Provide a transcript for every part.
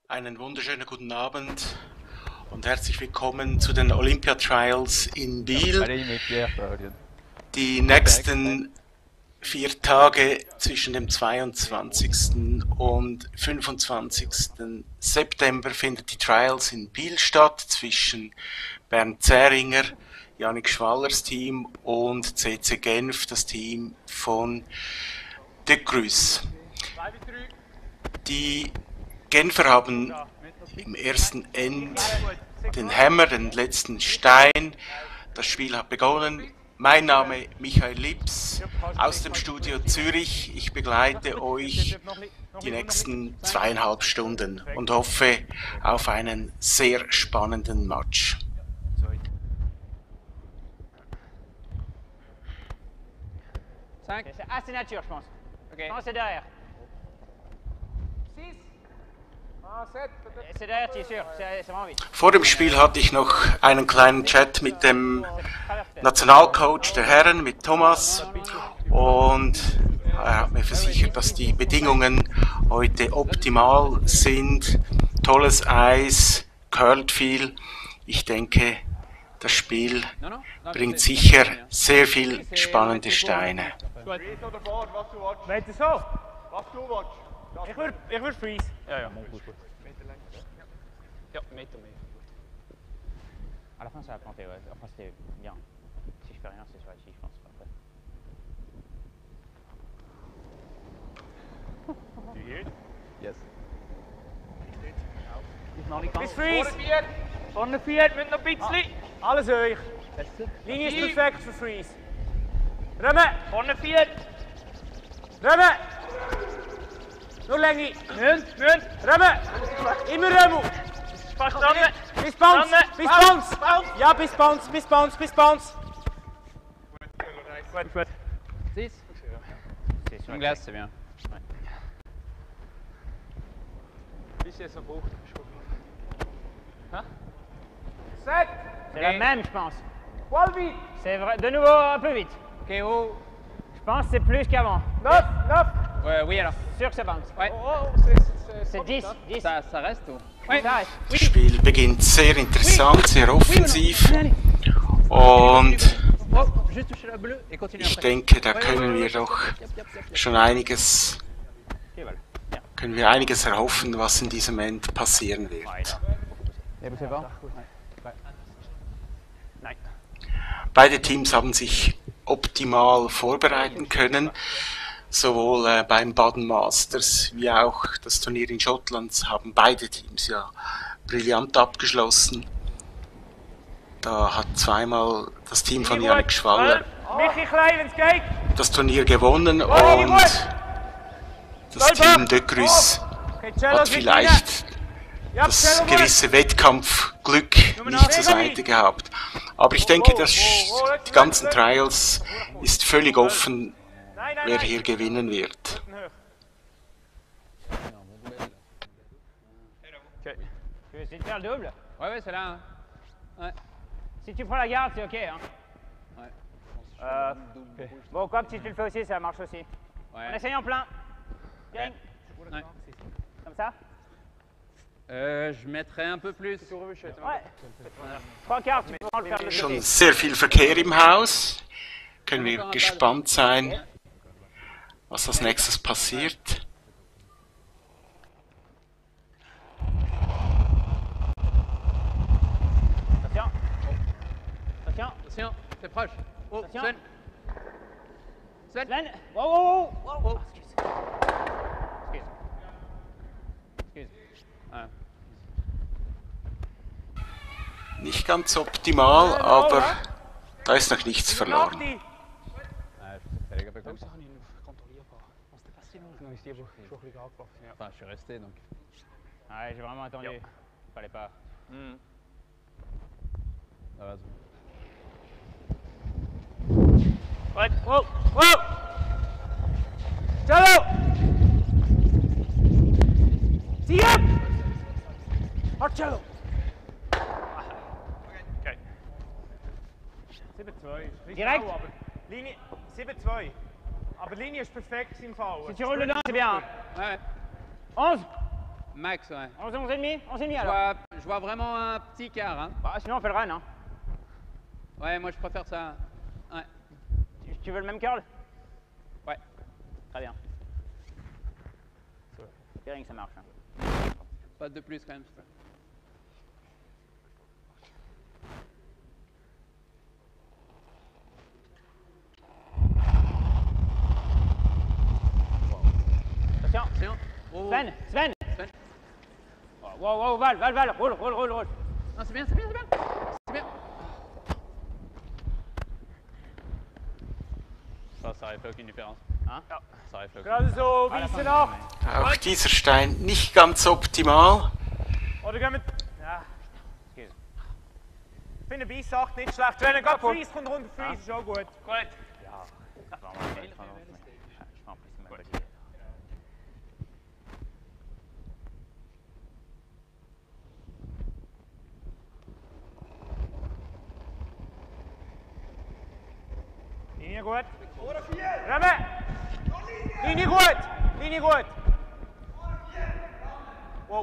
Einen wunderschönen guten Abend und herzlich willkommen zu den Olympia Trials in Biel. Die nächsten 4 Tage zwischen dem 22. und 25. September findet die Trials in Biel statt zwischen Bernd Zähringer, Yannick Schwallers Team und CC Genf, das Team von De Cruz. Die Genfer haben im ersten End den Hammer, den letzten Stein. Das Spiel hat begonnen. Mein Name Michael Lips aus dem Studio Zürich. Ich begleite euch die nächsten 2,5 Stunden und hoffe auf einen sehr spannenden Match. Ah, c'est nature, je pense. Okay. Non, c'est derrière. 6. Ah, 7. C'est derrière, tu es sûr. C'est vraiment vite. Vor dem Spiel hatte ich noch einen kleinen Chat mit dem Nationalcoach der Herren, mit Thomas. Und er hat mir versichert, dass die Bedingungen heute optimal sind. Tolles Eis, curlt viel. Ich denke, das Spiel bringt sicher sehr viel spannende Steine. Weet je zo? Wat du willst? Ich würde freeze. Ja, gut. Ja, meter mehr. À la fin, ça a planté, ouais. Enfin, c'était bien. Si je fais rien, c'est sur la chie, je pense. Après. Do you hear it? Yes. Bis freeze! Von der 4 mit noch ein bisschen. Alles euch. Linie ist perfekt für freeze. Remmen! Von der 4. Remmen! Nur Länge. Münd. Remmen! Immer Remmel. Verstanden? Bis Bounce. Bis Bounce. Ja, bis Bounce. Gut. 6. C'est sur une glace, c'est bien. Ouais. Bis jetzt noch hoch. Hein? 7. C'est la même, je pense. Voll vite. C'est vrai. De nouveau, un peu vite. Ok, oh. Je pense que c'est plus qu'avant. 9. Oui, alors. Sûr que ça bounce. Ouais. C'est 10. Ça reste ou? Oui, ça reste. Das Spiel beginnt sehr interessant, sehr offensiv. Und Oh, juste toucher la bleue et continue ich après. denke, da können wir doch schon einiges erhoffen, was in diesem End passieren wird. Et vous savez pas? Nein. Beide Teams haben sich optimal vorbereiten können. Sowohl beim Baden Masters wie auch das Turnier in Schottland haben beide Teams ja brillant abgeschlossen. Da hat zweimal das Team von Yannick Schwaller Michi klein, wenn's geht. das Turnier gewonnen und das Team De Cruz hat vielleicht das gewisse Wettkampfglück nicht zur Seite gehabt. Aber ich denke, die ganzen Trials ist völlig offen, wer hier gewinnen wird. Tu veux essayer de faire le double? Ouais, c'est là. Hein. Ouais. Si tu prends la garde, c'est ok. Hein. Ouais. Bon, comme si tu le fais aussi, ça marche aussi. Ouais. On essaye en plein. Tiens. Ouais. Comme ça? Je mettrais un peu plus. Ouais. 3 quarts, tu peux le faire de Schon côté. sehr viel Verkehr im Haus. Können wir gespannt sein, was als nächstes passiert. Attention. Attention. Attention, c'est proche. Oh, Attention. Sven. Sven. Wow. Oh. Excuse. Ouais. Nicht ganz optimal, aber da ist noch nichts verloren. Ouais, je sais que fallait un peu comme ça. Enfin, je suis resté donc. Ouais, j'ai vraiment attendu. Fallait pas. Ça va. Ouais. Wow. Cello. Zie hem. Hard cello. Okay. 7-2. Direkt. Linie 7-2. Aber die Linie ist perfekt im Fall. Si tu roules dedans, c'est bien. Ouais. 11. Max, ouais. 11,5 alors. Je vois vraiment un petit quart. Hein. Bah, sinon on fait le run. Hein. Ouais, moi je préfère ça. Ouais. Tu veux le même curl? Ouais. Très bien. Espérons que ça marche. Hein. Pas de plus quand même. Attention. Oh. Sven. Wow, Val, roule. Non, c'est bien. C'est bien. Ça aurait fait aucune différence. Hein? Ça aurait fait aucune Gerade so, wie ist er noch? Auch dieser Stein nicht ganz optimal. Oder gehen wir... Ja. Ich finde Biss 8 nicht schlecht. Wenn er gerade Freeze kommt, runter Freeze, ist auch gut. Gut. Ja. Linie gut. Remme! Linie gut! Wow.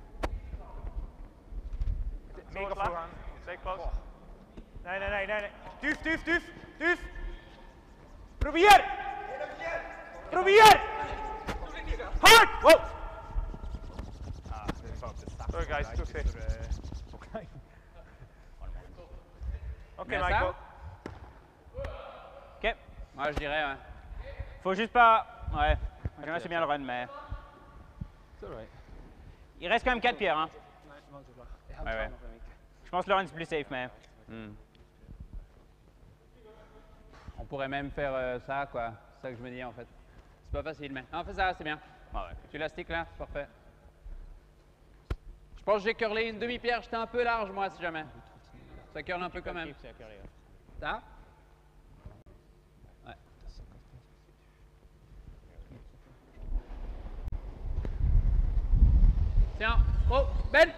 Mega Vorhand. Sehr close. Nein. Tief. Probier! Hard! Wow! Sorry guys, too fit. Okay, Michael. Ok. Ouais, je dirais, ouais. Faut juste pas... Ouais. C'est bien le run, mais... Il reste quand même 4 pierres. Hein. Ouais. Je pense que le run c'est plus safe, mais... On pourrait même faire ça, quoi. C'est ça que je me dis, en fait. C'est pas facile, mais... Non, fais ça, c'est bien. Ah ouais. Tu élastique, là, c'est parfait. Je pense que j'ai curlé une demi-pierre, j'étais un peu large, moi, si jamais. Ça curle un peu quand même. Ça? Ouais. Tiens, oh, Ben!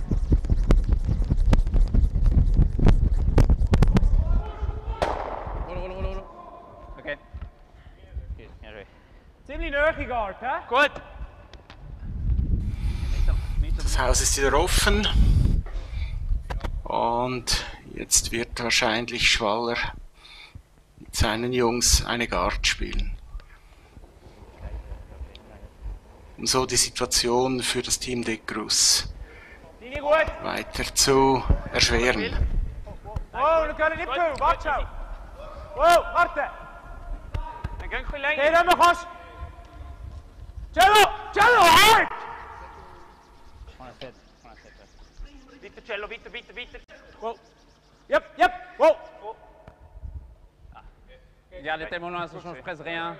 Roule. Ok. Bien joué. Ziemlich nahe gegangen, hä? Gut. Das Haus ist wieder offen. Und jetzt wird wahrscheinlich Schwaller mit seinen Jungs eine Guard spielen. Um so die Situation für das Team De Cruz Linie gut. weiter zu erschweren. Wow, we kunnen niet doen. Watch out. Wow, warte. Dann geh ein bisschen Hey, länger. Remme, gast. Cello, hard! Bitte, Cello, bitte. Wow. Yep, wow. Regarde, elle est tellement loin, ça change presque rien.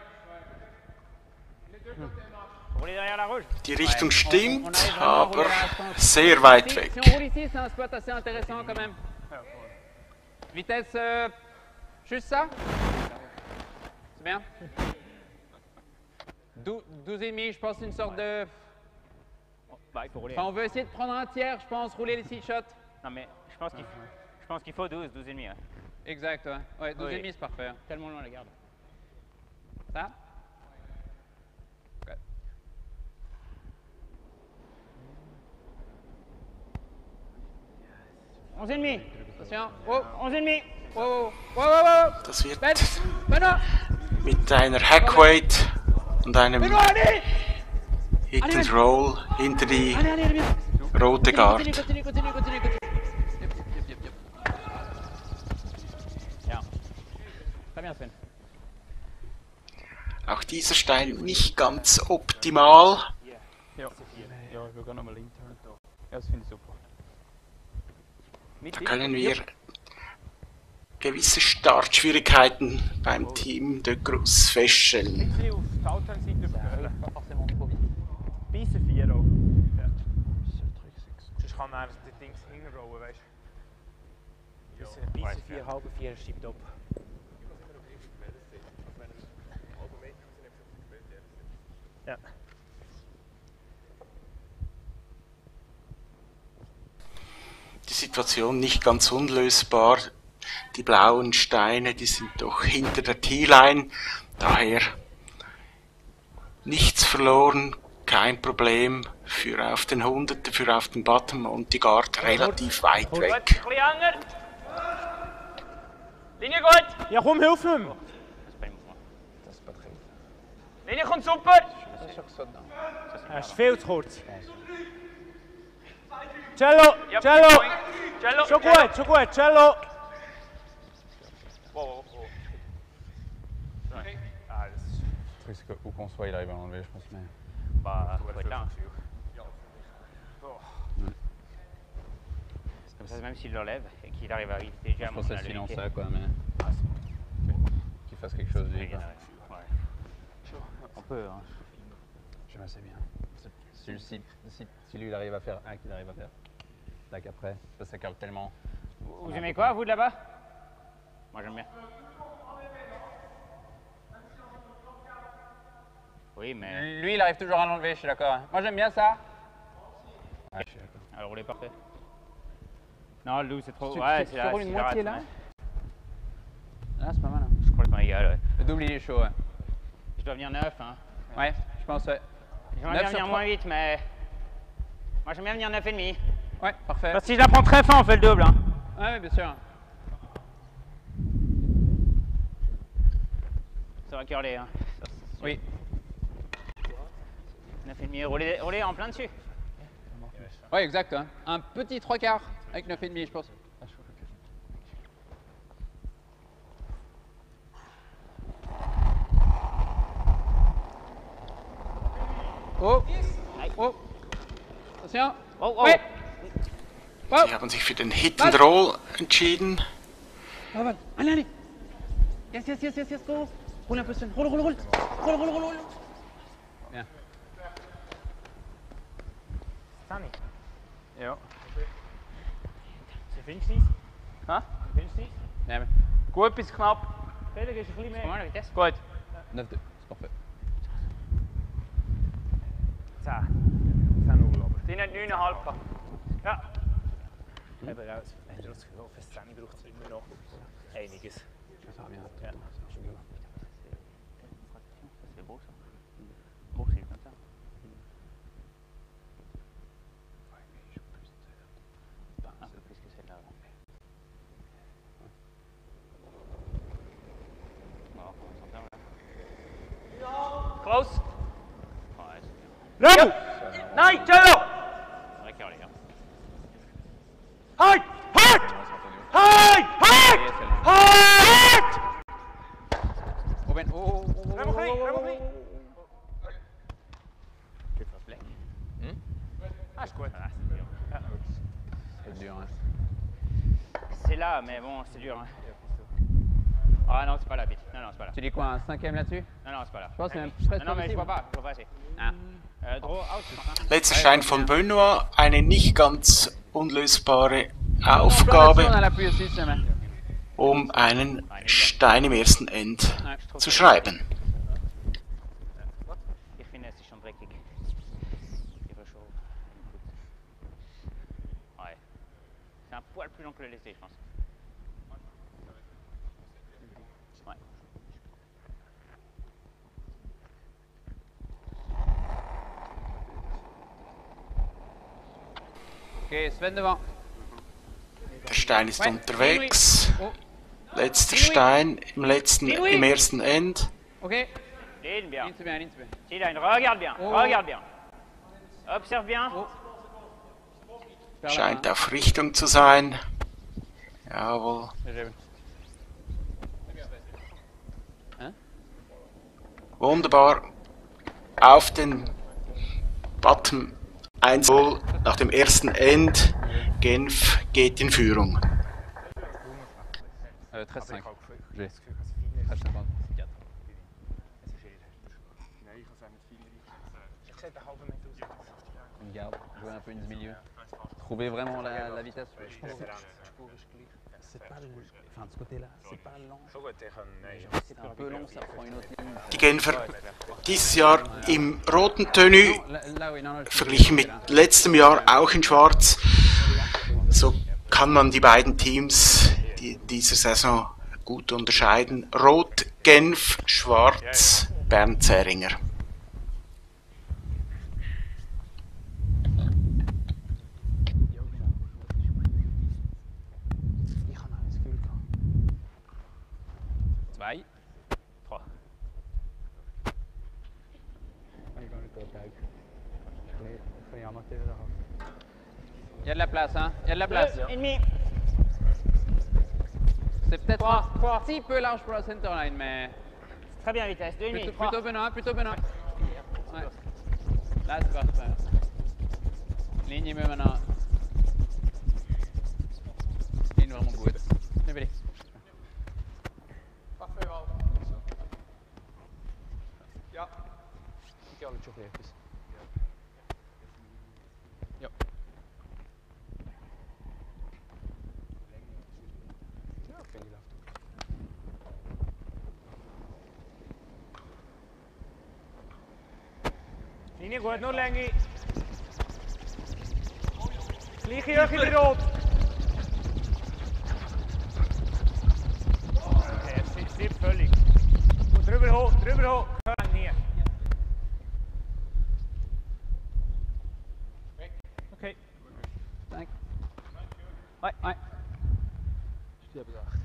Roulez derrière la rouge. Die Richtung stimmt, on arrive vraiment à aber rouler à l'instant. sehr weit Si weg. on roule ici, c'est un spot assez intéressant quand même. Vitesse, juste ça. C'est bien. 12,5, je pense, une sorte de... Bah, il faut rouler. Enfin, on veut essayer de prendre un tiers, je pense, rouler les 6 shots. Non, mais je pense qu'il faut 12,5. Ouais. Exact, ouais. Ouais, 12,5, Oui. c'est parfait. Tellement loin, la garde. Ça? Okay. 11,5. Attention. Oh, 11,5. wow. Das wird Ben, Benoît. mit einer Hackweight und einem Allez, Hit and Roll hinter die allez, bien. rote Guard. Continue. Ja. Très bien, Sven. Auch dieser Stein nicht ganz optimal. Ja, ich will gerne nochmal intern. Ja, das finde ich super. Da können wir gewisse Startschwierigkeiten beim Team De Cruz feststellen. Bisschen auf die Outside übergehen. Pas forcément trop vite. Bis 4 auch. Ja. Sonst kann man einfach die Dings hinrollen, weißt du? Bis 4, halb 4 ist tipptopp. Ja. Die Situation nicht ganz unlösbar. Die blauen Steine, die sind doch hinter der T-Line. Daher nichts verloren. kein Problem für auf den 100er, für auf den Bottom und die Guard relativ weit Gut, weg. ein bisschen enger. Linie gut. Ja, komm, hilf ihm. Linie kommt super. Er ist viel zu kurz. Cello, Cello. Schon gut, Cello. Le truc, c'est que où qu'on soit, il arrive à l'enlever, je pense. Mais... Bah, faut être là. Hein. C'est comme ça, même s'il l'enlève et qu'il arrive à éviter déjà je pense que c'est silence ça, quoi, mais. Qu'il fasse quelque chose, lui. Ouais. On peut, hein. J'aime assez bien. Si lui, il arrive à faire un qu'il arrive à faire. Tac, après, ça calme tellement. Vous aimez quoi, vous, de là-bas? Moi, j'aime bien. Oui, mais... Lui, il arrive toujours à l'enlever, je suis d'accord. Hein. Moi, j'aime bien ça. Ah, je suis d'accord. Alors, roulez parfait. Non, Lou, c'est trop... Tu roules une la moitié, rate, là ouais. Là, c'est pas mal. Hein. Je crois que c'est pas égal, ouais. Le double, il est chaud, ouais. Je dois venir 9, hein. Ouais, je pense, ouais. J'aimerais bien venir moins vite, mais... Moi, j'aime bien venir 9,5. Ouais, parfait. Parce que si je la prends très fin, on fait le double, hein. Ouais, bien sûr. Ça va curler, hein. Oui. 9,5, roulez en plein dessus. Ouais, exact. Hein. Un petit 3/4 avec 9,5, je pense. Oh! Oh! Attention! Oh, oh! Ouais. Oh. Sie haben sich für den Hit and Roll entschieden. Allez, allez! Yes, go! Roule un peu, Sven. Roule! Roule! Bien. Sammy. Ja. Ze vindt niet. Huh? Vindt niet. Nee, mais... Goed, bis knap. Felix is een beetje mee. Comment la vitesse? Goed. 9-2, c'est parfait. Zo. 10 aber. Die hat 9,5 gehabt. Ja. Eben, ja, das Gefühl, für 10 braucht es immer noch einiges. Ça va bien. Ja. C'est beau, ça. Beau, c'est comme ça. Un peu plus que celle-là. Bon, on s'entend là. Close. Ouais, c'est bien. Rem! Nee, Cello! On va curler, hein. Hard! Robin, oh! Rem nog niet. Tu fais plek. Ah, is goed. Ah, c'est dur. C'est dur, hein. C'est là, mais bon, c'est dur. Hein. Ah non, c'est pas là, vite. Non, c'est pas là. Tu dis quoi, un 5e là-dessus? Non, c'est pas là. Je pense que c'est même presque Non, mais je possible. vois pas assez. Ah. Draw out, Letzter Stein von Benoit, eine nicht ganz unlösbare On a Aufgabe, l'appui aussi, c'est mal. um einen Stein im ersten End zu schreiben. Die finesse ist schon dreckig. Il réchauffe. Ouais. C'est un poil plus long que le laissé, je pense. Ouais. Ok, Sven devant. Der Stein ist Ouais. unterwegs. Oh, Letzter Stein im ersten End. ok. Ligne bien. Ligne, c'est bien. T-line, regarde bien. Oh. Regarde bien. Observe bien. Oh. Vers là, Scheint hein. auf Richtung zu sein. Jawohl. J'ai vu. Hein? Wunderbar. Auf den Bottom 1-0 nach dem ersten End. Genf geht in Führung. 13-5. J'ai. 13-50. Une garde, jouer un peu une milieu. Trouver vraiment la vitesse. Je pense que c'est pas le... Enfin, de ce côté-là, c'est pas lent. C'est un peu long, ça prend une autre ligne. Die Genfer dieses Jahr im roten Tenue, Là, oui, non, verglichen mit letztem Jahr auch in schwarz. So kann man die beiden Teams dieser Saison gut unterscheiden. Rot Genf, schwarz Bernd Zähringer. Bye. 3. Il y a de la place, hein? Il y a de la place. 2,5. C'est peut-être un 3. petit peu large pour la centerline, mais Très bien, vitesse. 2,5. plutôt Benoît, plutôt Benoît. Ouais. Là, c'est parfait. Ligne mieux maintenant. Ligne vraiment good. Allez. Parfait, Val. Ja. Ik kan het toch even. Ja. Ja, oké, die loopt. Linie goed, nog Lengi. Vlieg je rug in de rood. Zip völlig. Goed, drüber hoch, drüber hoch. Lang niet. Oké. Dank. Hoi. Hoi. Die hebben gedacht.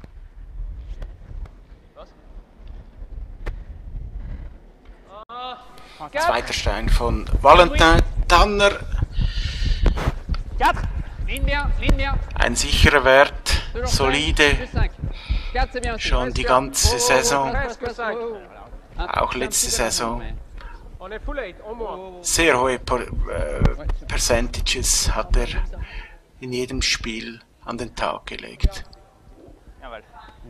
Was? Zweiter Stein von Valentin Tanner. 4. Ligne bien. Ein sicherer Wert, Toujours solide, 5. 4, c'est bien aussi. schon die ganze Saison, Presque 5. auch letzte Saison. On est full 8, au moins. Sehr hohe Percentages hat er in jedem Spiel an den Tag gelegt. Jawel.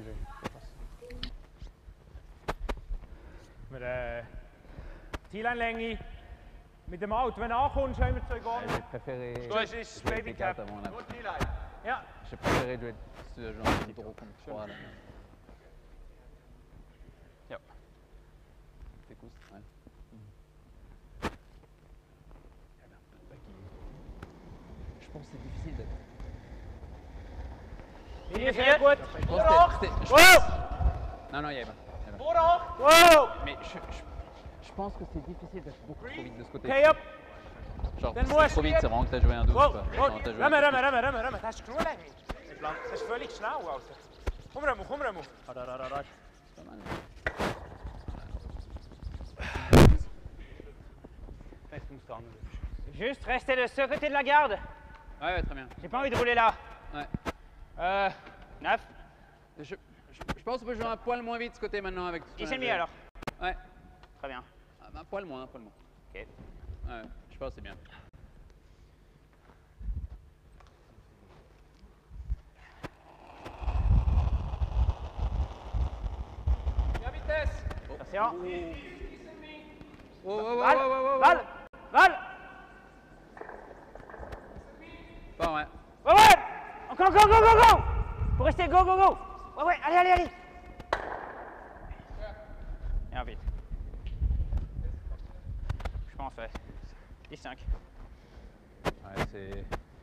Met T-line Lengi. Met dem Auto, wenn du ankommst, haben wir 2 Gone. J'ai préféré. Das ist jouer Baby T4 Cap. avant la- Ja. J'ai préféré jouer ce genre de draw contre 3 là. Ja. C'est cool, ouais. Je pense que c'est difficile d'être. Linie sehr gut. Je pense que c'était. Wow! Non, il y a pas. Wow! Mais je pense que c'est difficile d'être beaucoup trop vite de ce côté. Okay, up. Genre, Dann c'est musst trop du vite, c'est vraiment que t'as joué un 12 Wow, quoi. wow. Genre, t'as joué Remmen, un- remmen. Das ist genug Lengi. Das ist völlig schnell, Alter. Komm, Remo. C'est pas mal. Juste rester de ce côté de la garde. Ouais, très bien. J'ai pas envie de rouler là. Ouais. 9. Je pense qu'on peut jouer un poil moins vite ce côté maintenant avec. 10,5 alors. Ouais. Très bien. Un poil moins. Ok. Ouais, je pense que c'est bien. Ja, vitesse. Attention. Oh. Val. Bon, ouais. Ouais. Encore, go. Faut rester, go. Ouais, allez. Bien vite. Je pense, ouais. 10,5. Ouais, c'est.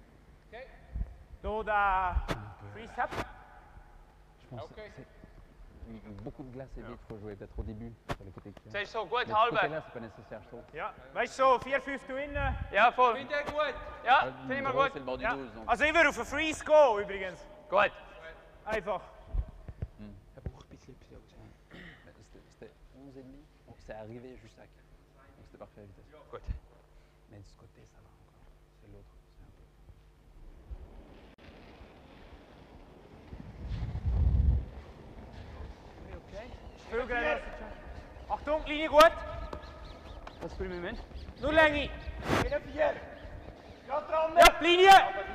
Da Freeze up. Je pense que c'est. Beaucoup de glace et vite, faut jouer peut-être au début sur les côtés qui. Zij is zo goed, Mais de ce halve. côté-là, c'est pas nécessaire, je trouve. Ja, weißt du, so 4,5 du innen. Ja, voll. Vind jij goed? Ja, vind je maar Gros, goed. c'est le bord du Ja. 12. Donc. Also ich würde auf einen Freeze gehen, übrigens. Goed. Einfach. Mais c'était 11,5. Donc c'est arrivé juste à 4. Donc c'était parfait à vitesse. Goed. Mais de ce côté, ça va encore. C'est l'autre. C'est un peu. Veel grijs. Achtung, linie goed. Das ist für den Moment. Nur Länge. Ja, Linie.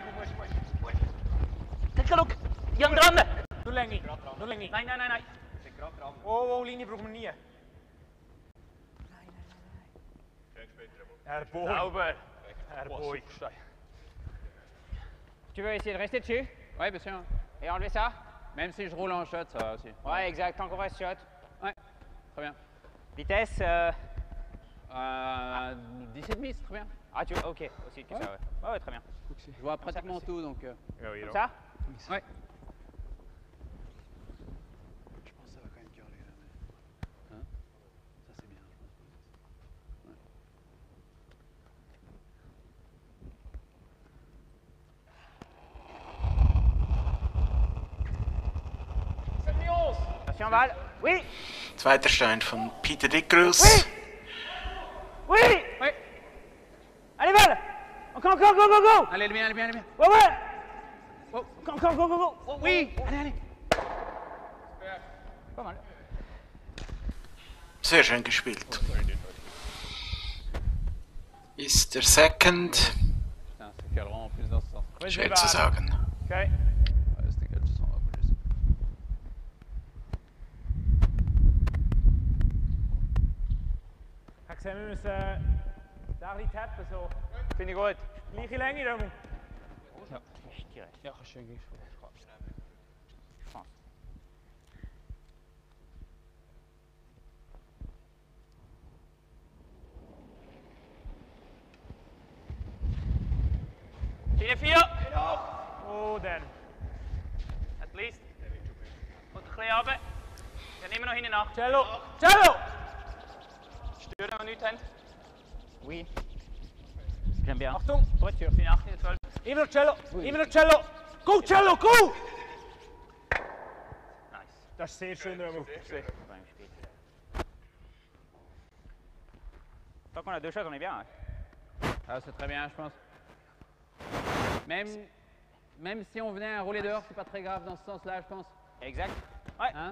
Kijk, look. Die andere handen. Nur Länge. Nee. Oh, Linie brauchen wir nie. Herr Boy. Sauber. Herr Boy. Tu veux essayer de rester dessus? Ouais, bien sûr. Et enlever ça? Même si je roule en shot, ça va aussi. Ouais, exact. Tant qu'on reste shot. Ouais, très bien. Vitesse. 10,5, c'est très bien. Ah, tu veux? Ok, aussi, que ça, ouais. Ouais, très bien. Je vois pratiquement tout, donc. Comme ça? Ouais. Je pense que ça va quand même curler là. Mais... Hein? Ça c'est bien, je pense. Ouais. Tiens balle. Oui. Zweiter Stein von Peter Dickrus. Oui. Oui. Oui. Allez balle. Encore, go, go, go. Allez, le bien, le bien, le bien. Ouais, ouais. Oh. Encore, go, go, go. Oh, oui. Allez, allez. Pas mal. Sehr schön gespielt. Ist der Second. Putain, c'est cadran en plus dans ce sens. Schwer zu sagen. Ok. Ouais, c'était quel tu sens, on va bouger ça. Ik zei, we müssen daar die tappen so. Finde ich gut. Gleiche Länge, Römer. Ja, ich direkt. Ja, kannst du schön Oh, dan. At least. Goed een klein hebben. Dan nemen we nog in de nacht. Cello. Cello. Sturen we nu tent. Oui. J'aime bien. Achtung. Voiture, fin 18 et 12. Even nog cello. Even nog cello. Go, cello, go. Nice. Dat is zeer schön, Römer. Tant qu'on a deux choses, on est bien. Hein. Ah, c'est très bien, je pense. Même si on venait à rouler dehors, c'est pas très grave dans ce sens-là, je pense. Exact. Ouais. Hein?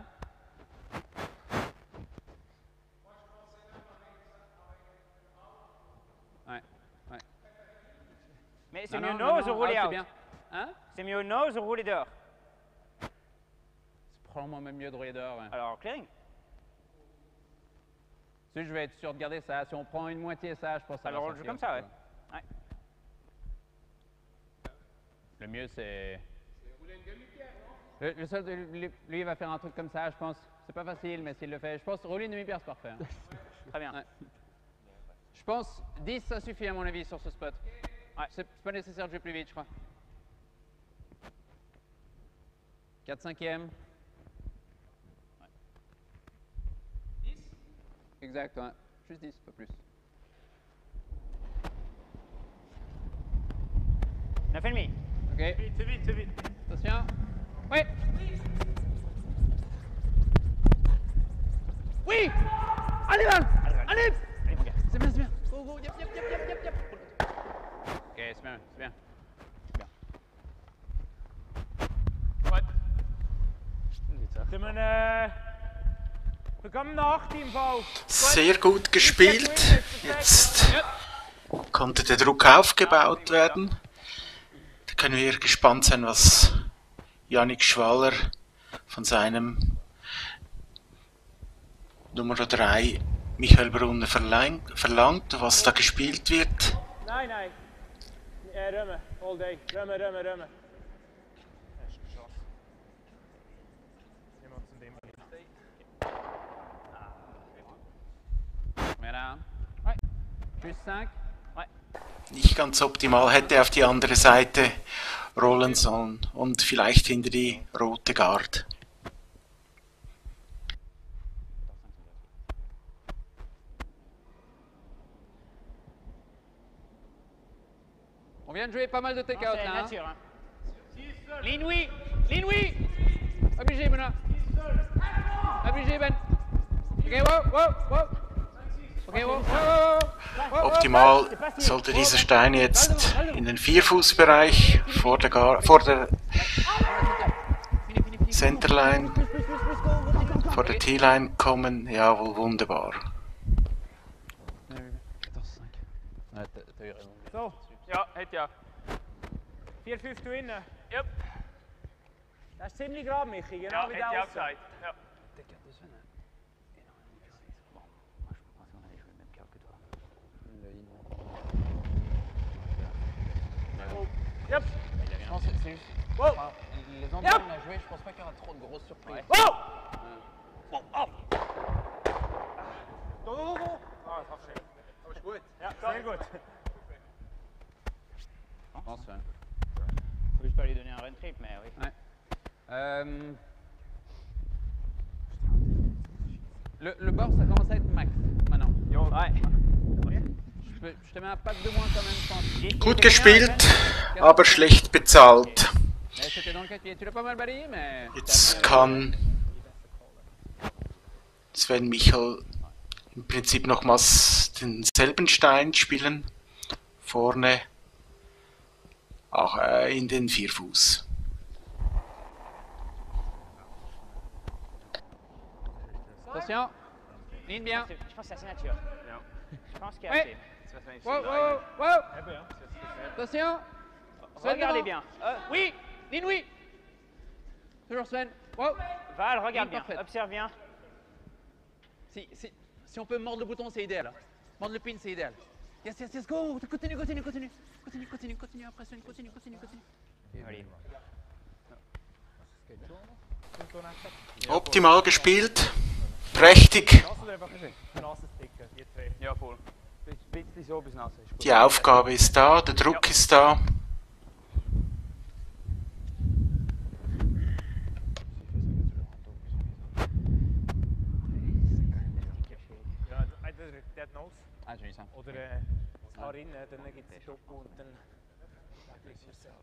Ouais, ouais. Mais c'est Non, mieux non, nose ou rouler c'est out? bien. Hein? C'est mieux nose ou rouler dehors? C'est probablement même mieux de rouler dehors. Ouais. Alors, clearing. Si je vais être sûr de garder ça. Si on prend une moitié ça, je pense que ça Alors, va on le joue sortir, comme ça, ouais. quoi. Ouais. Le mieux, c'est... Le seul, lui, il va faire un truc comme ça, je pense. C'est pas facile, mais s'il le fait, je pense rouler une demi-pierre, c'est parfait. Hein. Très bien. Ouais. Je pense 10, ça suffit à mon avis sur ce spot. Ouais, c'est pas nécessaire de jouer plus vite, je crois. 4 5e. Ouais. 10? Exact, ouais. Juste 10, pas plus. 9,5. Ok. Vite, vite, vite. Attention. Oui. Oui. Allez, Val. Allez. Allez, mon gars. C'est bien, c'est bien. Go, go, yep. Ok, c'est bien, c'est bien. Gut. Wir kommen nach im Fall. Sehr gut gespielt. Jetzt konnte der Druck aufgebaut werden. Da können wir gespannt sein, was Yannick Schwaller von seinem Nummer 3 Michael Brunner verlangt, was da gespielt wird. Nein, nein. Römer, all day. Römer. Voilà. Ouais. Plus 5. Ouais. Nicht ganz optimal, hätte auf die andere Seite rollen sollen und vielleicht hinter die rote Garde. On vient de jouer pas mal de take-out C'est là. nature. Hein. Ligne oui. Obligé, Benoît. Obligé, Ben. Ok, wow. Okay, wow. Optimal sollte dieser Stein jetzt in den Vierfußbereich vor der Centerline, vor der T-Line kommen. Jawohl, wunderbar. So. Ja, hätte ja. 4,5 du innen. Yep. Das ist ziemlich gerade, Michi. Genau Ja, wie hätte ja der auch gesagt. Ja. Yep. Je pense que c'est juste. Wow. Enfin, les endroits où on a joué, je pense pas qu'il y aura trop de grosses surprises. Wow. Oh, oh. Go. Ah, das ist schön. Aber ist gut. Ja, sehr gut. Je pense, ouais. Faut que je peux lui donner un run trip, mais oui. Ouais. Le bord, ça commence à être max maintenant. Ouais. Je te mets un pack de moins quand même, je pense. Gut gespielt, aber schlecht bezahlt. C'était dans le 4 pieds. Tu l'as pas mal balayé, mais. Jetzt kann Sven Michel im Prinzip nochmals denselben Stein spielen. Vorne auch in den Vierfuß. Attention. Ligne bien. Je pense que c'est assez naturel. Je pense qu'il y a Oui. assez. Wow, wow, wow. Attention. Sven Regardez devant. bien. Oui. Ligne, oui. Toujours Sven. Wow. Val, regarde Ligne bien. parfaite. Observe bien. Si on peut mordre le bouton, c'est idéal. Mordre le pin, c'est idéal. Yes, yes, yes, go. Continue. Après Sven, continue. Allez. Optimal gespielt. Prächtig. Ja, voll. Ein bisschen so bis nass. Die Aufgabe ist da, der Druck ist da. Ah, j'ai eu ça. Oder Harin, dann gibt es Stopp und dann... Yes, sur ça.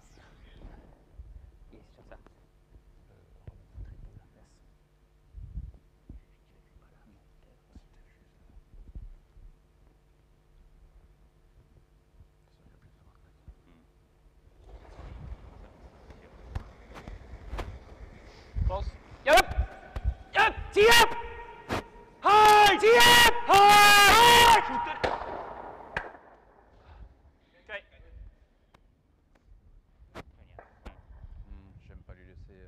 Yep! Tee up! High! Tee up! High! Okay. J'aime pas lui laisser.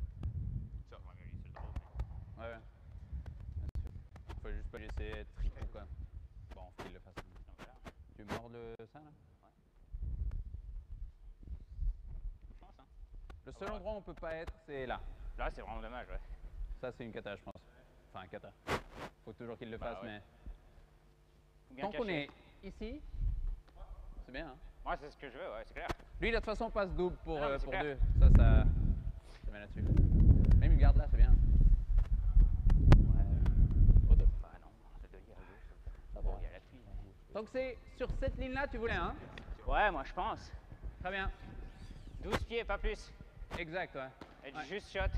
Ouais. Faut juste pas lui laisser être tripou quoi. Bon, qu'il le fasse. Tu mords ça là? Le seul endroit où on peut pas être, c'est là. Là, c'est vraiment dommage, ouais. Ça, c'est une cata, je pense. Enfin, un cata. Faut toujours qu'il le fasse, ouais. mais. Bien Tant qu'on caché. est ici, c'est bien. Hein? Ouais, c'est ce que je veux, ouais, c'est clair. Lui, de toute façon, passe double pour, Non, mais c'est pour clair. deux. Ça. Je mets là-dessus. Même une garde là, c'est bien. Ouais. Bah non, c'est de lire à gauche. Bon, il y a la pluie. Donc, c'est sur cette ligne-là, tu voulais, hein? Ouais, moi je pense. Très bien. 12 pieds, pas plus. Exact, ouais. Et Ouais. juste shot.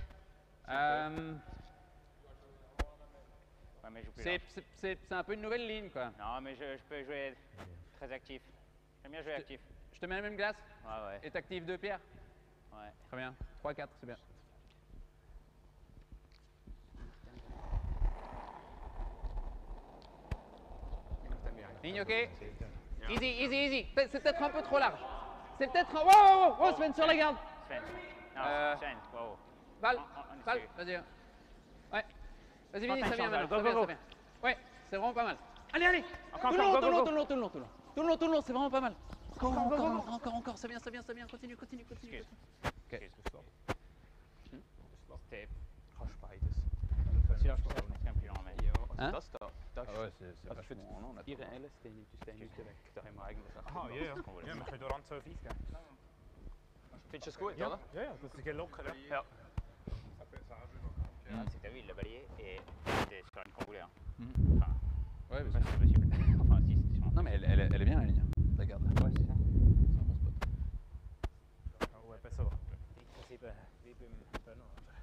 Ouais, mais je joue plus large. C'est un peu une nouvelle ligne, quoi. Non, mais je peux jouer très actif. J'aime bien jouer actif. Je te mets la même glace Ouais. et t'actives 2 pierres. Ouais. Très bien. 3-4, c'est bien. Ligne, ok. Easy. C'est peut-être un peu trop large. C'est peut-être un... Wow, Sven, sur la garde. Sven. Non, Sven, wow. Val, On Val, dessus. vas-y. Ouais. Vas-y, Prends Vinny, ta ça vient chance, maintenant. go, Ça go, vient, go. ça vient. Ouais, c'est vraiment pas mal. Allez. Encore, Tout go, go, go. le long, c'est vraiment pas mal. Encore, ça vient. Continue. Excuse. Ok. C'était... Kannst beides. Celui-là, je pense que c'est un plus lent, mais... Hein? Das da. Das Ah ouais, c'est vachement long, là. Ihre LSD nimmt uns den nicht weg. Da haben wir eigentlich auch Aha, ja. das Problem. Ja, wir können daran 12 eingeben. Findest du es gut, oder? Ja, das ist locker. Ja. C'est que t'as vu, il l'a balayé et c'était sur une camboulée. Hein. Enfin, Ouais, je sais pas si c'est possible. Enfin, si, c'est sûrement. Non, mais elle est bien, la ligne. La garde là. Ouais, c'est ça. C'est un bon spot. Oh, eben so. Das ist eben wie beim Böno.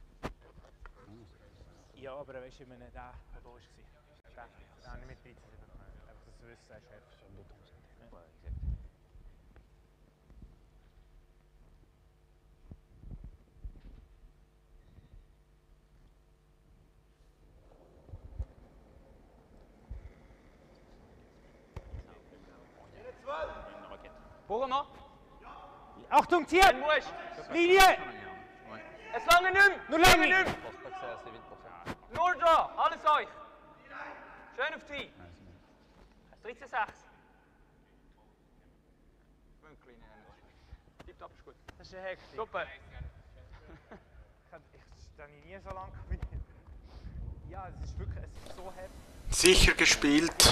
Ja, aber weißt du, ich meine, der da war, den habe ich mit 13 bekommen. Einfach, dass du wissen, er ist einfach schon ein Button. Ouais, exact. Une roquette. Bogen noch? Achtung, Tier! Ein Wusch! Linie! Ouais. Es lange nicht! Nur lange nicht! Je pense pas que c'est assez vite pour ça. Nur draw! Alles euch! Schön auf die! Ouais, c'est bien. 13,6. Tipptopp, ist gut. Das ist eine Hektik. Super! Ich habe nie so lange gewinnen. Ja, es ist wirklich so heftig. Sicher gespielt.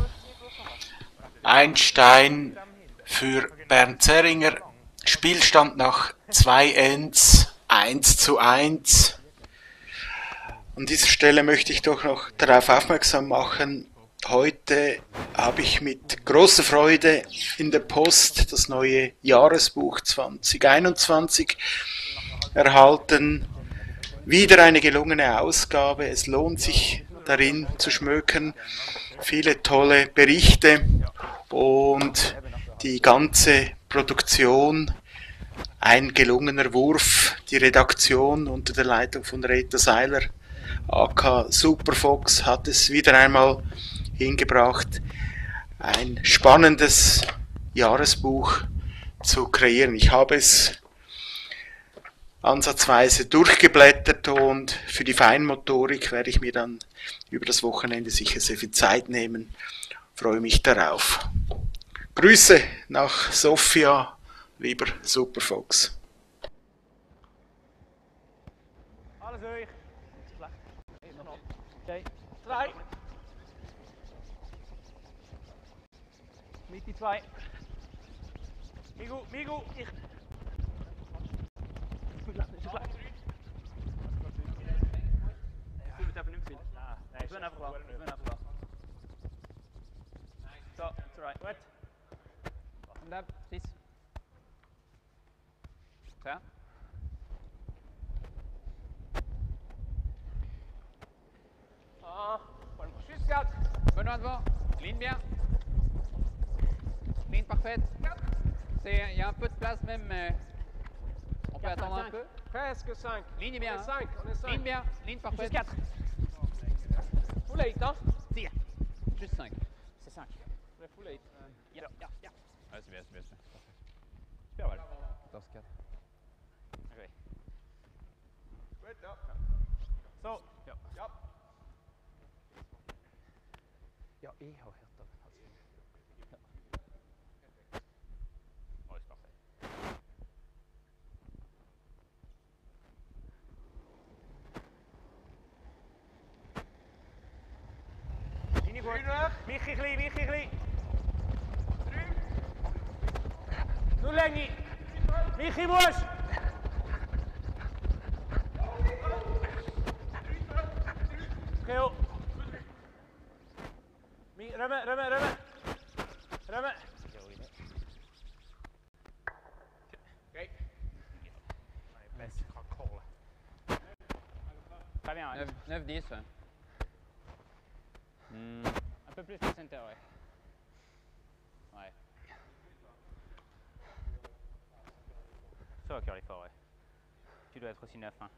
Ein Stein für Bernd Zerringer. Spielstand nach 2 Ends 1:1. An dieser Stelle möchte ich doch noch darauf aufmerksam machen, heute habe ich mit großer Freude in der Post das neue Jahresbuch 2021 erhalten. Wieder eine gelungene Ausgabe. Es lohnt sich darin zu schmökern. Viele tolle Berichte und die ganze Produktion, ein gelungener Wurf, die Redaktion unter der Leitung von Reto Seiler, aka Superfox, hat es wieder einmal hingebracht, ein spannendes Jahresbuch zu kreieren. Ich habe es ansatzweise durchgeblättert und für die Feinmotorik werde ich mir dann über das Wochenende sicher sehr viel Zeit nehmen. Freue mich darauf. Grüße nach Sofia, lieber Superfox. Alles euch. Okay. 3. Mitte 2. Migu, ich. Ik doe het even niet veel. Nee, ik ben even lachen. So, it's alright. Gut. And up, please. Ça. Juste 4. Benoît devant. Ligne bien. Ligne parfaite. Il y a un peu de place même, mais on peut attendre un peu. Presque 5. Ligne bien. On est 5. On est 5. Ligne bien. Ligne parfaite. Juste 4. Full 8, hein? Tire. Juste 5. C'est 5. Full 8. Ja. Ouais, c'est bien. Super mal. Dans ce 4. Okay. So. Ja. Ja, ich habe gehört. Oh, ist parfait. Linie gut. Michi klein. Nur Länge. Michi muss. Geo. Remmen. Okay. Très bien. 9-10. Un peu plus de center, ouais. Ça va, cœur l'effort, ouais. Tu dois être aussi 9, hein.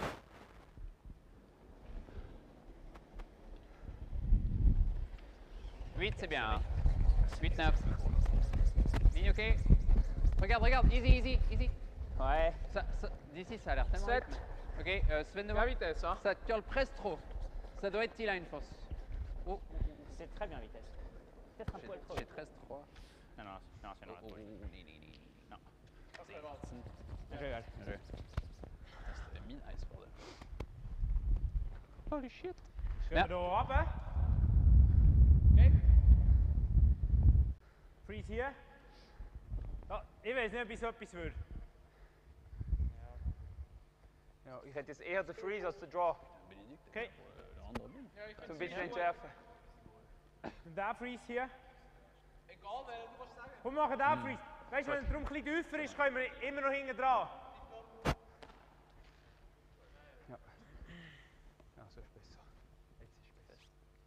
Huit, c'est bien. 8-9. Ligne ok. Regarde, easy. Ouais. D'ici, ça a l'air tellement 7. vite, mais... Ok, Sven devant. La vitesse, hein? Ça curl presque trop. Ça doit être T-line, je pense. Oh. C'est très bien vitesse. Peut-être un poil trop. J'ai 13-3. Non, c'est dans la poule. Non. Je rigole. C'était mid-ice pour eux. Holy shit. Schwimmen Ja. door op, hè? Oké. Freeze hier. Oh, ich weiß nicht, ob ich so etwas würde. Ja, ich hätte jetzt eher den Freeze als den Draw. Okay. So ein bisschen entschärfen. Und der Freeze hier. Egal, du musst sagen. Komm, machen den Freeze. Weißt du, wenn er darum ein bisschen tiefer ist, können wir immer noch hinten dran. Ja, so ist besser. Jetzt ist besser.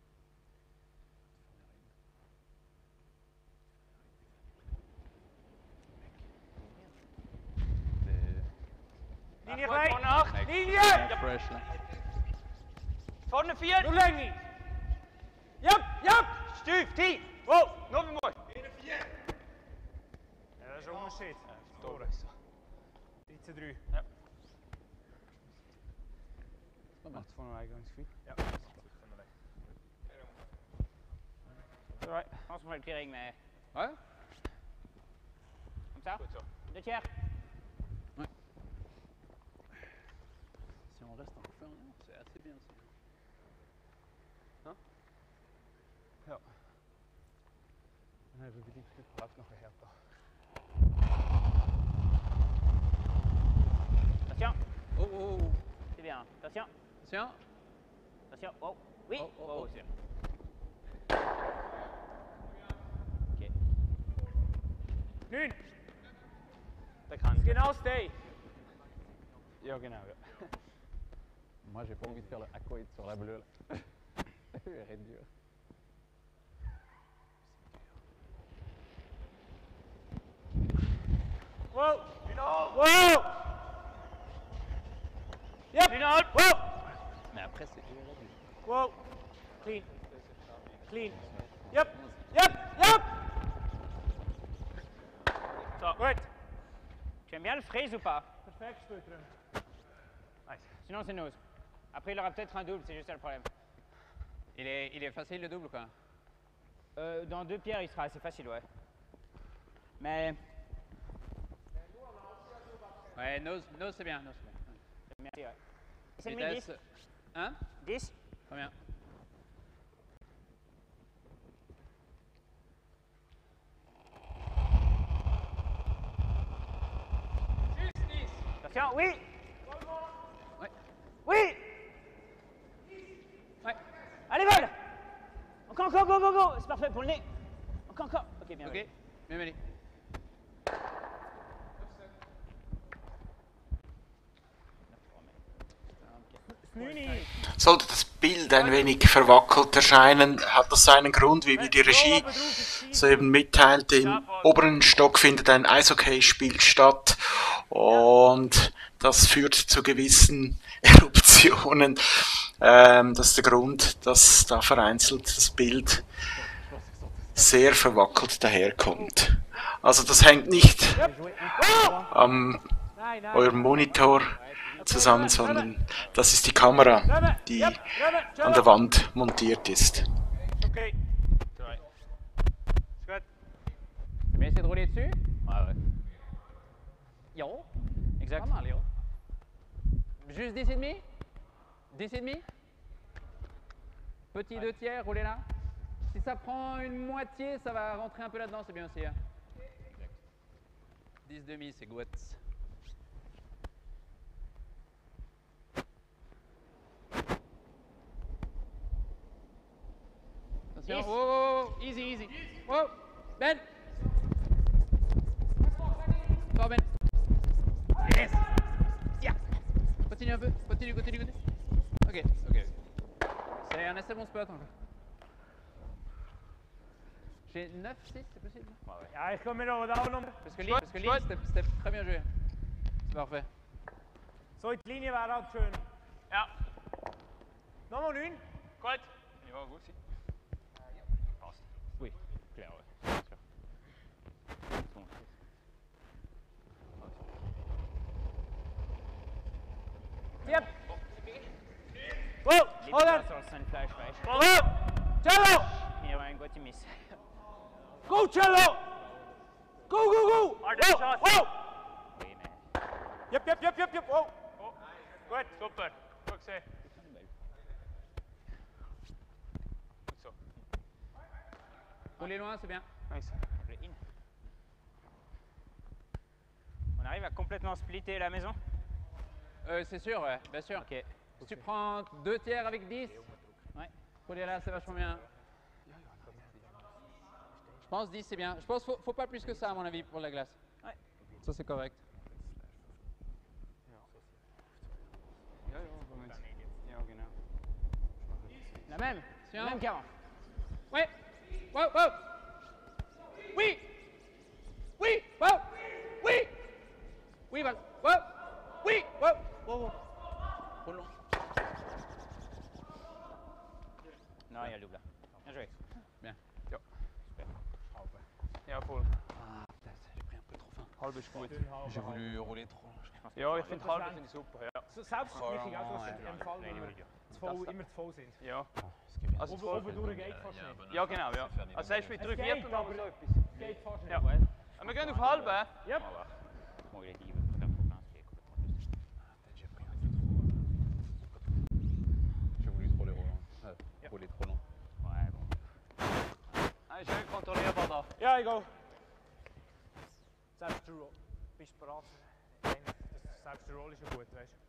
Linie klein. Vorne 8. Linie! Fresh, ne? Vorne 4. Nur Länge. Jap! Stuif, tief. Wow, nog weer mooi. Ja, dat is een onderscheid. Storen. 3-3. Ja. Macht vorne Eingangsfeed. Ja. Alright, pense qu'on va le clearing, mais. Ouais. Comme ça? Goed zo. 2 tiers. Si on reste en feu, c'est assez bien aussi. Ja. Dan hebben we die blijft nog een herta. Attention, Oh. c'est bien. Attention, Tiens. Oh, oui. Oh. C'est bien. Ok. Nu! Dat kan. Genau stay. Ja, genau. Ja. Moi, j'ai pas envie de faire le aquoid sur la bleue, là. Whoa! Whoa! Yep! Whoa! Mais après, c'est... Whoa! Clean. Clean. Yep! Yep! Yep! Right. Tu aimes bien le freeze ou pas? Perfect, Sputrum. Nice. Sinon c'est nose. Après il aura peut-être un double, c'est juste ça le problème. Il est facile le double ou quoi? Dans 2 pierres il sera assez facile, ouais. Mais... Ouais, nose c'est bien, nose c'est bien. Merci, ouais. C'est le 10. Hein? 10? Combien? Attention, oui! Ouais. Oui! Ouais. Allez, vol! Encore, go, go, go! C'est parfait pour le nez. Encore. Ok, bien. Ok, bien mené. Sollte das Bild ein wenig verwackelt erscheinen, hat das seinen Grund, wie mir die Regie soeben mitteilte. Im oberen Stock findet ein Eishockeyspiel statt und das führt zu gewissen Eruptionen. Das ist der Grund, dass da vereinzelt das Bild sehr verwackelt daherkommt. Also das hängt nicht am eurem Monitor zusammen, sondern das ist die Kamera, die an der Wand montiert ist. Okay. Good. Tu vas essayer de rouler dessus? Ouais. Yo. Exact. Pas mal, yo. Juste 10,5? 10,5? Petit 2 tiers, roulez là. Si ça prend une moitié, ça va rentrer un peu là-dedans, c'est bien aussi. Hein. 10,5, c'est good. Attention, oh, easy, easy. Oh, Ben. Fort, Ben. Yes. Yeah. Continue un peu, continue. Ok. C'est un assez bon spot encore. J'ai 9, 6, c'est possible? Ja, ich komme noch da noch. Parce que Lille, c'était très bien joué. C'est parfait. So, die Linie wäre halt schön. Ja. Nochmal 9. Gut. Ja, gut. Passt. Oui, clair, ouais. Yep. Whoa, hold on. Sur le sunflash, weißt du. Whoa, Cello. Hier war ein guter Miss. Go, Cello. Go. Whoa. Oui, mais... Yep. Whoa. Gut. Super. Goed gezegd. Roulez loin, c'est bien. Nice. On arrive à complètement splitter la maison? C'est sûr, ouais, bien sûr. Ok. Si tu prends 2 tiers avec 10, ouais, roulez là, c'est vachement bien. Je pense 10 c'est bien. Je pense qu'il faut pas plus que ça à mon avis pour la glace. Ouais. Ça c'est correct. La même? Tiens. Même 40. Ouais. Wow. Oui. Wow. Oui, Val. Wow. Oui. Wow. Trop long. Non, il y a le double là. Bien joué. Bien. Ja. Super. Ja, voll. Ah, putain, j'ai pris un peu trop faim. Halb ist gut. J'ai voulu rouler trop. Ja, ich finde halb finde ich super, ja. Selbstverständlich auch, Oh, dass im Fall immer zu voll sind. Ja. Also oben durch geht fast nicht. Ja, genau, ja. Also selbst mit 3/4 oder so etwas. Es geht fast nicht. Ja. Wir gehen auf halbe. Yep. Bon, il a dit, il faut faire J'ai voulu trop les rouler. Rouler trop long. Ouais, bon. Hij is controleerbaar da. Ja, ik go. Selbst der Roll. Bist du bereit? Selbst der Roll ist ja gut, weißt du.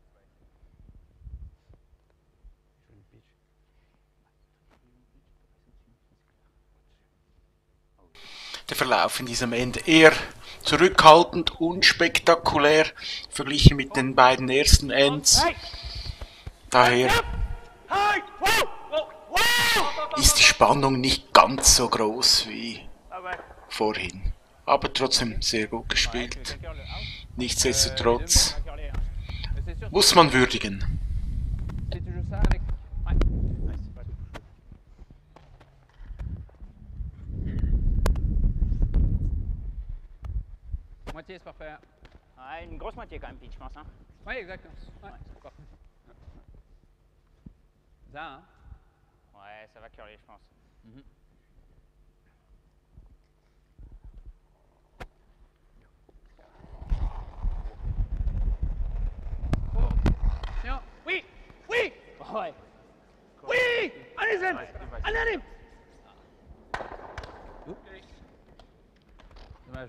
Der Verlauf in diesem End eher zurückhaltend, unspektakulär verglichen mit den beiden ersten Ends. Daher ist die Spannung nicht ganz so groß wie vorhin. Aber trotzdem sehr gut gespielt. Nichtsdestotrotz muss man würdigen. C'est toujours ça avec. Ouais. Ouais, c'est pas tout. Moitié, c'est parfait. Ouais, une grosse moitié quand même, Pete, je pense. Hein. Oui, exactement. Ouais, c'est parfait. Ça, hein? Ouais, ça va curler, je pense. Tiens. Oui! Oui! Ouais. Oui! Allez-y! Allez! Dommage.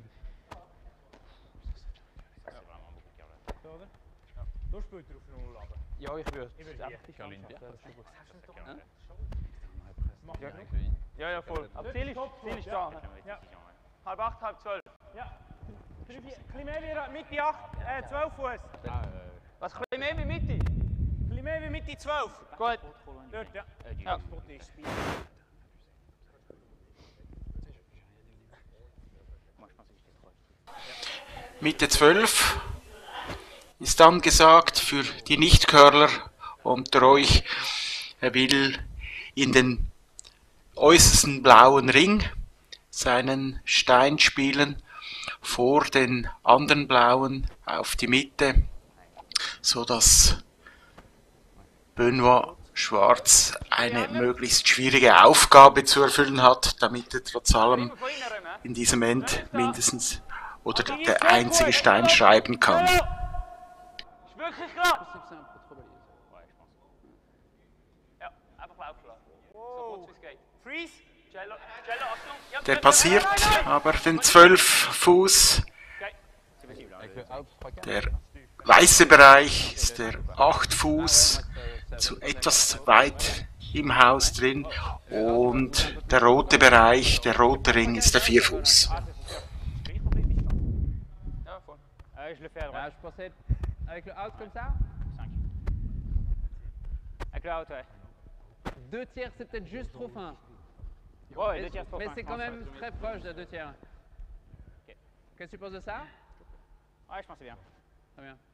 Ça, c'est vraiment beaucoup curler. Door spuit er of 0 lappen. Ja, ich würde. Ich würde hier. Caroline Pierre. Hein? Mag je ook nog? Ja, ja, voll. Ziel ist da. Ja. 7:30, 7:30. Ja. Klim mee weer Mitte 8, 12 Fuß. Was, ein bisschen mehr wie Mitte? Klim mee weer Mitte 12. Gut. Dort, ja. Ja. Spot is. Moi, je pense que j'étais trop. Mitte 12 ist angesagt für die Nicht-Curler unter euch. Er will in den äußersten blauen Ring seinen Stein spielen, vor den anderen blauen auf die Mitte, so dass Benoit Schwarz eine möglichst schwierige Aufgabe zu erfüllen hat, damit er trotz allem in diesem End mindestens oder der einzige Stein schreiben kann. Ist wirklich klar? Ouais, je pense. Ja, einfach laufen lassen. So kurz wie es geht. Freeze. Cello, Achtung. Ja, Der passiert aber den 12 Fuß. C'est possible. Hein, Avec le out 3-4. Der weiße Bereich ist der 8 Fuß, zu etwas weit im Haus drin, und der rote Bereich, der rote Ring, ist der 4 Fuß. Ja, voll. je le fais à droite. Je procède avec le out comme ça. 5. Avec le out, ouais. 2 tiers, c'est peut-être juste trop fin. Ouais, 2 tiers trop Mais fin, c'est je quand pense. même très proche de 2 tiers. Ok. Qu'est-ce que tu penses de ça? Ouais, je pense que c'est bien. Très bien.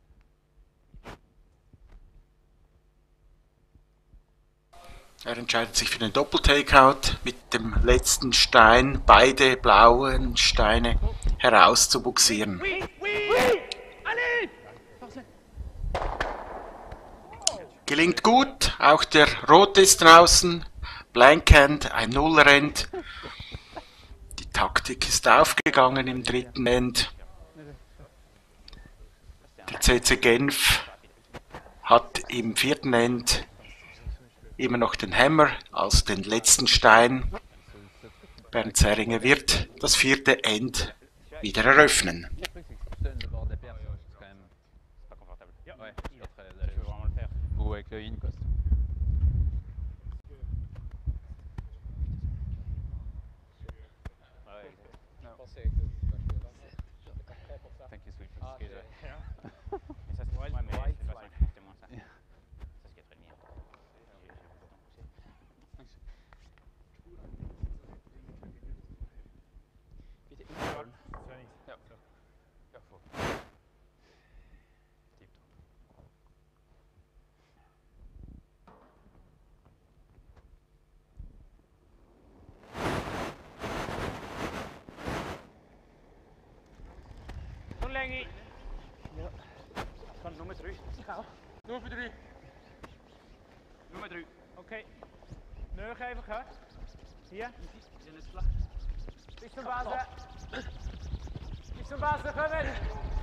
Er entscheidet sich für den Doppel-Takeout mit dem letzten Stein, beide blauen Steine herauszubuxieren. Oui! Allez! Gelingt gut, auch der rote ist draußen, Blankhand, ein Nuller-End. Die Taktik ist aufgegangen im dritten End. Der CC Genf hat im vierten End immer noch den Hammer, also den letzten Stein. Bernd Zerringer wird das vierte End wieder eröffnen. Le truc, c'est que si tu donnes le bord de la paire, c'est quand même. C'est pas confortable. Ouais, c'est pas très à l'aise. Je veux vraiment le faire. Ou avec le in, quoi. Ouais, Thank you, sweet. Excuse me. mais ça, c'est ouais, mais c'est pas 5, c'est moins ça. Ça, c'est 4,5. J'ai pourtant poussé. Ja. Ja, voll. Verlenging. Kan nummer 3. Nummer 3. Nummer 3. Oké. Neug even, hè? Hier. Zijn het slag? Is de baas, hè? Is de baas, hè? Ga weg.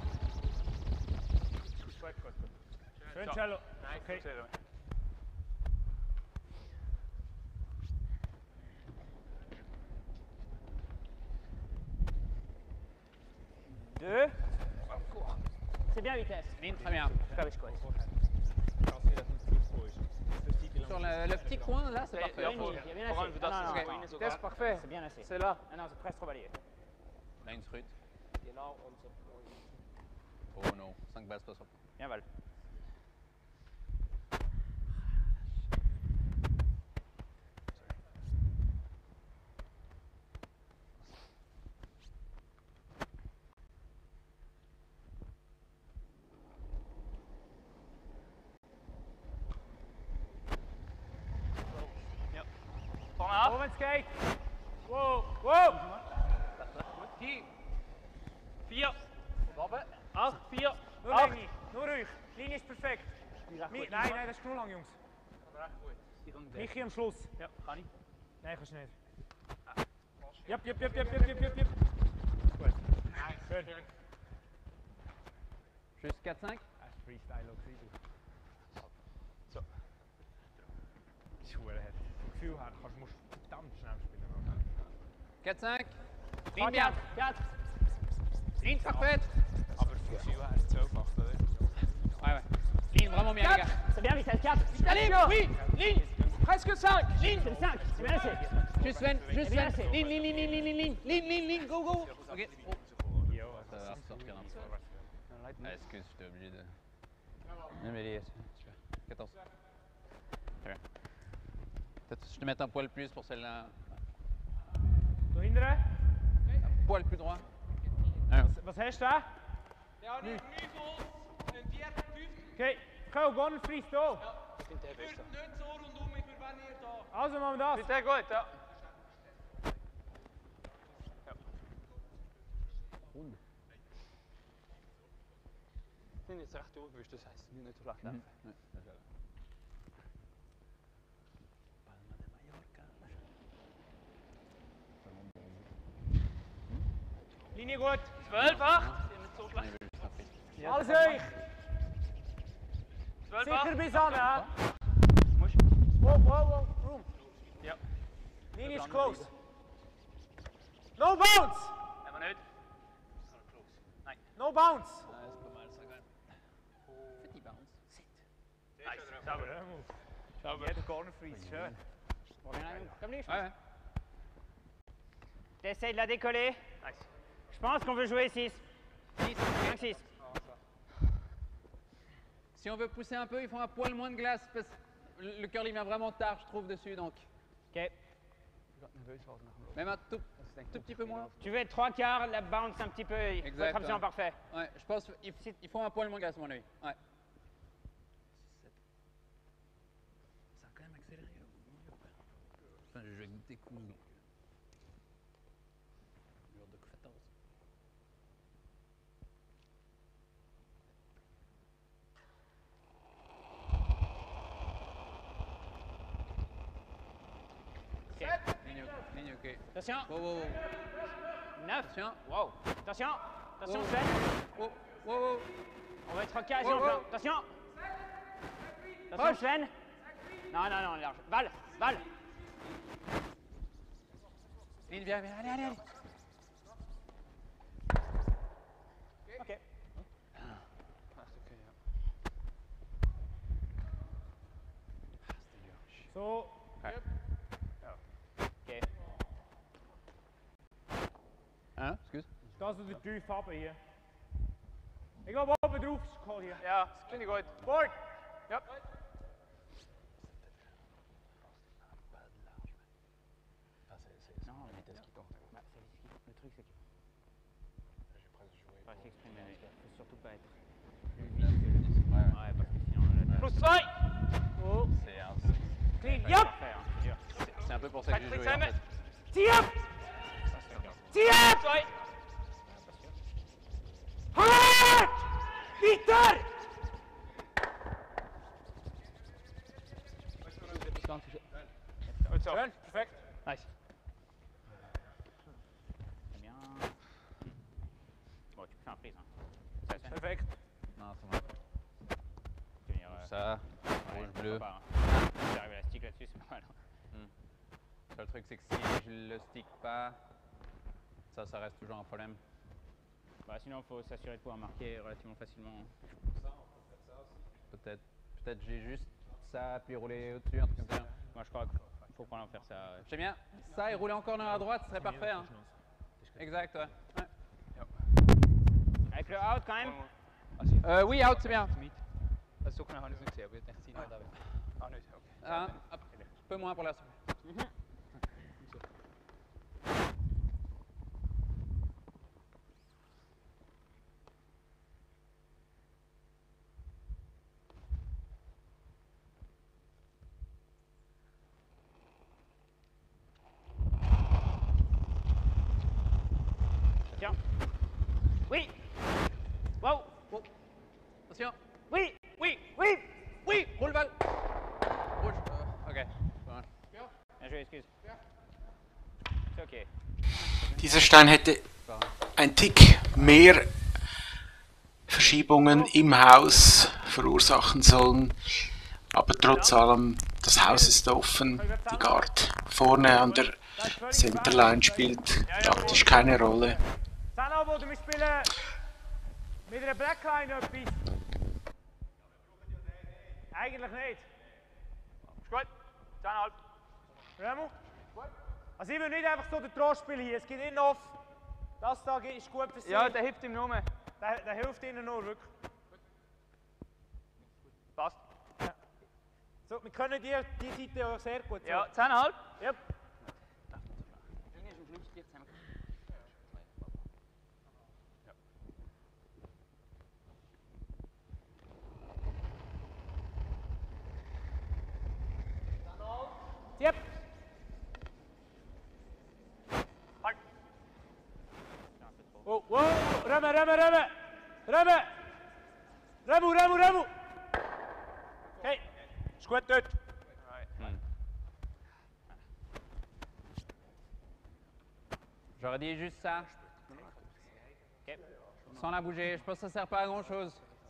Goed. Schön, cello. Oké. Deux. C'est bien vitesse. Très bien. Très squat. Sur le petit coin, là, c'est parfait. Ja, Il voll. y a bien Voran, assez. wir das Non, non, ist non, vorhin non. sogar. Das ist parfait. C'est bien assez. C'est là. Ah non, c'est presque trop balayé. Là, une strut. Genau. Oh non, 5 bases pas sur. Bien, Val. geht. Wow, wow. 10, 4, 8, 4, nur 8. Länge, nur ruhig. Die Linie ist perfekt. Nein, nein, das ist genug lang, Jungs. Michi am Schluss. Ja, kann ich. Nein, kannst du nicht. Jep. Gut. Schön. Juste 4-5. Das war Freestyle. So. Das ist verdammt hart. Vom Gefühl her musst du verdammt schnell spielen. 4-5. Ligne bien. 4. Ligne parfaite. Aber vom Gefühl her 12 macht, oder? Ouais. Ligne vraiment bien, les gars. C'est bien, Michel, 4. Allez, oui. Ligne. Presque 5. Ligne. C'est le 5. C'est bien laissé. Juste Sven. Juste bien Sven. laissé. Ligne. Go. Ok. Ça va ressortir un peu. Excuse, j'étais obligé de... Non mais les... Super. 14. Très bien. Peut-être je te mette un poil plus pour celle-là. Du hinderen. Un poil plus droit. Was hast du da? Ja, nicht 9 Goals, einen 4, 5. Okay, go, Gunner Freeze da. Ich finde der besser. Nicht so rundum, ich bin wenn ihr da. Also machen wir das. Sehr gut, ja. Runde. Ich bin jetzt recht durchgewischt, das heisst, nicht so schlecht laufen. Palma de Mallorca. Linie gut. 12, 8. Nicht so schlecht. Alles euch. 12, Sicher 8. bis an, ja? Musst Wow. Room. Ja. Linie ist close. No bounce. Haben wir nicht. No bounce. Ouais, c'est pas mal ça quand même. Petit bounce. Nice. Sauber. Sauber. Jeder Corner Freeze, schön. Comme les Ouais. T'essayes de la décoller. Nice. Je pense qu'on veut jouer 6. 5, 6. Si on veut pousser un peu, il faut un poil moins de glace parce que le curl il vient vraiment tard, je trouve, dessus donc. Ok. Même un tout petit peu moins. Tu veux être 3 quarts, la bounce un petit peu. Il faut être Exact, absolument ouais. parfait. Ouais, je pense qu'il faut un poil moins de glace à mon avis. Ouais. Ça a quand même accéléré. Enfin, je joue avec des coups donc. Mur de 14. Ligne ok. Attention. Wow. 9. Attention. Wow. Attention. Attention, Oh. Sven. Wow. On va être quasi Oh, en plein. oh. Attention. Attention, Sven. Non, large. Balle. Ligne, viens, allez. Ok. So, Ok. Hein? Excuse. das ist die 3 Farben hier. Ich glaube oben drauf ist Call hier. Ja, das finde ich gut. Board. Ja. Non, la vitesse qui compte. Bah, c'est le truc, c'est que. J'ai presque joué. Pas s'exprimer, mais il faut surtout pas être plus vite que le 10. Ouais, parce que sinon. Plus 2. Oh. C'est un... Clean. Pas Yup. faire, c'est dur. C'est un peu pour ça que j'ai joué en fait. Tee up. Ça, c'est dur. Tee up. 2. Hard. Peter. Gut so. Schön, perfekt. Nice. C'est bien. Bon, tu peux faire un freeze. Hein. Ça, Sven. Perfekt. Non, c'est bon. Tu veux dire, Ça, ouais, rouge, bleu. pourquoi pas, hein. Si j'arrive à la stick là-dessus, c'est pas mal. Le seul truc c'est que si je le stick pas, ça reste toujours un problème. Bah, sinon, il faut s'assurer de pouvoir marquer relativement facilement. Peut-être j'ai juste ça, puis rouler au-dessus, un truc comme ça. Moi, je crois qu'il faut probablement faire ça. J'aime bien. Ça et rouler encore dans la droite, ce serait parfait. Hein. Exact, ouais. Avec le out quand même. Oui, out, c'est bien. Also, so kann ich es nicht sehen, aber ich denke, sie nicht. Ah, nicht, okay. Un peu moins pour la suite. Attention. Oui, oui, oui, oui. Roule balle. Rouge. Ok. Bien joué, excuse. C'est ok. Dieser Stein hätte ein Tick mehr Verschiebungen im Haus verursachen sollen, aber trotz allem, das Haus ist offen, die Guard vorne an der Centerline spielt praktisch keine Rolle. Zusammen, oder wir spielen mit einer Blackline etwas. Eigentlich nicht. Ist gut, 10,5. Remo? Also ich will nicht einfach so den Trost spielen hier, es geht innen off. Das da ist gut für Sie. Ja, der hilft ihm nur. Der hilft Ihnen nur, wirklich. Passt. Ja. So, wir können die Seite auch sehr gut. So. Ja, 10,5. Yep. Yep. Halt. Oh, wow, Remme. Remu. Okay, ist gut dort. J'aurais dit juste ça. Ok. Sans la bouger. Je pense que ça sert pas à grand chose.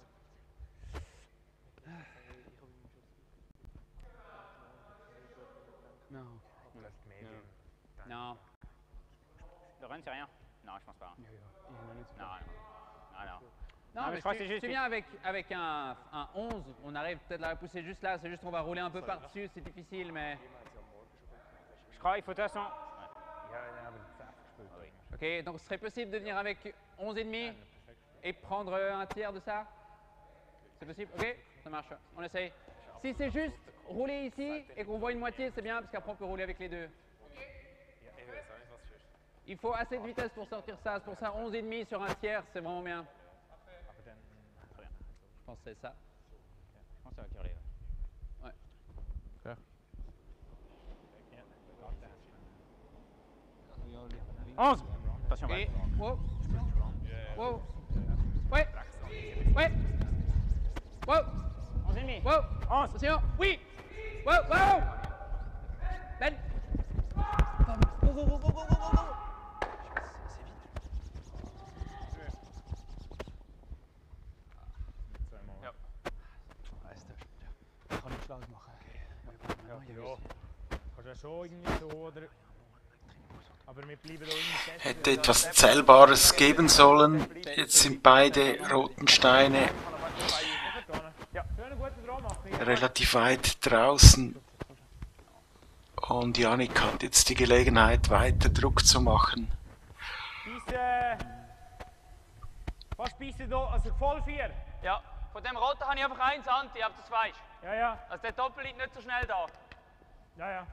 Non. Non. Le run, c'est rien? Non, je pense pas. Non. Non, mais je crois que c'est juste. tu viens avec un 11, on arrive peut-être à la pousser juste là, c'est juste qu'on va rouler un peu par-dessus, c'est difficile, mais... Je crois qu'il faut de toute façon. Ok, donc ce serait possible de venir avec 11,5 et prendre un tiers de ça? C'est possible? Ok, ça marche, on essaye. Si c'est juste rouler ici et qu'on voit une moitié, c'est bien, parce qu'après on peut rouler avec les deux. Il faut assez de vitesse pour sortir ça, c'est pour ça 11,5 sur un tiers, c'est vraiment bien. Je pense que c'est ça. Je pense que ça va curler. Ouais. Fair. 11. Attention, Et... balle. Wow. Ouais. Wow. 11,5. Wow. 11. Attention. Oui. Wow. Ben. Go. Schlag machen. Ja, kannst ja schon irgendwie so, oder? Aber wir bleiben da irgendwie Hätte etwas Zählbares geben sollen. Jetzt sind beide roten Steine relativ weit draußen. Und Yannick hat jetzt die Gelegenheit, weiter Druck zu machen. Was beißt du da? Also voll 4? Ja, von dem roten habe ich einfach 1 Anti, aber das weißt du. Ja. Also der Doppel liegt nicht so schnell da. Ja.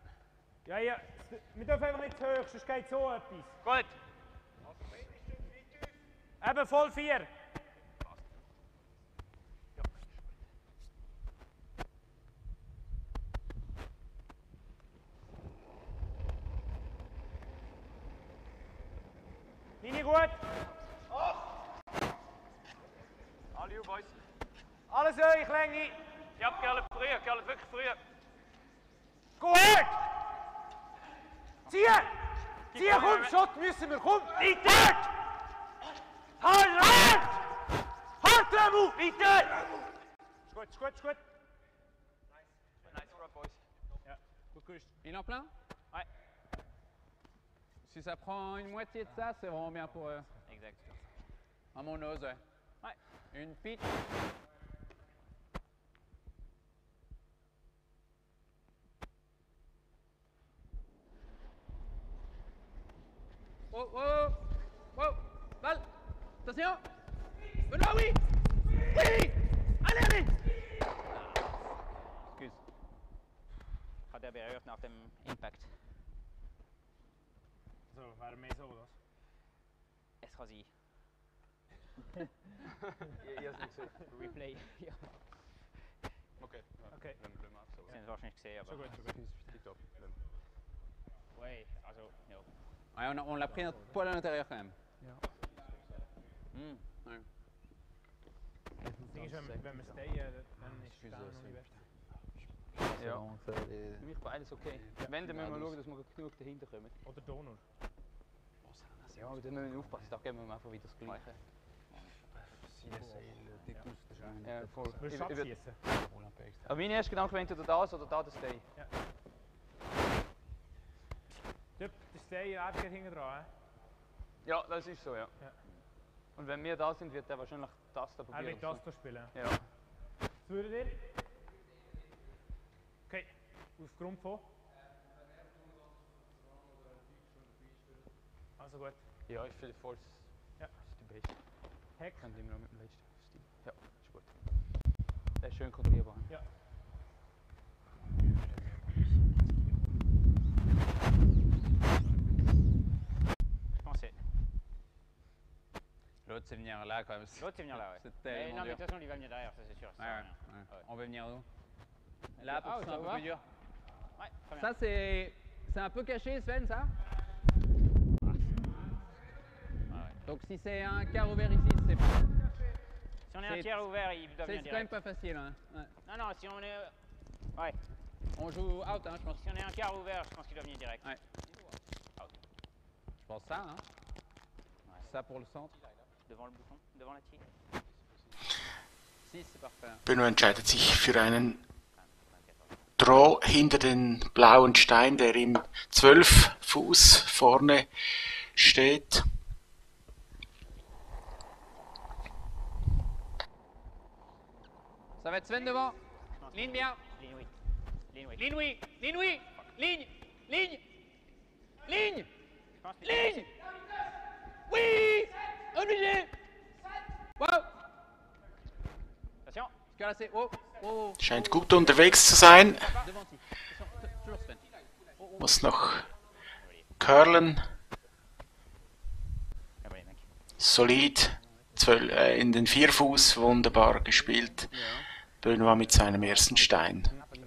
Wir dürfen einfach nicht zu hoch, sonst geht so etwas. Gut. Eben voll 4. Linie gut. Alle you boys. Alles euch, Länge. Ja, Kerl, wirklich früher. Gut! Ziehen, komm, Schott müssen wir, komm! Nicht dort! Halt! Halt, Remu! Nicht dort! Ist gut. Nice work, boys. Ja, gut gewusst. Il est en plein? Ouais. Si ça prend une moitié de ça, c'est vraiment bien pour eux. Exact. À mon nose, ouais. Ouais. Une pitch. Wow. Balle. Attention. Benoît, oui. Allez. Excuse. Hat er berührt nach dem Impact. So, wäre mehr so, das. Es kann sein. Replay. Ja. Okay. Okay. Le match, ça Sie haben es wahrscheinlich gesehen, aber... Schon gut. Top. Ouais, also, ja. Ouais, on l'a pris notre poil à l'intérieur quand même. Ja. Ouais. Ding ist, wenn wir stayen, dann ist es noch nicht besser. Ja. Für mich beides okay. Wenn, dann müssen wir schauen, dass wir genug dahinter kommen. Oder Donor. Ja, aber dann müssen wir aufpassen, da geben wir einfach wieder das Gleiche. Ja, voll. Willst du abschießen? Aber mein erster Gedanke wäre entweder das oder da der Stay. Ja. Der Stay einfach hinten dran. Ja, das ist so, ja. Und wenn wir da sind, wird er wahrscheinlich das da probieren. Er wird das da spielen. Ja. Was würdet ihr? Okay, aufgrund von? Also gut. Ja, ich finde voll. Ja. Das ist die Beste. Heck. Können immer noch mit dem letzten Stil. Ja, ist gut. Der ist schön kontrollierbar. Ja. Je pensais. L'autre, c'est venir là quand même. L'autre, c'est venir là, ouais. C'est Mais tellement non, mais de dur. toute façon, il va venir derrière, ça c'est sûr. Ça Ouais, sert à ouais, rien. ouais. Ouais. On veut venir où? Là, pour que ce soit ça un peu va plus dur. Ouais, très bien. Ça, c'est un peu caché, Sven, ça? Donc si c'est un quart ouvert ici, c'est Si on est un tiers ouvert, il doit venir quand même direct. pas facile. Hein. Ouais. Non, non, si on est. Ouais. On joue out, hein, je pense. Si on est un quart ouvert, je pense qu'il doit venir direct. Ouais. Je pense ça. Hein. Ouais. Ça pour le centre. Devant le bouton, devant la tige. 6, c'est parfait. Benno entscheidet sich für einen Draw hinter den blauen Stein, der im 12 Fuß vorne steht. Ça va être Sven devant. Ligne bien. Ligne, oui. Ligne, oui. Ligne, oui. Ligne, oui. Ligne. Ligne. Ligne. Je pense que Ligne. Oui. Obligé. Wow. Attention. Carassé. Oh. Oh. Scheint gut unterwegs zu sein. Devant ici. Toujours Sven. Muss noch curlen. Ah, oui, mec. Solid. In den 4 Fuß wunderbar gespielt. Benoit mit seinem ersten Stein.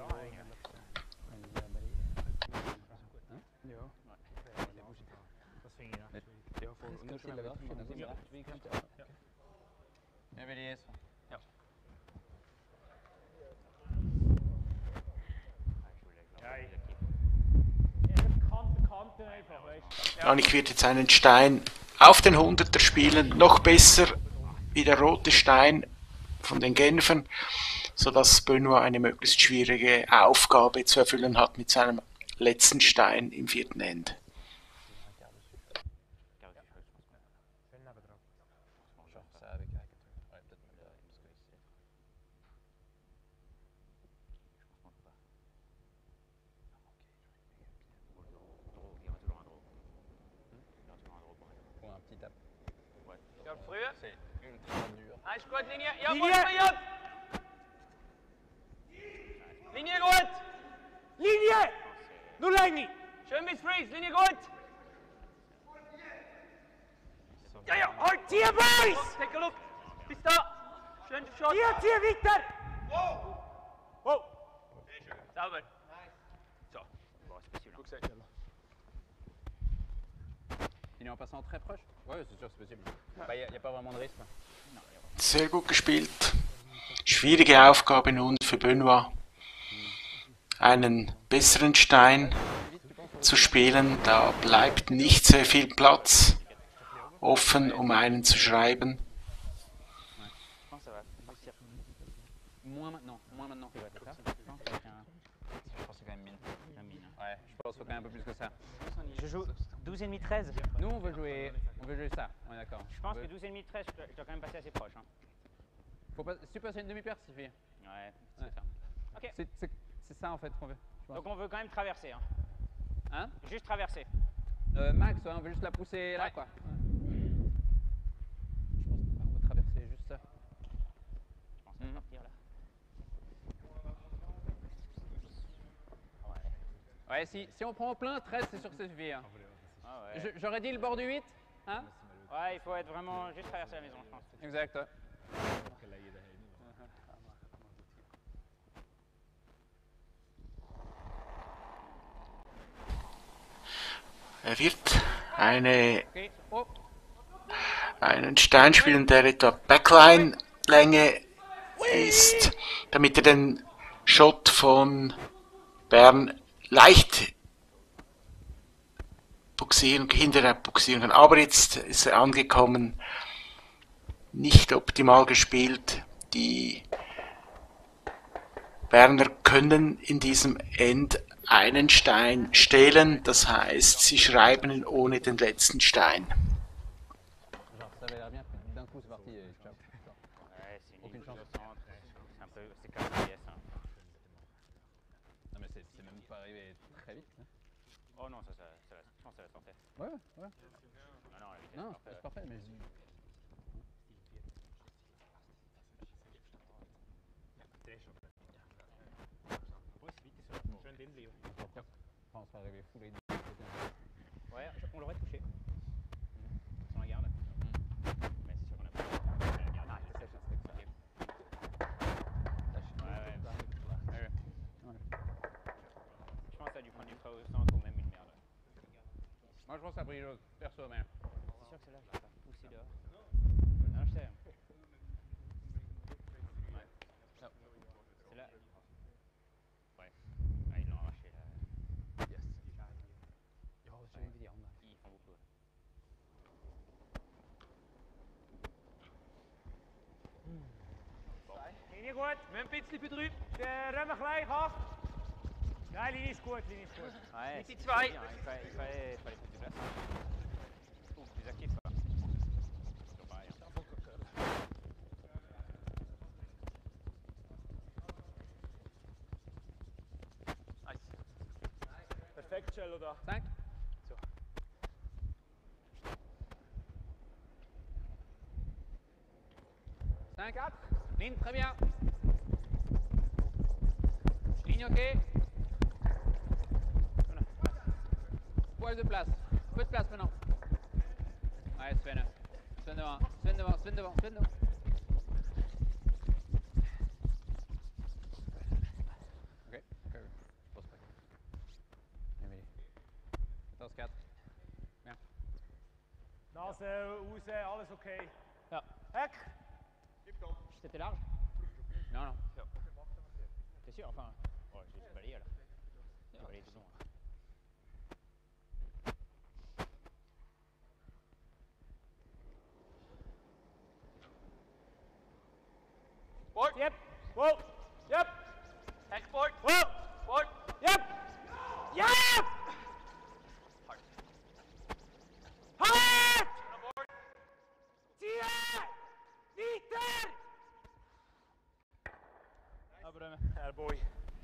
Kanten einfach, weißt du? Janik wird jetzt einen Stein auf den 100er spielen, noch besser wie der rote Stein von den Genfern, sodass Benoit eine möglichst schwierige Aufgabe zu erfüllen hat mit seinem letzten Stein im 4. End. Linie! Ja, Linie! Linie gut! Linie! Nur Länge! Schön bis Freeze, Linie gut! Ja, ja, halt, zieh, Boys! Take a look! Bis da! Schön Shot! Zieh weiter! Wow! Sauber! So, bon, c'est possible. Il est en passant très proche? Oui, c'est sûr, c'est possible. Il n'y a pas vraiment de risque. Sehr gut gespielt. Schwierige Aufgabe nun für Benoit, einen besseren Stein zu spielen. Da bleibt nicht sehr viel Platz offen, um einen zu schreiben. Moins maintenant. Je pense que c'est quand même mine. Ouais, je pense qu'il faut quand même un peu plus que ça. Je joue 12,5 13. Nous, on veut jouer ça, on est d'accord. Je pense que 12,5 13, je dois quand même passer assez proche. Hein. Si tu passes une demi-paire, ça suffit. Ouais, c'est ça. Ok. C'est ça en fait qu'on veut. Donc on veut quand même traverser. Hein. Hein? Juste traverser. Max, ouais, on veut juste la pousser là, quoi. Je pense qu'on veut traverser juste ça. Je pense qu'on va partir là. Ouais, si on prend au plein, 13, c'est sûr que ça suffit. Hein. Ah ouais. J'aurais dit le bord du 8. Hein? Ouais, il faut être vraiment juste traverser la maison, je pense. Exact, ouais. Er wird Okay. Oh. einen Stein spielen, der etwa Backline-Länge ist, damit er den Shot von Bern leicht hinterher buxieren kann. Aber jetzt ist er angekommen, nicht optimal gespielt. Die Berner können in diesem End einen Stein stehlen, das heißt, sie schreiben ihn ohne den letzten Stein. Oh non, je pense que ça va sortir. Ouais, ouais. Ah non, la vitesse Non, est parfaite. c'est parfait, mais... Je pense pas arriver full. Ouais, on l'aurait touché. Sans la garde. Mais c'est sûr qu'on a pas la garde. Ah, c'est ça, c'est ça. Ouais. Je pense que ça a dû prendre du faux au centre ou même une merde. Moi, je pense que ça a pris l'autre, perso, mais... C'est sûr que c'est là, je vais pas pousser dehors. Non, je sais. Ouais. C'est là. Ouais. Ah, ils l'ont arraché là. Yes. Ils font beaucoup. Linie gut. Mit ein bisschen bedrückt. Der Römer gleich, 8. Ja, Linie ist gut, Linie ist gut. Ouais, Mit die c'est zwei. bien, il fallait faire du place. Ouh, plus actif quoi. C'est pareil. Nice. Perfekt, Cello da. 5. So. 5, 4. Ligne, très bien. Ligne, ok. Poil de place. Peu de place maintenant. Ouais, Sven. Sven devant. Sven devant. Sven devant. Sven devant. Ok. Pose pas. Bien, 14-4. Bien. Nase raus, alles okay. Ja. Heck. C'était large? Non, non. T'es sûr? Enfin, ouais, j'ai balayé alors. J'ai balayé tout le long. Board. Yep. Whoa. Yep. Heck board. Whoa. Board. Yep. Yep. Hard. Hard. Zie Dieter. Boy.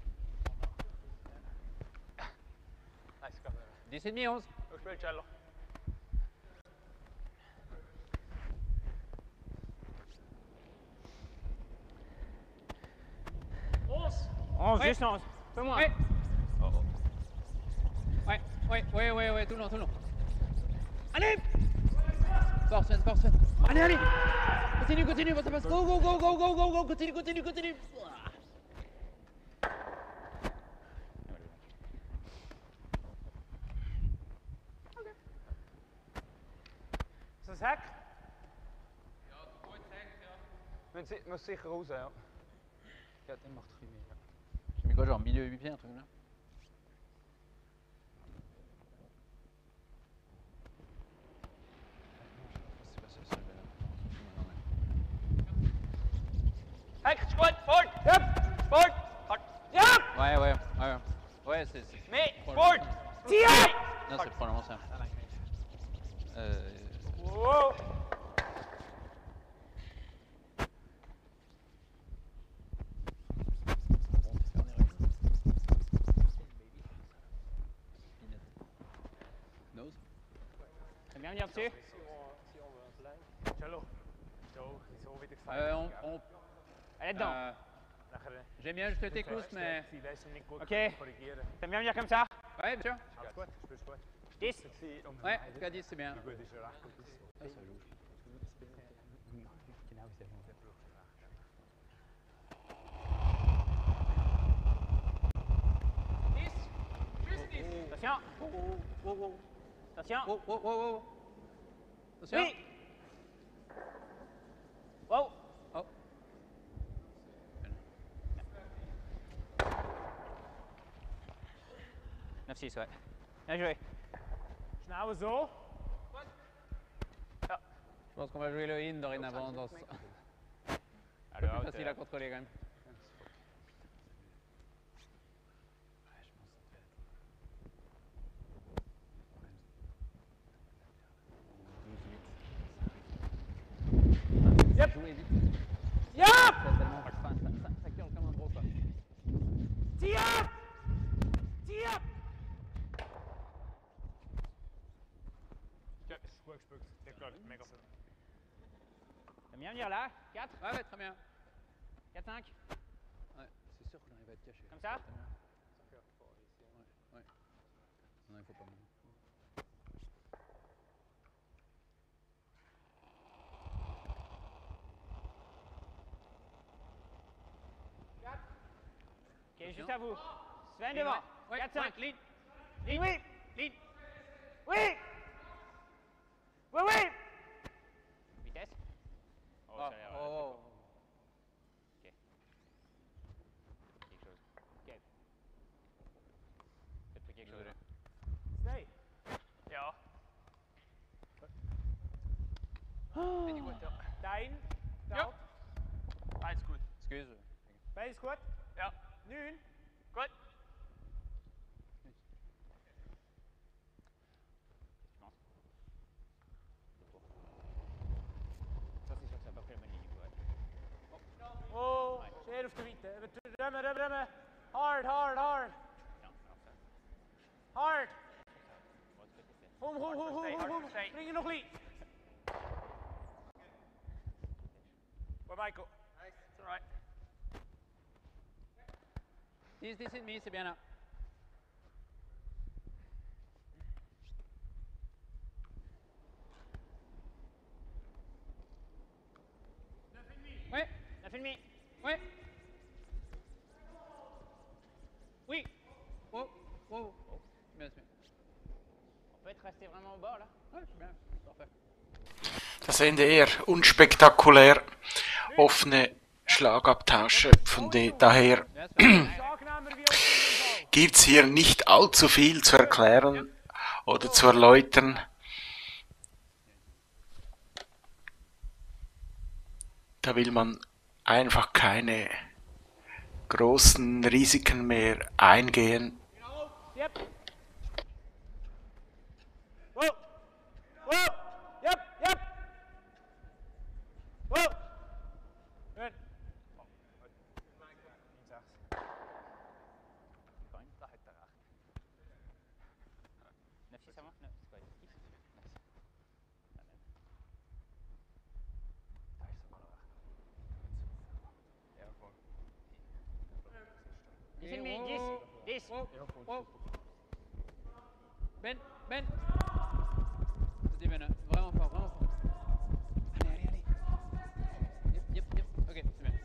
Nice, come there. 10,5, 11. Lo speel cello. Oh, juste 11. Fais-moi. Ouais. Ouais, tout le long, tout le long. Allez. Force, Sven, force, Sven. Allez, allez. Continue, ça passe. Go, continue. Is dat hek? Ja, goed hek, ja. Moet zeker roze, ja. Ja, dat mag toch niet meer. J'ai mis quoi, genre milieu 8 pieds, un truc là? Hek, squat, forward. Yep. Forward. Hard. Yep. Ouais, c'est... Mais, forward. Tia. Non, c'est probablement ça. Wow. Nose. T'aimes bien venir dessus? Cello. Zo weet ik fijn. Elle est dedans. J'aime bien juste tes cousses, mais... Ok. T'aimes bien venir comme ça? Ouais, bien sûr. 10. Ouais, en tout cas 10, c'est bien. Attention. Attention. Wow. Attention. Oui. Wow. Oh. 9-6, ouais. Bien joué. Schneller so. Ja. Je pense qu'on va jouer le in dorénavant dans ce... Allez, plus facile à contrôler quand même. Yep. Jouer vite. Yep. Ça curle comme un gros ça. Tee up. Tee up. T'aimes bien venir là? 4? Ouais, ouais, très bien. 4-5? Ouais, c'est sûr qu'on arrive à être caché. Comme ça? Ouais. Non, il faut pas. Ok, juste à vous. Sven devant. 4-5. Lean. Lean, oui. Lean. Oui. Oui, oui. Vitesse. Oh, ça a l'air. Oh. Ok. Quelque chose. Ok. Peut-être fait quelque chose. Là. Stay. Ja. Dein. Down. Alles gut. Excuse. Base squat. Ja. 9. Gut. Ça, c'est sûr que ça n'a pas pris la bonne ligne. Ouais. Oh, zeer of de witte. Remmen. Hard. Non, alors ça. Hard. Bon, c'est pas fait. Home. Spring je nog lief. Voor Michael. Nice. It's alright. 10 et demi, c'est bien là. Ouais. 9,5. Ouais. Oui. Oh. Bien. On peut être resté vraiment au bord là? Ouais, c'est bien. Parfait. Das Ende eher unspektakulär. Offene Schlagabtausche. Daher gibt es hier nicht allzu viel zu erklären oder zu erläutern. Da will man einfach keine großen Risiken mehr eingehen. Yep. Whoa. Yep. Whoa. Good. Links 8. 9-6 ça va? Non, c'est quoi? 10? Nice. 10. Oh. Ben. Vas-y, Ben. Vraiment fort. Allez. Yep. Ok, c'est bien.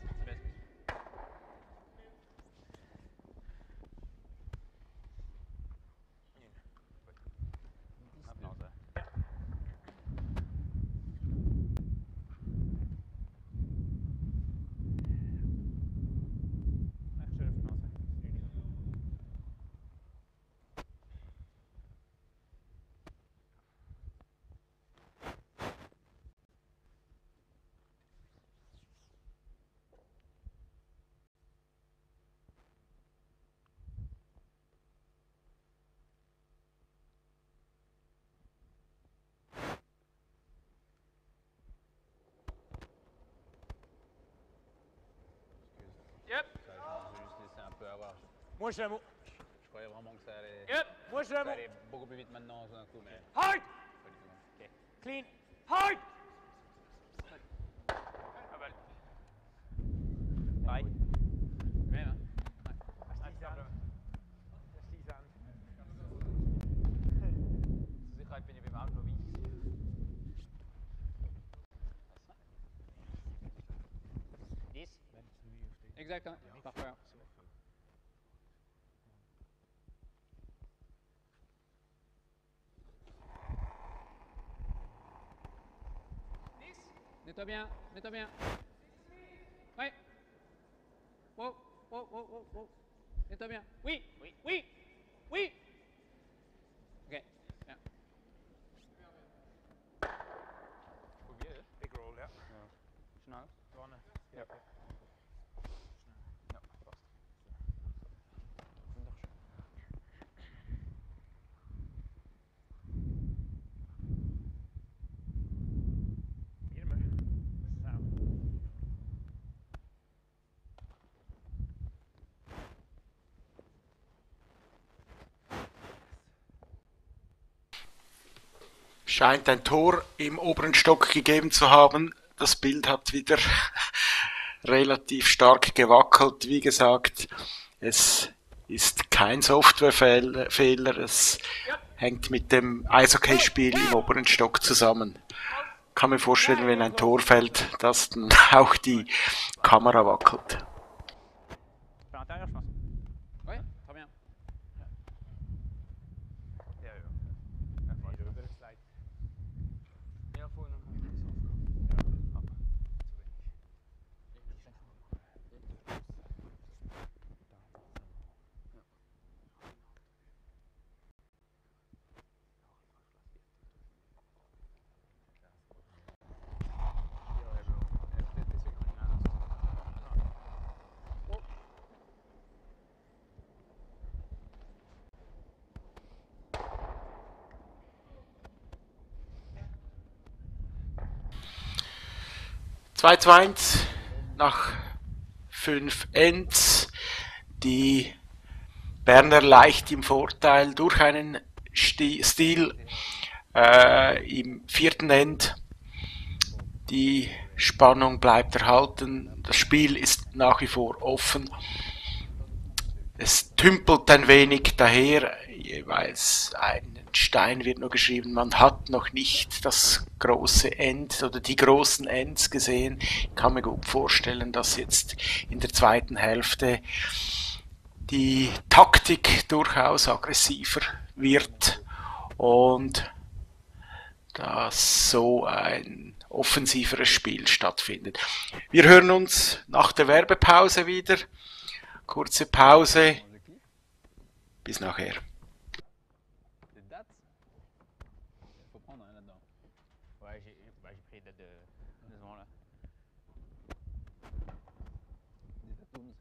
Yep. Je vais juste laisser un peu avoir. Moi je l'aime. Je croyais vraiment que ça allait... Yep. Moi je Ça l'aime. allait beaucoup plus vite maintenant d'un coup, mais... Hard. Pas du tout. Ok. Clean. Hard. Ah bah. Pareil. Même, hein. Sicherheit bin ich beim Auto wie. Exact, hein. Parfait. Nettoie bien. Ouais. Wow. Nettoie bien. Oui. scheint ein Tor im oberen Stock gegeben zu haben. Das Bild hat wieder relativ stark gewackelt. Wie gesagt, es ist kein Softwarefehler. Es hängt mit dem Eishockeyspiel im oberen Stock zusammen. Kann mir vorstellen, wenn ein Tor fällt, dass dann auch die Kamera wackelt. Ouais, très bien. Zwei zu 1 nach 5 Ends. Die Berner leicht im Vorteil durch einen Steal im vierten End. Die Spannung bleibt erhalten. Das Spiel ist nach wie vor offen. Es tümpelt ein wenig daher, jeweils ein Stein wird nur geschrieben. Man hat noch nicht das große End oder die großen Ends gesehen. Ich kann mir gut vorstellen, dass jetzt in der zweiten Hälfte die Taktik durchaus aggressiver wird und dass so ein offensiveres Spiel stattfindet. Wir hören uns nach der Werbepause wieder. Kurze Pause. Bis nachher. Des dates? Faut prendre là-dedans. Ouais, j'ai pris les dates de ce moment-là. Des atomes.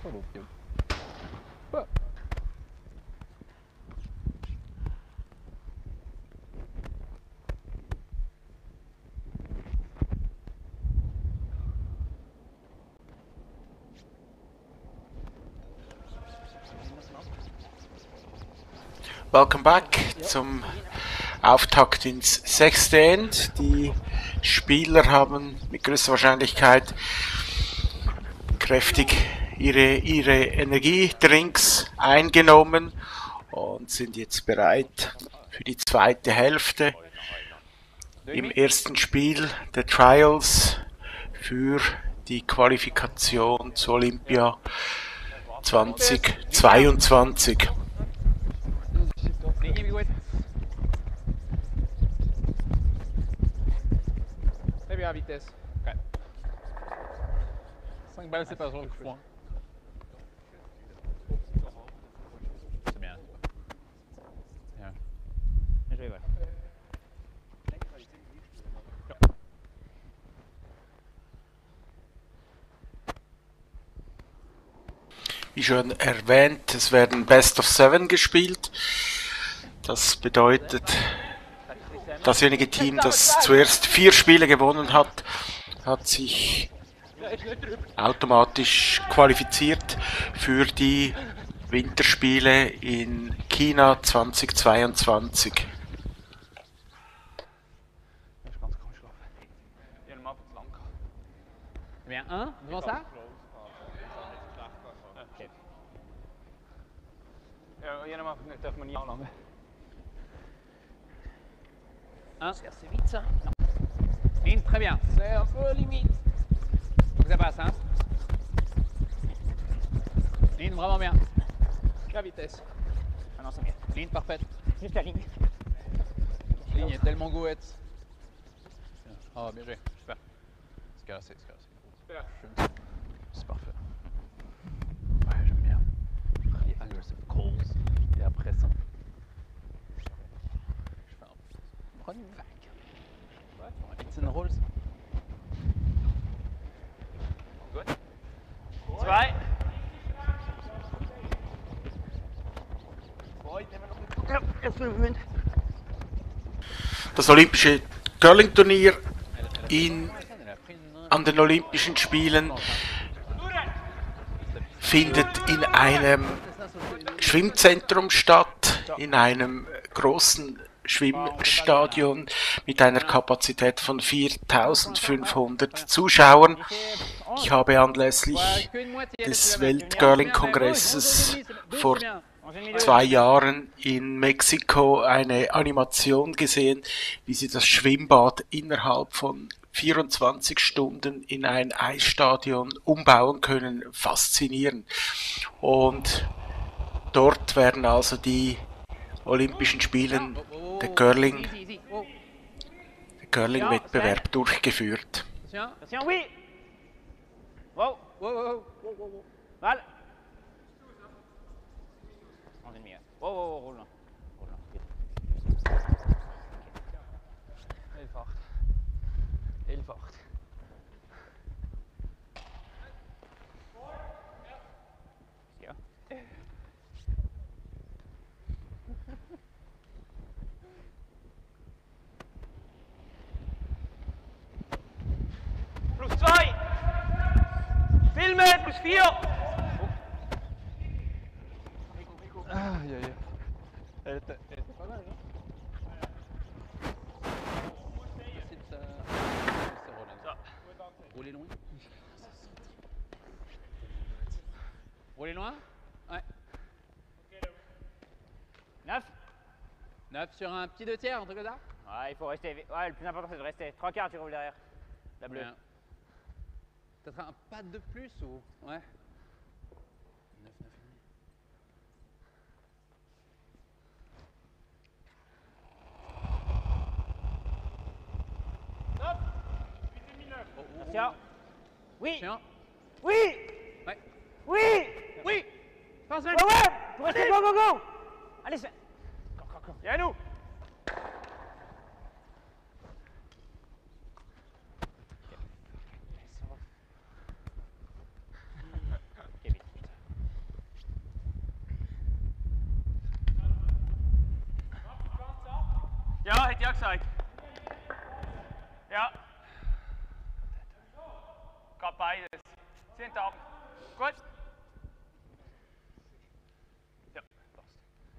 solo, Pio. Quoi? Welcome back zum Auftakt ins 6. End. Die Spieler haben mit größter Wahrscheinlichkeit kräftig ihre Energiedrinks eingenommen und sind jetzt bereit für die zweite Hälfte im ersten Spiel der Trials für die Qualifikation zur Olympia 2022. Très bien, vitesse. Okay. 5 balles, c'est pas sur le point. C'est bien. Bien. Bien joué, voilà. Wie schon erwähnt, es werden Best of 7 gespielt. Das bedeutet, dasjenige Team, das zuerst 4 Spiele gewonnen hat, hat sich automatisch qualifiziert für die Winterspiele in China 2022. Bien, 1, devant ça? Helemaal darf man niet aanlangen. 1. C'est vite ça. Ligne, très bien. C'est un peu limite. Faut que ça passe, hein. Ligne, vraiment bien. La vitesse. Ah non, c'est bien. Ligne parfaite. Juste la ligne. Ligne est tellement goûette. Oh, bien joué. Super. C'est cassé, c'est cassé. Super. C'est parfait. Ouais, j'aime bien. Les aggressive calls. Et après ça. Je fais un running back. Ouais, it's and rolls. Gut. 2. Das olympische Curling-Turnier an den Olympischen Spielen findet in einem Schwimmzentrum statt, in einem großen Schwimmstadion mit einer Kapazität von 4.500 Zuschauern. Ich habe anlässlich des Welt-Curling-Kongresses vor 2 Jahren in Mexiko eine Animation gesehen, wie sie das Schwimmbad innerhalb von 24 Stunden in ein Eisstadion umbauen können. Faszinierend. Und dort werden also die Olympischen Spielen der Curling-Wettbewerb durchgeführt. Attention, oui. Wow. Mal. Wow, roule. Heel vacht. Heel vacht. Ja. Plus 2. Filmen, plus 4. Aïe aïe. Elle était pas mal, non? Rouler loin. Rouler loin? Ouais. 9. 9 sur un petit 2 tiers, un truc comme ça? Ouais, il faut rester. Ouais, le plus important c'est de rester. 3 quarts, tu roules derrière. La bleue. Peut-être un pas de plus ou. Ouais. 9, 9,5. Attention. Oui. Attention. Oui. Ouais. Oui. Oui. Pense Ouais, ouais. Faut rester. Go, go, go. Allez, c'est. Go. Viens à nous. Ok, vite. ja gesagt. Ja. Gerade beides. 10 Tage. Gut. Ja, passt.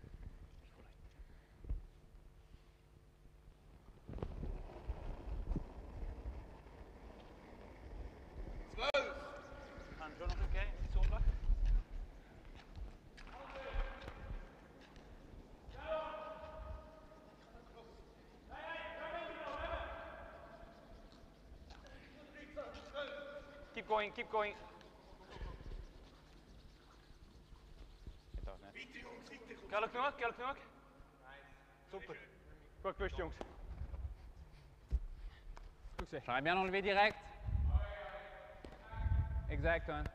12. Schon noch okay? So lang? Keep going, keep going. Gell genug, gell genug? Super. Gut gewusst, Jungs. Gut gesehen. J'aimerais bien enlever direct. Exact, ouais.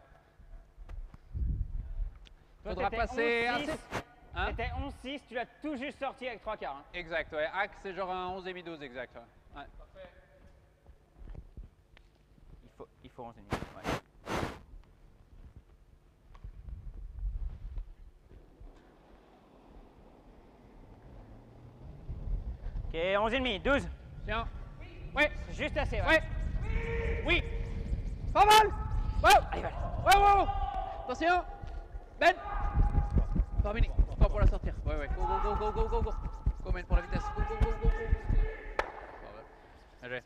Faudra passer un 6. Hein? C'était 11-6, tu l'as tout juste sorti avec 3 quarts. Hein. Exact, ouais. Axe, c'est genre un 11,5-12, exact. Ouais. Ouais. Il faut 11 et demi. Ouais. Ok, 11 et demi, 12. Tiens. Ouais. Juste assez, ouais. Ouais. Oui. Pas mal. Wow. Allez, allez. Wow. Attention. Ben. Terminé. Pas pour la sortir. Ouais, ouais. Go. Go, Ben, pour la vitesse. Go. Allez.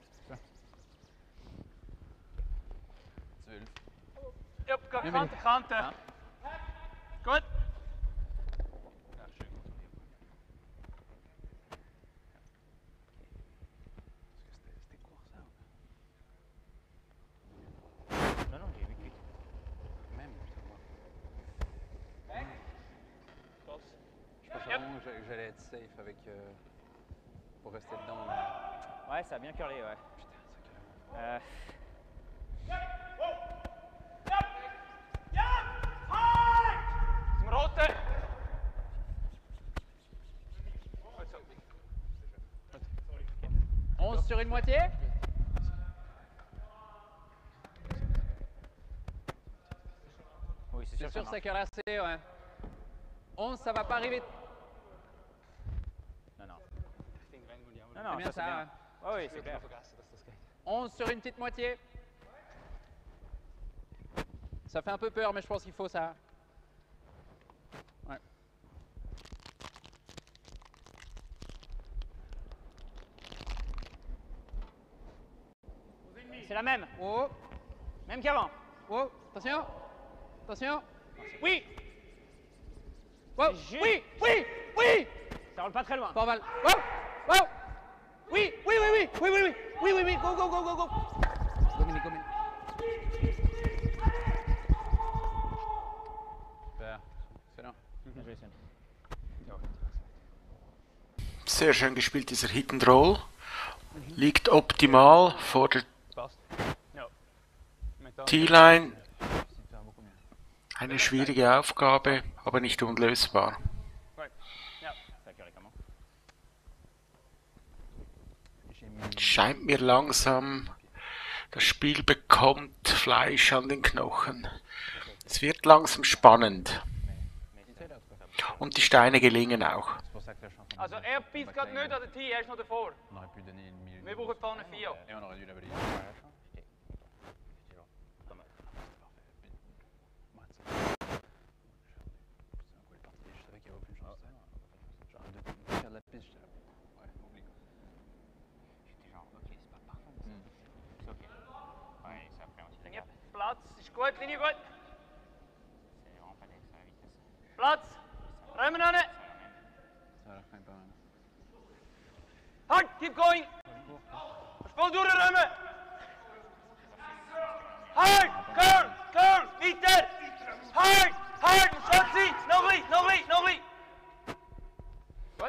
Yep, Kante. Ja. Gut. Ja, schön. C'était court ça. Non, j'ai 8. Même, putain, moi. Je pensais vraiment que j'allais être safe avec. Pour rester dedans. Mais... Ouais, ça a bien curlé, ouais. Putain, ça Rote. 11 sur une moitié. Oui, c'est C'est sûr que ça cœur assez, ouais. 11, ça va pas arriver. Non. C'est bien ça, ça. c'est bien. Ouais. Oh, oui, c'est clair. 11 sur une petite moitié. Ça fait un peu peur, mais je pense qu'il faut ça. Ouais. C'est la même. Oh, Même qu'avant. oh, attention. Oui. Wow. Juste. Oui. Ça roule pas très loin. Pas mal. Wow. Oui. Go. Dominique. Super. Excellent. Bien joué, Sven. Sehr schön gespielt, dieser Hit and Roll. Liegt optimal vor der Passt. Ja. T-Line. Eine schwierige Aufgabe, aber nicht unlösbar. Ouais. Ja. Ça a curlé comment? Scheint mir langsam, das Spiel bekommt Fleisch an den Knochen. Es wird langsam spannend. Und die Steine gelingen auch. Also er beißt gerade nicht an der Tee, er ist noch davor. On aurait pu donner une minute. Wir brauchen vorne 4. Et on aurait dû la valider. Faire de la piste, j'étais là. Ouais, oublie quoi. J'étais genre, ok, c'est pas parfait, mais c'est ok. Ouais, ça a pris un petit Linie, regard. Platz, ist gut, Linie gut. C'est vraiment pas d'être à la vitesse. Platz, Räumen an. Ça a l'air quand même pas mal. Hard, keep going. Spul durch den Räumen. Hard, curl, weiter. Hard, schön sein. Noch ein bisschen. Gut.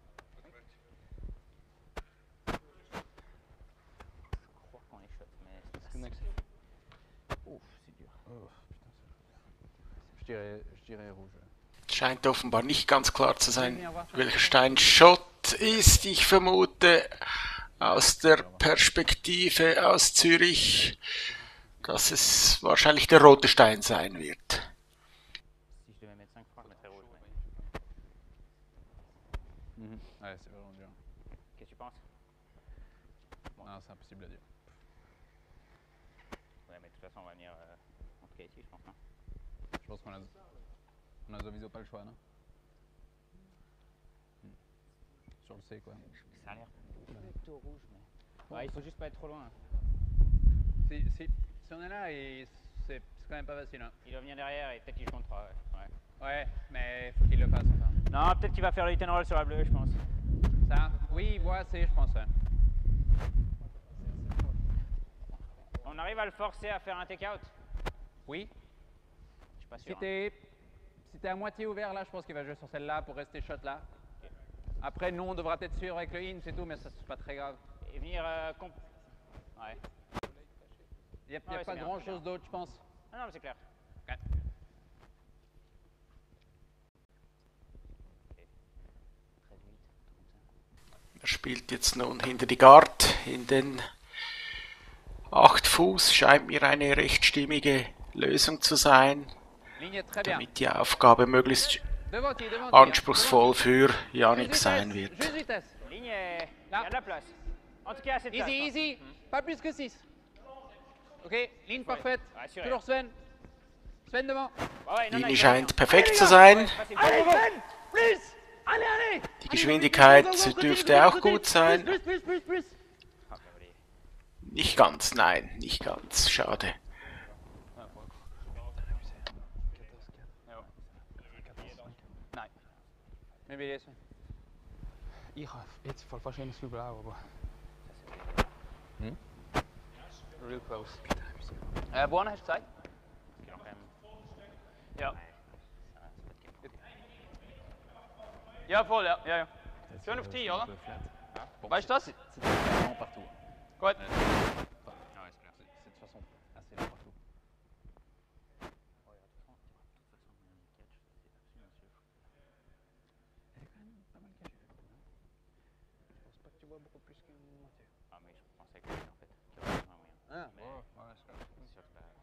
Je crois qu'on est shot, mais c'est ouf, c'est dur. Oh, putain, je dirais rouge. Scheint offenbar nicht ganz klar zu sein, welcher Stein Schott ist. Ich vermute aus der Perspektive aus Zürich, dass es wahrscheinlich der rote Stein sein wird. Si je devais mettre 5 francs, je mettrais rouge. Ouais, c'est vraiment dur. Qu'est-ce que tu penses? Bon. Non, c'est impossible à dire. Ouais, mais de toute façon, on va venir en tout cas ici, je pense. Hein. Je pense qu'on a Zoviso pas le choix, non? Sur le C, quoi. Ça a l'air plutôt rouge, mais... Ouais, il faut juste pas être trop loin. Si on est là, c'est quand même pas facile. Hein. Il va venir derrière et peut-être qu'il comptera. Ouais, mais faut qu'il le fasse. Enfin. Non, peut-être qu'il va faire le hit and roll sur la bleue, je pense. Ça? Oui, moi, c'est, je pense. Ouais. On arrive à le forcer à faire un take-out? Oui. Je suis pas sûr. Si t'es à moitié ouvert là, je pense qu'il va jouer sur celle-là pour rester shot là. Okay. Après, nous, on devra peut-être suivre avec le in, c'est tout, mais ça c'est pas très grave. Et venir ouais. Il n'y a pas grand-chose d'autre, je pense. Ah non, mais c'est clair. Okay. Er spielt jetzt nun hinter die Guard in den 8 Fuß. Scheint mir eine recht stimmige Lösung zu sein, damit die Aufgabe möglichst anspruchsvoll für Yannick sein wird. Ligne, il y a de la place. En tout cas, c'est easy. Pas plus que 6. Ok, ligne parfaite. Toujours Sven. Sven devant. Linie scheint perfekt zu sein. Die Geschwindigkeit dürfte auch gut sein. Nicht ganz, nein, nicht ganz. Schade. Jetzt voll wahrscheinlich zu blau, aber... Real close. Buona, hast du Zeit? Ja. Ja, voll, ja. Schön auf Tee, oder? Weißt du das? Partout. Gut. C'est de toute façon assez long partout. Elle est quand même pas mal cachée. Je pense pas que tu vois beaucoup plus qu'une moitié. Ah, mais je pensais que en fait, tu vois, c'est un moyen. Ah, mais ouais, c'est sûr que là...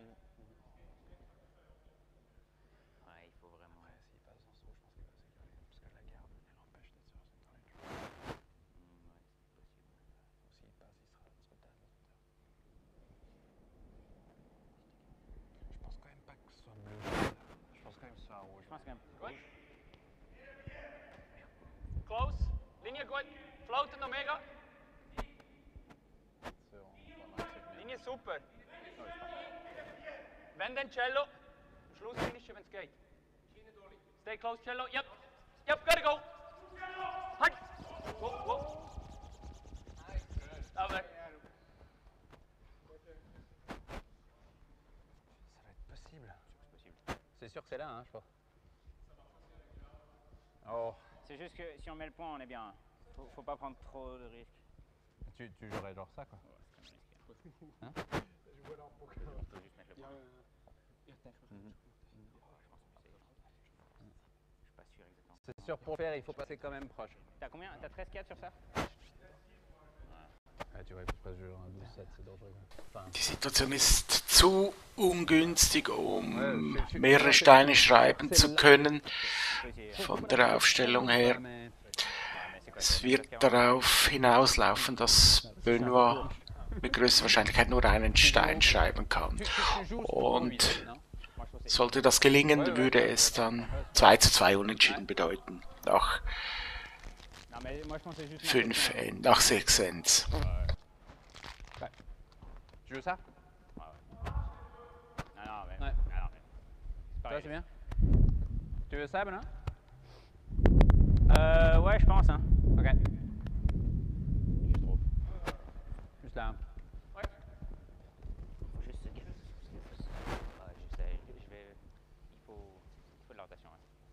Ouais, il faut vraiment... Ouais, s'il passe dans ce trou, je pense qu'il va s'égaler. Parce que la garde, elle empêche d'être sur dans les jeux. Ouais, c'est possible. S'il passe, il sera tard. Je pense quand même pas que ce soit bleu. Je pense quand même que ce soit rouge. Je pense quand même. Goed. Close. Linie goed. Float en Omega. Linie super. Wenn then Cello. Schlussfinische, wenn es geht. Stay close, Cello. Yep, gotta go. Halt. Whoa. Ah, weg. Ça va être possible. C'est sûr que c'est là, hein, je pense. Oh. C'est juste que si on met le point, on est bien. Faut pas prendre trop de risques. Tu jouerais genre ça, quoi. Ouais, c'est quand même risqué. Hein? On peut juste mettre le point. Je suis pas sûr exactement. C'est sûr, pour le faire, il faut passer quand même proche. T'as combien? T'as 13-4 sur ça? Ja, tu vois, ich passe genre un 12-7, c'est dangereux. Enfin, Die Situation ist zu ungünstig, mehrere Steine schreiben zu können. Von der Aufstellung her. Es wird darauf hinauslaufen, dass Benoit mit größter Wahrscheinlichkeit nur einen Stein schreiben kann. Und sollte das gelingen, würde es dann 2:2 unentschieden bedeuten. Nach 6 Ends. Tu veux ça? Non, mais... Ouais. C'est c'est bien. Tu veux ça, Benoît? Ouais, je pense, hein. Ok. Je trouve. Juste là. Ouais. Faut juste se galer. Ouais, je sais, je vais... Il faut de la rotation, ouais.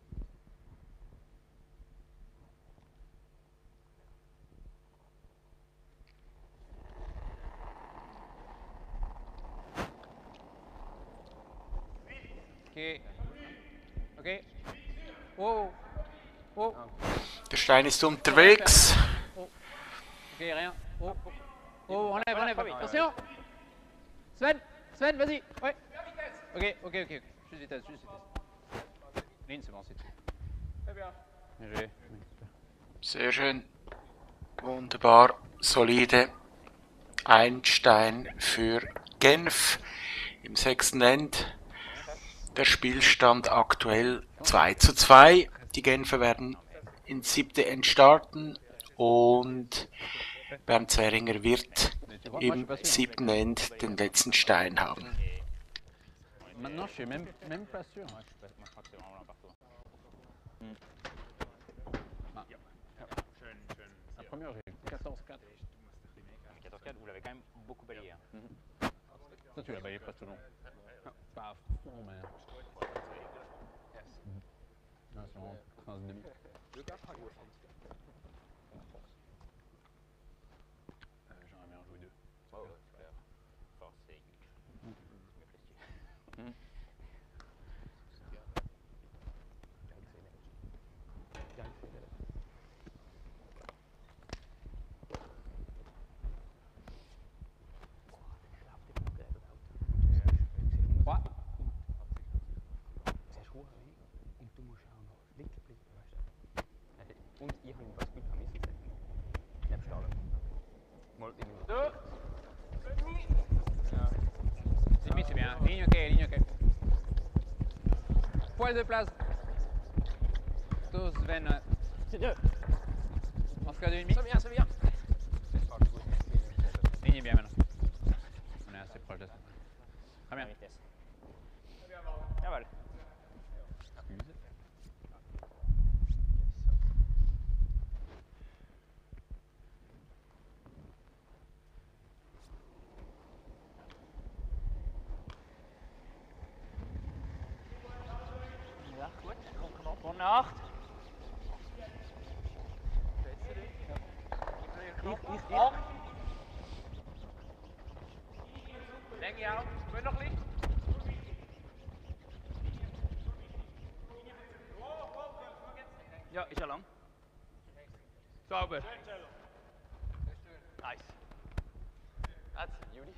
Ok. Oh. Der Stein ist unterwegs. Ok, rien. Oh, enlève. Attention. Sven, vas-y. Ouais. Ok. Juste vitesse. Ligne, c'est bon, c'est tout. Très bien. Bien joué. Sehr schön. Wunderbar, solide. Ein Stein für Genf im 6. End. Der Spielstand aktuell 2:2. Die Genfer werden ins 7. End starten und Bernd Zähringer wird im 7. End den letzten Stein haben. Maintenant, je suis même pas sûr. Moi, je crois que c'est vraiment là partout. La première, j'ai 14-4. 14-4, vous l'avez quand même beaucoup balayé. Hein. Toi, tu l'as balayé presque tout le long. Pas à fond, mais. Non, c'est vraiment 15,5. J'aimerais bien en jouer 2. Oh, super. Force et Und ich habe das Glück am Essen gesehen. Neben Stahlen. Mal in den C'est bien. Ligne ok, ligne ok. Poil de place. Tous Sven. C'est 2. On se fait 2,5. C'est bien. Ligne bien maintenant. On est assez proche de ça. Très bien. Vitesse. Jawohl. Ja, gut. Vorne 8. Ich. Länge auf. Will noch ein bisschen. Ja, ist ja lang. Sauber. Nice. That's Judy.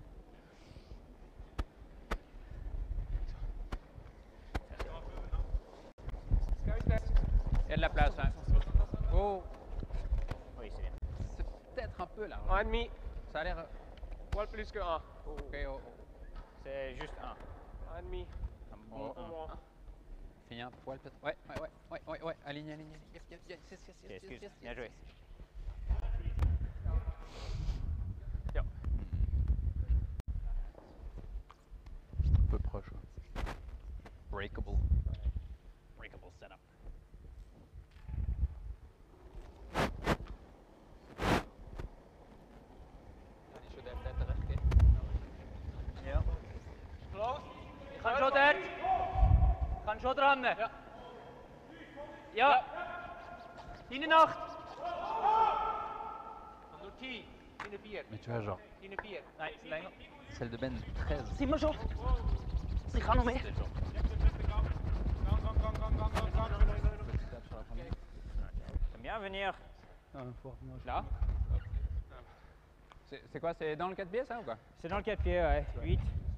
Il y a de la place. Hein. Oh, Oui, c'est bien. c'est peut-être un peu large. 1,5. Ça a l'air. Poil plus que 1. Ok, oh. C'est juste 1. 1,5. Oh, Au moins. Fini un poil peut-être. Ouais. Aligné. Yes. Ok, excuse. Bien joué. Un peu proche. Ouais. Breakable setup. Ja. Close. Ich kann schon dran. Ja. Linie 8. Nur T. Linie 4. Mais tu vois, genre, Linie 4. Nein, länger. celle de Ben 13. Sind wir schon? Ich kann noch mehr. J'aime bien venir là. C'est quoi, c'est dans le 4 pieds ça ou quoi? C'est dans le 4 pieds, ouais. 8.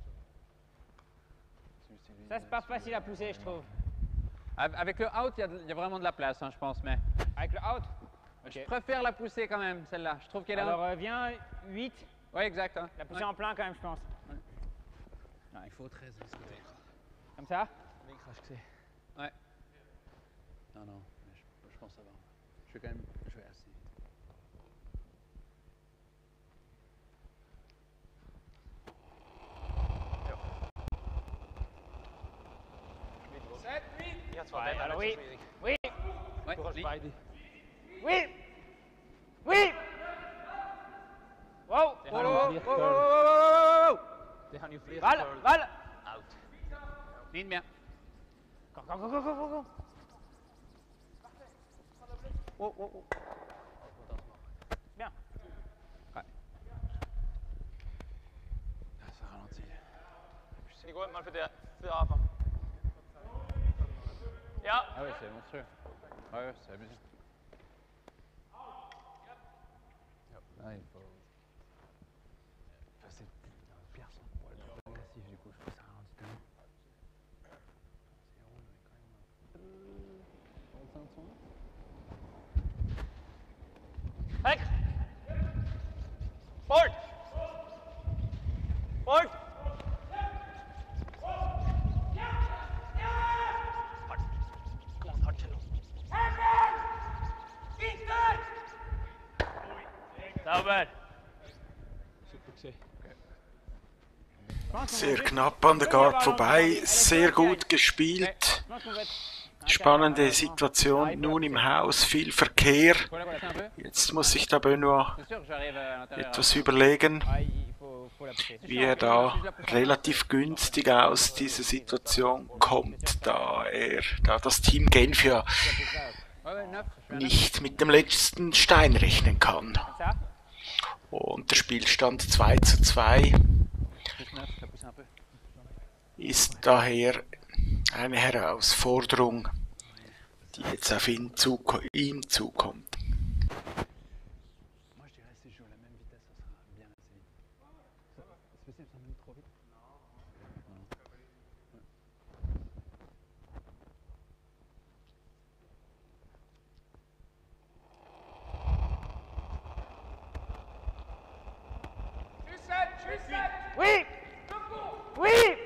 Ça, c'est pas facile à pousser, je trouve. Avec le out, il y a vraiment de la place, hein, je pense, mais Avec le out. je préfère la pousser quand même, celle-là. Je trouve qu'elle est. Alors, viens 8. Ouais, exact. Hein. La pousser en plein, quand même, je pense. Non, il faut 13 de ce côté. Comme ça. Ouais. Non, mais je pense que ça va. Je vais quand même jouer assez. Ouais, alors oui. Oui. Ouais, Oui. Oui. Wow. Val. Ligne bien. Go. Bien. Ouais. Ah, ça ralentit. Det går man för Rafa. Ja. Ah ouais, c'est monstrueux. Ouais, c'est abusé. Ah, il faut. C'est pire sans poil agressif du coup, je trouve que ça ralentit tellement. C'est rond, mais quand même. 35 tours. Weg. Albert. Sehr knapp an der Guard vorbei, sehr gut gespielt. Spannende Situation, nun im Haus, viel Verkehr. Jetzt muss sich da Benoit etwas überlegen, wie er da relativ günstig aus dieser Situation kommt, da das Team Genf ja nicht mit dem letzten Stein rechnen kann. Und der Spielstand 2:2 ist daher eine Herausforderung, die jetzt auf ihm zukommt. Oui. Oui.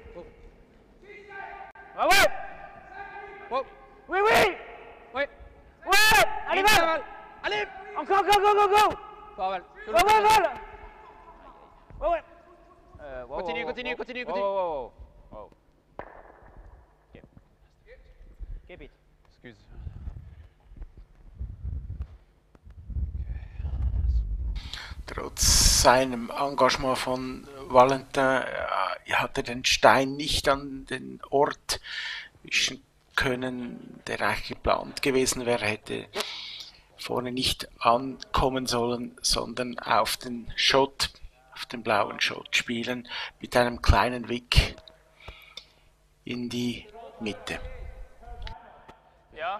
Ah ouais. Oh. Oui, oui. Ouais. Ouais. Allez, va. Allez. Encore, go, go, go, go. Pas mal. Ouais, ouais, ouais. Ouais, ouais. Continue, continue, continue, continue. Wow. Keep it. Excuse. Trotz seinem Engagement von Valentin hat er den Stein nicht an den Ort wischen können, der eigentlich geplant gewesen wäre, hätte vorne nicht ankommen sollen, sondern auf den Shot, auf den blauen Shot spielen, mit einem kleinen Wick in die Mitte. Ja.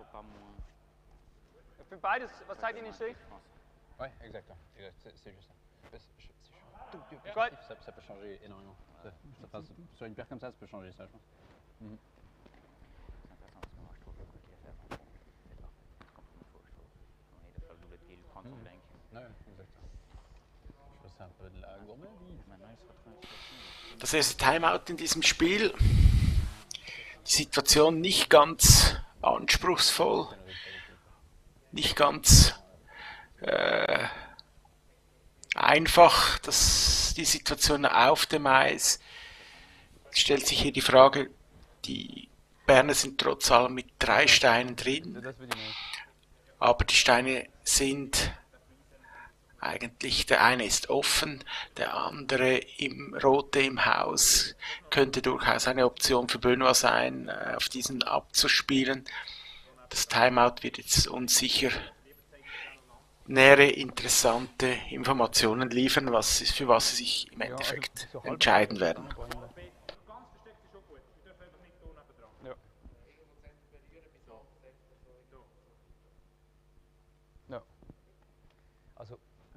Für beides, was zeigt Ihnen nicht? Ouais, exactement. C'est juste ça. Si je suis un tout petit peu Ouais. actif, ça peut changer énormément. Sur une paire comme ça peut changer ça, je pense. C'est intéressant parce que moi je trouve que quoi qu'il a fait avant, c'est parfait. Comme il faut, je trouve. On est de faire le double pied, prendre son blank. Ouais, exactement. Je trouve c'est un peu de la gourmandise. Maintenant il se retrouve une situation. Das erste Timeout in diesem Spiel. Die Situation nicht ganz anspruchsvoll, nicht ganz einfach, die Situation auf dem Eis. Stellt sich hier die Frage, die Berner sind trotz allem mit 3 Steinen drin, aber die Steine sind eigentlich, der eine ist offen, der andere im Rote im Haus, könnte durchaus eine Option für Benoit sein, auf diesen abzuspielen. Das Timeout wird jetzt uns sicher nähere, interessante Informationen liefern, für was sie sich im Endeffekt entscheiden werden. Ja. Also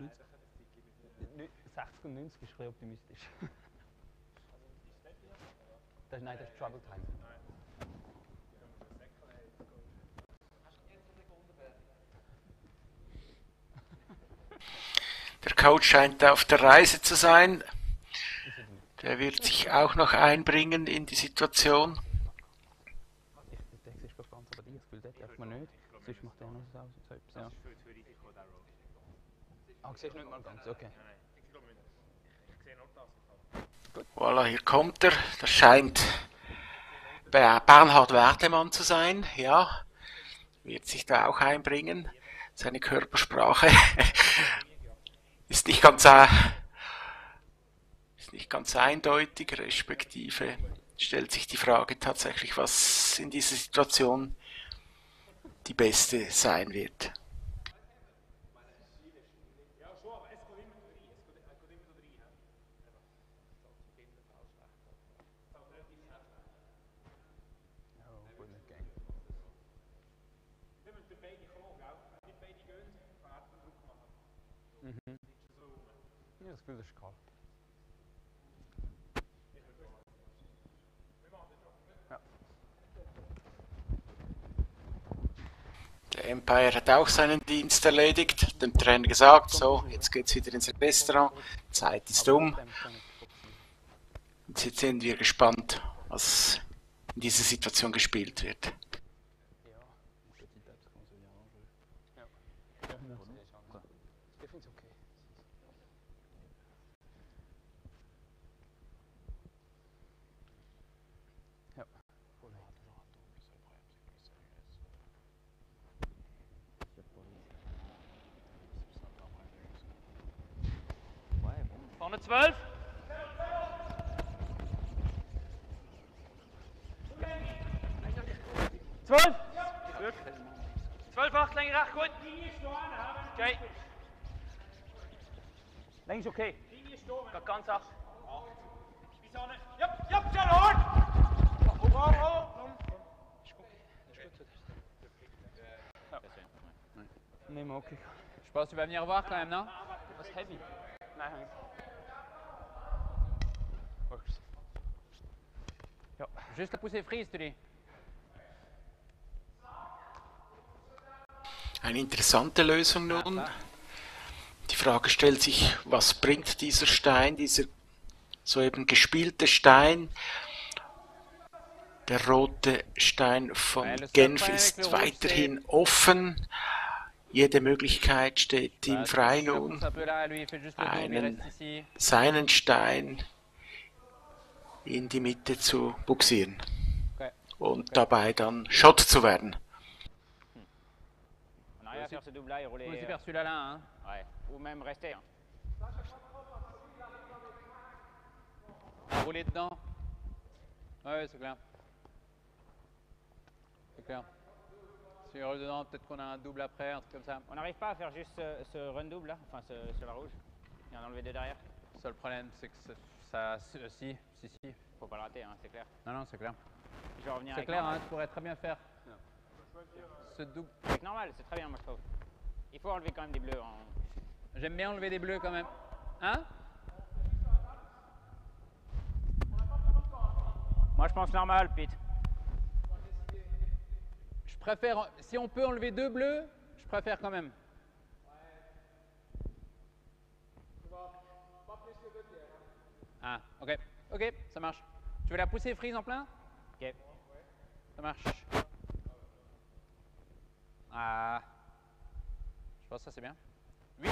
60 und 90 ist ein bisschen optimistisch. Nein, das ist Trouble Time. Der Coach scheint auf der Reise zu sein. Der wird sich auch noch einbringen in die Situation. Ich denke, es ist ganz, aber ich fühle das darf man nicht. Sonst macht er noch so etwas. Ja. Ah, siehst du nicht mal ganz, okay. Voilà, hier kommt er. Das scheint Bernhard Wertemann zu sein. Ja, wird sich da auch einbringen. Seine Körpersprache ist nicht ganz eindeutig, respektive stellt sich die Frage tatsächlich, was in dieser Situation die beste sein wird. Ja, das Gefühl, das ist kalt. Ja. Der Empire hat auch seinen Dienst erledigt, dem Trainer gesagt, so, jetzt geht's wieder ins Restaurant, Zeit ist um. Und jetzt sind wir gespannt, was in dieser Situation gespielt wird. Ja, petit à petit, on se vient en jeu. Ja. Ich finde es okay. Vorne 12. Zwölf. 12 Achtlänge, recht gut. Okay. Links okay. Geht ganz acht. Ja, ja, schnell hart. Nee, mais ok. Je pense que tu vas venir voir quand même, non? Was heavy. Nein. Ja. Juste la poussée freeze, tu dis. Eine interessante Lösung nun. Die Frage stellt sich, was bringt dieser Stein, dieser soeben gespielte Stein? Der rote Stein von Genf ist weiterhin offen. Jede Möglichkeit steht ihm frei nun, seinen Stein in die Mitte zu buxieren und dabei dann Shot zu werden. On arrive à faire ce double-là et rouler. Vous aussi faire celui-là là, hein? Ouais, ou même rester. Hein. Rouler dedans. Ouais, c'est clair. C'est clair. Si on roule dedans, peut-être qu'on a un double après, un truc comme ça. On n'arrive pas à faire juste ce run double là, enfin sur la rouge, et en enlever deux derrière. Le seul problème, c'est que ça. Si. Faut pas le rater, hein, c'est clair. Non, c'est clair. Je vais revenir. C'est clair, hein, tu pourrais très bien faire ce double. C'est normal, c'est très bien, moi je trouve. Il faut enlever quand même des bleus. J'aime bien enlever des bleus quand même. Hein? Moi je pense normal, Pete. Je préfère, si on peut enlever deux bleus, je préfère quand même. Ah, ok. Ok, ça marche. Tu veux la pousser freeze en plein? Ok. Ça marche. Ah. Je pense que ça c'est bien. 8.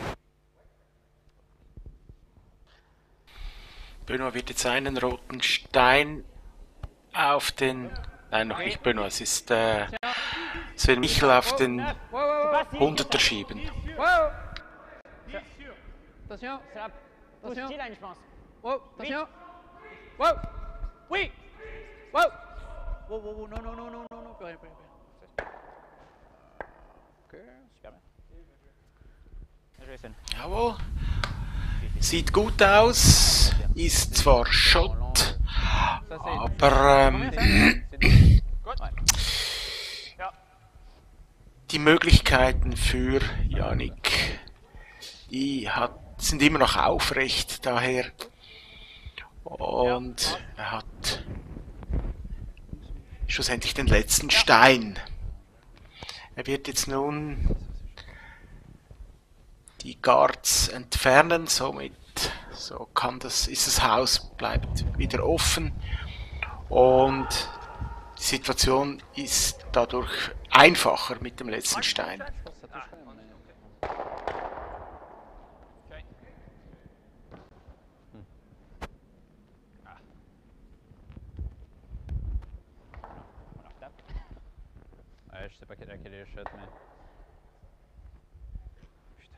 Benoit wird jetzt einen roten Stein auf den... Nein, noch nicht Benoit, es ist Sven Michel auf den 100er schieben. Wow. Attention. C'est la pousse T-line, je pense. Wow, attention. Wow. Oui. Wow. Wow, non, plus rien. Ok, super bien. Bien joué, Sven. Jawohl. Sieht gut aus, ist zwar Shot, aber die Möglichkeiten für Yannick, sind immer noch aufrecht, daher, und er hat schlussendlich den letzten Stein. Er wird jetzt nun die Guards entfernen, somit ist das Haus bleibt wieder offen und die Situation ist dadurch einfacher mit dem letzten Stein. Je sais pas quelle est le shot, mais... Putain.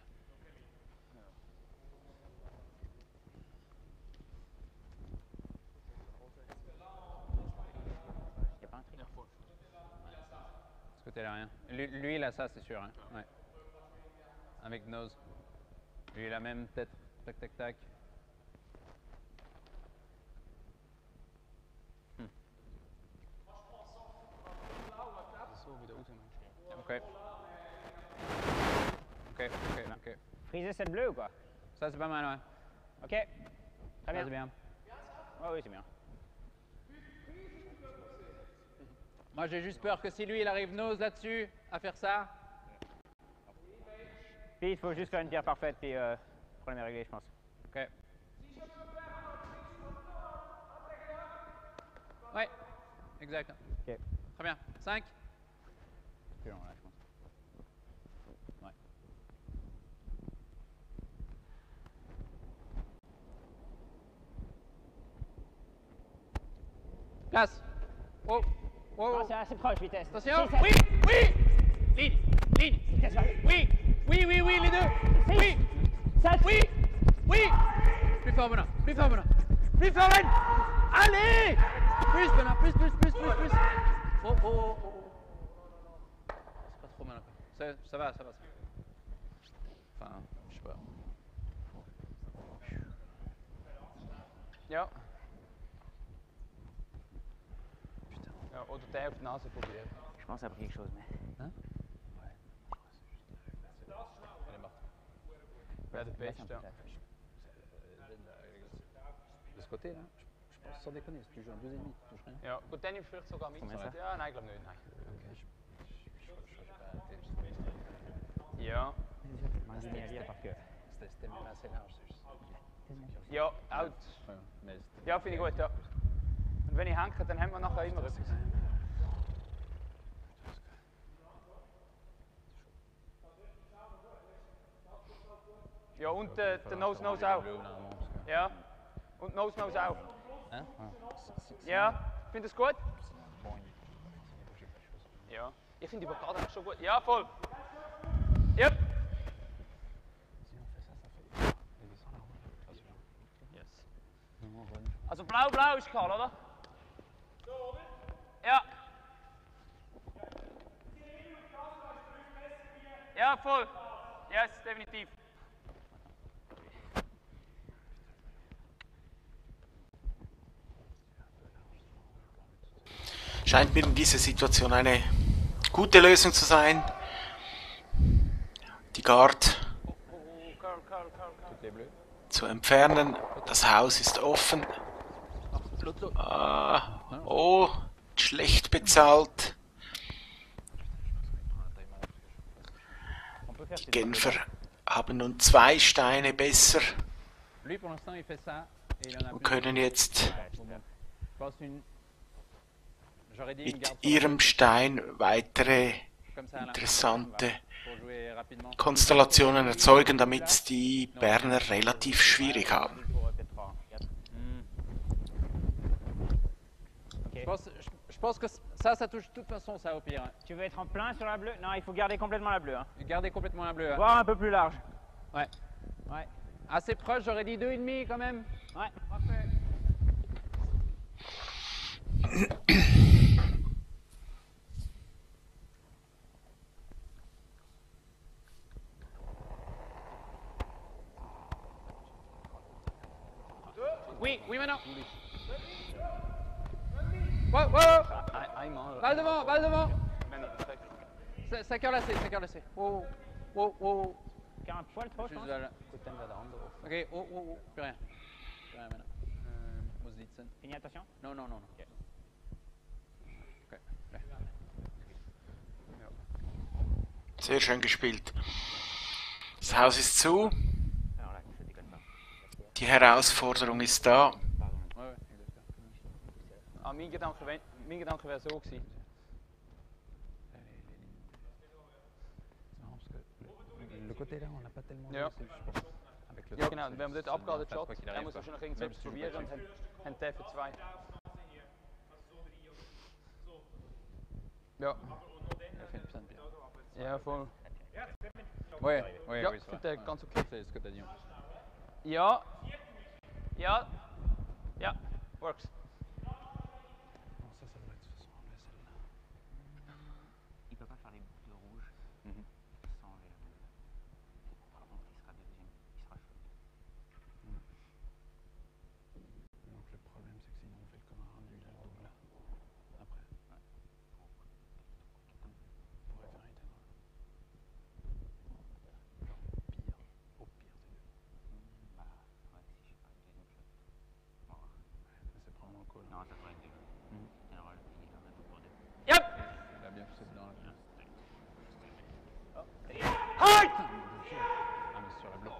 Y'a pas un truc? Ce côté-là, rien. Lui, il a ça, c'est sûr. Hein. Ouais. Avec nose. Lui, il a même tête. Tac, tac, tac. Ok. Friser cette bleue ou quoi? Ça, c'est pas mal, ouais. Ok. Très bien. C'est bien. Ouais, oui, c'est bien. Moi, j'ai juste peur que si lui, il arrive nose là-dessus, à faire ça. Puis il faut juste faire une pierre parfaite, puis le problème est réglé, je pense. Ok. Ouais, exact. Ok. Très bien. 5. Plus long là, je pense. Ouais. Place. Oh. Oh. Non, c'est assez proche, vitesse. Attention. 6, Oui. Ligne. Oui, les deux. 6, Oui. 7. Oui. Plus fort, Benoît. Plus fort, Benoît. Plus fort, Ben. Allez. Plus, Benoît. Plus. Oh. C'est pas trop mal encore. Ça va. Enfin, je sais pas. Ja. Putain. Ja, oder der auf die Nase probieren. Je pense après quelque chose, mais. Hein? Ouais. Elle est morte. Wer der Beste. De ce côté là, je pense sans déconner, si tu joues un 2,5, tu touches rien. Ja, gut, dann vielleicht sogar mit. Combien ça? Ja, nein, ich glaube nicht. Nein. Ok, je pas arrêté. Ja. Mangineria par cœur. C'était même assez large, c'est juste. Ja, out. Ouais, mais c'était. Ja, finde ich gut, ja. Und wenn ich hänge, dann haben wir nachher immer etwas. Ja, und der Nose auch. Ja, und Nose auch. Hein? Ja, findest du es gut? Ja, ich finde die Blockade schon gut. Ja, voll. Yep. Yes. Also blau ist klar, oder? Ja. Ja, voll. Yes, definitiv. Scheint mir in dieser Situation eine gute Lösung zu sein. Die Guard zu entfernen. Das Haus ist offen. Oh, schlecht bezahlt. Die Genfer haben nun 2 Steine besser und können jetzt mit ihrem Stein weitere interessante Konstellationen erzeugen, damit die Berner relativ schwierig haben. Je pense que ça touche de toute façon, ça au pire. Tu veux être en plein sur la bleue? Non, il faut garder complètement la bleue. Hein. Garder complètement la bleue. Voire un peu plus large. Ouais. Assez proche, j'aurais dit 2,5 quand même. Ouais, parfait. Oui, maintenant. Wow. Balle devant. Saccard lacé. Wow. Car un poil trop, je pense. Ok, plus rien maintenant. Muss sitzen. Fini, attention. Non. Okay. Sehr schön gespielt. Das Haus ist zu. Die Herausforderung ist da. Mein Gedanke wäre so gewesen. Le côté là, on n'a pas tellement. Ja. Ja, genau. Wenn wir dort abgehen, den Shot, dann muss wahrscheinlich irgendetwas probieren und haben den für 2. Ja. Ja, voll. Ouais, ja, oui, ich finde ganz okay. C'est ce que t'as dit. Ja, works. Il peut pas faire les boucles rouges sans enlever la bleue. Par contre, il sera deuxième, il sera chaud. Donc le problème, c'est que sinon on fait comme un nul à double là. Après. Ouais. Pour faire un item. Genre au pire, c'est nul. Bah, ouais, si je sais pas, deuxième shot. Bon, Mais c'est probablement cool. non, ça devrait être 2. Alors, il en a tout pour 2. Yep! Il a bien fait dedans là. Hard! Ah, mais sur la bleue.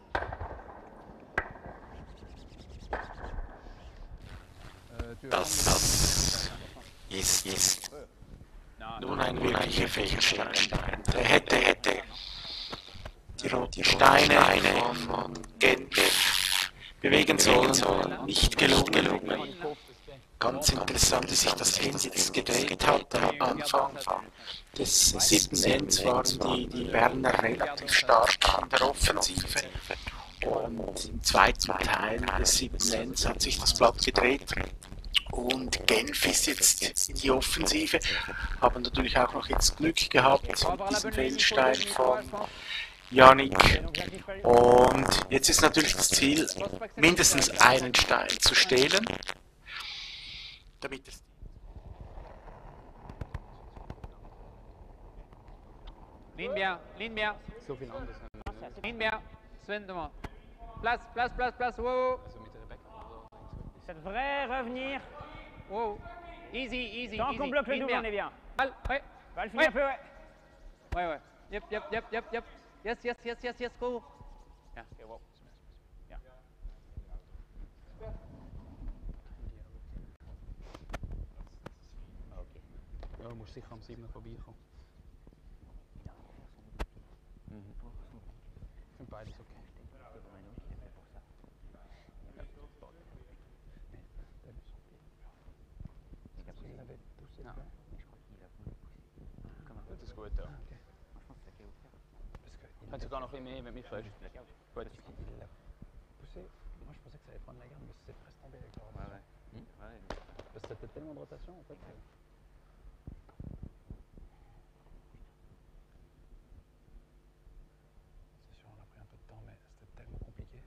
Das ist nun ein wirklicher Fehlstart. Er hätte die roten Steine von Genf bewegen sollen, nicht gelungen. Ganz interessant, dass sich das Feld jetzt gedreht hat. Am Anfang des 7. Ends waren die Berner relativ stark in der Offensive Und im zweiten Teil des 7. Lens hat sich das Blatt gedreht. Und Genf ist jetzt in die Offensive. Haben natürlich auch noch jetzt Glück gehabt mit diesem Fehlstein von Yannick. Und jetzt ist natürlich das Ziel, mindestens einen Stein zu stehlen, damit es... Ligne bien, ligne bien. So viel anders. Ligne bien. Sven devant. Place, place, place, place. Wow. Also mit Rebecca. Ça devrait revenir. Wow. Easy, easy. Tant qu'on bloque le Ligne double, on est bien. Val, ouais. Val, finis un peu, ouais. Ouais, ouais. Yep, yep, yep, yep, yep. Yes, yes, yes, yes, yes, go. Yeah, okay, wow. Yeah. Okay. Ja, muss sicher am 7. vorbeikommen. Ich finde beides okay. Das ist gut, ja. Kannst du gar noch ein bisschen mehr mit mir fragst? Gut. Poussé. Moi je pensais que ça allait prendre la garde, mais c'est presque tombé avec la rotation. Parce que c'était tellement de rotation en fait. C'est sûr, on a pris un peu de temps, mais c'était tellement compliqué.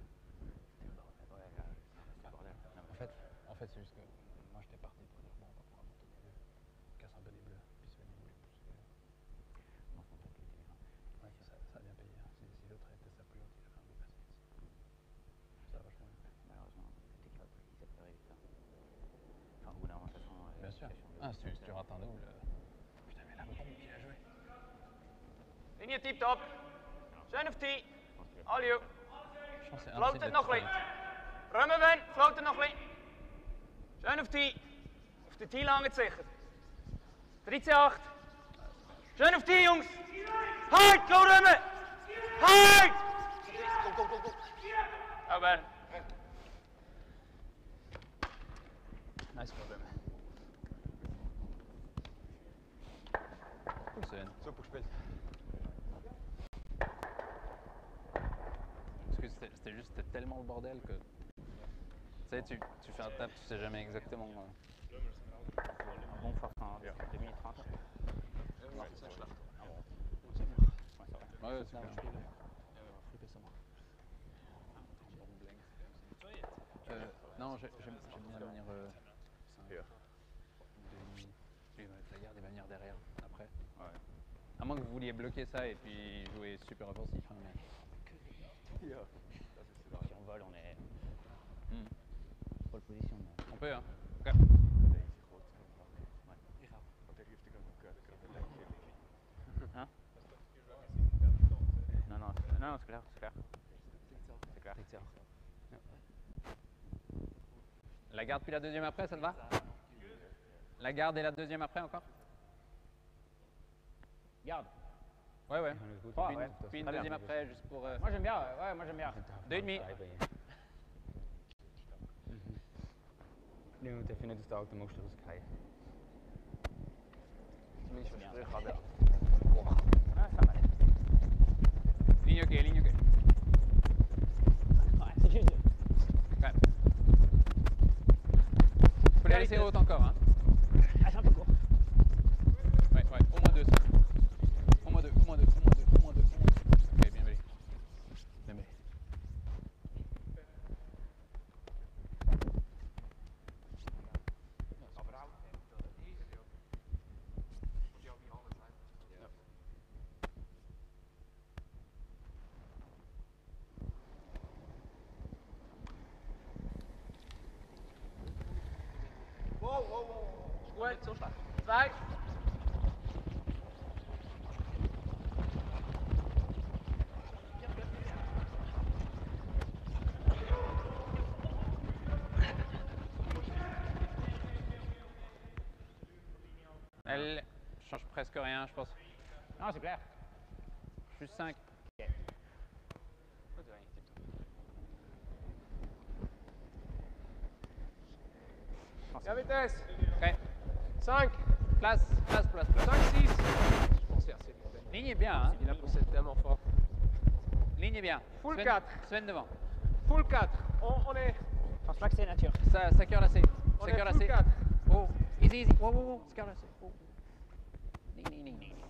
En fait, c'est juste que moi j'étais parti pour dire bon, on va pouvoir monter les bleus. On casse un peu les bleus, puis Sven il voulait pousser. Ouais, ça a bien payé. Hein. Si l'autre était sa plus haute, il a fait un beau passé. Ça a vachement bien. Malheureusement, le TK il s'est arrivé ça. Enfin, au bout d'un moment, de toute façon. Bien sûr. Ah, si tu rates un double. Putain, mais la bombe qu'il a joué. Linie tip top. Zijn of 10. All you. Je pense que c'est Float het nog lid. Rummen wen, float het nog lid. Zijn of 10. Of de 10 lang het zeggen. 13-8. Zijn of 10 jongens. Hard, go rummen. Hard. Kom, kom, kom, kom. Nou Ben. Nice go, rummen. Cool, Sven. Super gespielt. Parce que c'était juste tellement le bordel que. Tu sais, tu fais un tap, tu sais jamais exactement. Un bon force en 2 minutes 30. Ja, dat is slecht. Ouais, c'est clair. Non, j'aime bien venir. La garde, il va venir derrière après. Ouais. À moins que vous vouliez bloquer ça et puis jouer super offensif. Hein, mais... Si on vole, on est. Pole position. On peut, hein. Ok. Hein? Non, non, non, c'est clair, c'est clair. C'est clair. La garde puis la deuxième après, ça te va? La garde et la deuxième après encore? Garde. Ouais, ouais. Ouais. Puis une deuxième après, juste pour... Moi j'aime bien, ouais, moi j'aime bien. 2,5. Nu moet even net de auto moest krijgen. Tenminste, we gaan Ah, ça va. Ligne ok, ligne ok. Ouais, c'est juste. Ouais. Faut les laisser hautes encore, hein. Ah, c'est un peu court. Ouais, ouais, au moins 2. Au moins 2, au moins 2, au moins 2, au moins 2. Ok, bien mêlé. Bien mêlé. Gut, so schlecht. 2. Elle change presque rien, je pense. Non, c'est clair. Juste 5. Ja, vitesse. Ok. 5. Place, place, place, place. 5, 6. Je pense que c'est Ligne est bien, hein. Il a poussé tellement fort. Ligne est bien. Full Sven, 4. Sven devant. full 4. On est. Je pense pas que c'est nature. Ça cœur lacé. On Ça est cœur full lacé. 4. Oh, easy, easy. Wow, wow, wow. Ça cœur lacé. Oh. Ding, ding, ding, ding.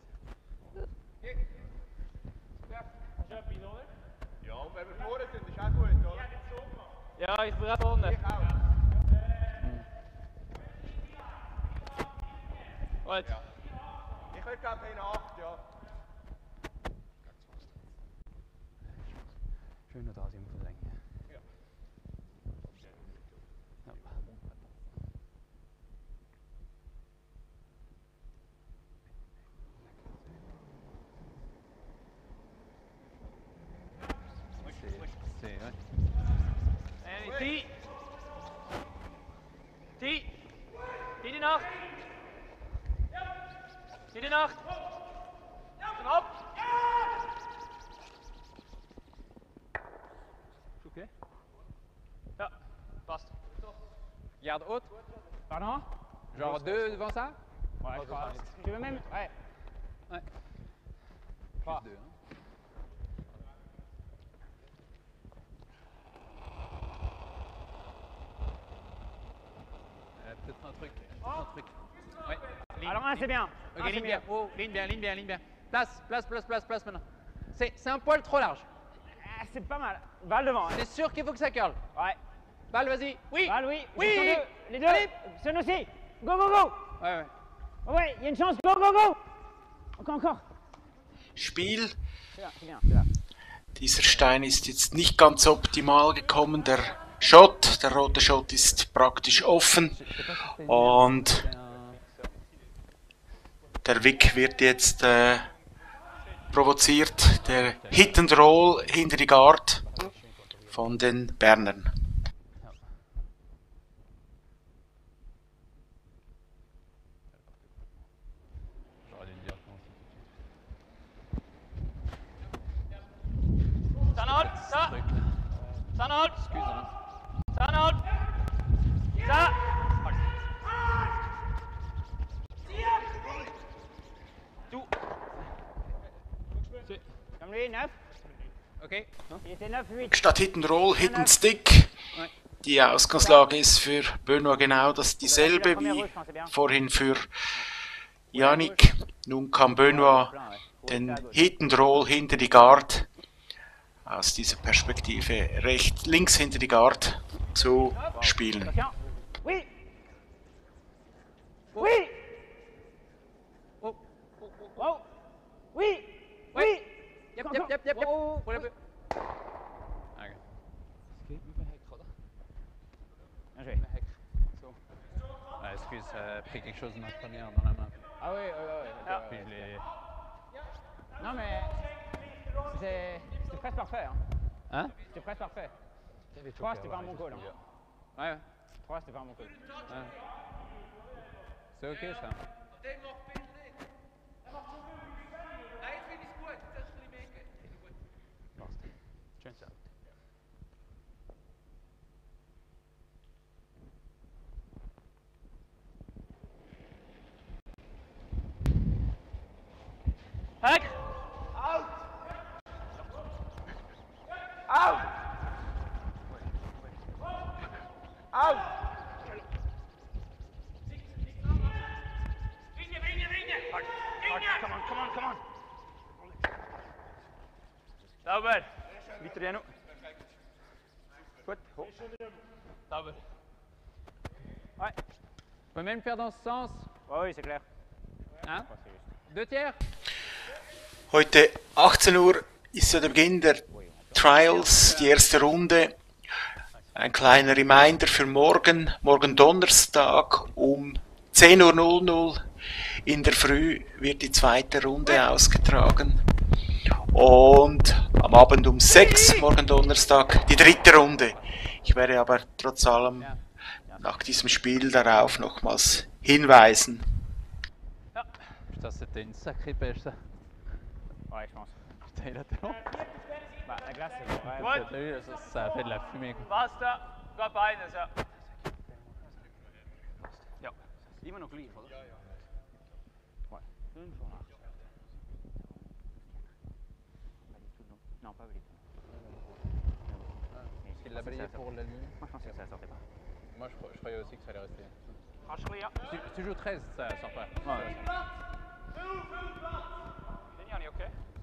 Ja, und wenn wir vorne sind, ist auch gut, oder? Ja, ich bin vorne. Ich auch. Gut. Ja. Ich würde gerne in 8, ja. Schön nur da sind wir verlängern. Ja. Ja. C'est ouais. Die. Die. Die Nacht. Die Nacht. Knopf. Ok. Ja, passt. Garde haute. Pardon? Genre 2 devant ça. Ouais, je crois. Tu veux même? Ouais. Ouais. Trois. Plus 2. Hein. Peut-être un truc. Un truc. Ouais. Ligne, Alors, un, c'est bien. Ok, Un, c'est ligne mieux. bien. Oh, ligne bien, ligne bien, ligne bien. Place, place, place, place, place maintenant. C'est un poil trop large. Ah, c'est pas mal. Balle devant. Hein. C'est sûr qu'il faut que ça curle. Ouais. Balle, vas-y. Oui. Balle, oui. Oui. Ils sont deux. Les deux. Allez. Sun aussi. Go, go, go. Ouais, ouais. Ouais, il y a une chance. Go, go, go. Encore, encore. Spiel. C'est bien, c'est bien, c'est bien. Dieser Stein ist jetzt nicht ganz optimal gekommen. Der Shot, der rote Shot ist praktisch offen und der Wick wird jetzt provoziert. Der Hit and Roll hinter die Guard von den Bernern. Zahnhold. Da. Zahnhold. Excuse, hein. Zahnhold. Da. Du. Comme lui, 9. Ok. Il était 9, 8. Statt Hit and Roll, Hit and Stick. Die Ausgangslage ist für Benoit genau dieselbe wie vorhin für Yannick. Nun kann Benoit den Hit and Roll hinter die Guard aus dieser Perspektive links hinter die Guard zu spielen. Attention. Oui. Oui. Oh. Wow. Oui. Oui. Yep, yep, yep, yep, yep. Wow. Pour le peu. Ok. Bien joué. So. Ah, excuse, ça a pris quelque chose de ma première dans la main. Ah oui, oui, oui. Ah. Puis je l'ai... Non mais c'était presque parfait. Hein. Hein? C'était presque parfait. 3 c'était pas un bon call. Hein. Ouais, ouais. 3 c'était pas un bon call. Ouais. C'est ok ça. Den macht bitte nicht. Nein, jetzt finde ich es gut. Jetzt hast du ein bisschen mehr gegeben. Passt. Schön out. Heck. Out! Out! Out! Come on, come on, come on. Sauber. Vitoriano. Gut. Hoch. Sauber. Ouais. On peut même faire dans ce sens. Ouais, oui, c'est clair. Hein? 2 tiers. Heute 18 Uhr ist ja der Beginn der Trials, die erste Runde. Ein kleiner Reminder für morgen. Morgen Donnerstag um 10:00 Uhr in der Früh wird die zweite Runde ausgetragen. Und am Abend um 6 morgen Donnerstag die dritte Runde. Ich werde aber trotz allem nach diesem Spiel darauf nochmals hinweisen. Putain, c'était une sacrée pêche ça. Ouais, je pense. Putain, il a tellement. Bah, la glace, c'est bon. Ouais, t'as vu, ça a fait de la fumée quoi. Basta. Gott beines, ja. Ja. Immer noch liegen, oder? Ouais. 5 von 8. Non, pas du tout. qu'il l'a balayé pour la ligne. Moi, je pensais que ça sortait pas. Moi, je croyais aussi que ça allait rester. Franchement, Si tu joues 13, ça sort pas. Ouais. Dennis, on est OK?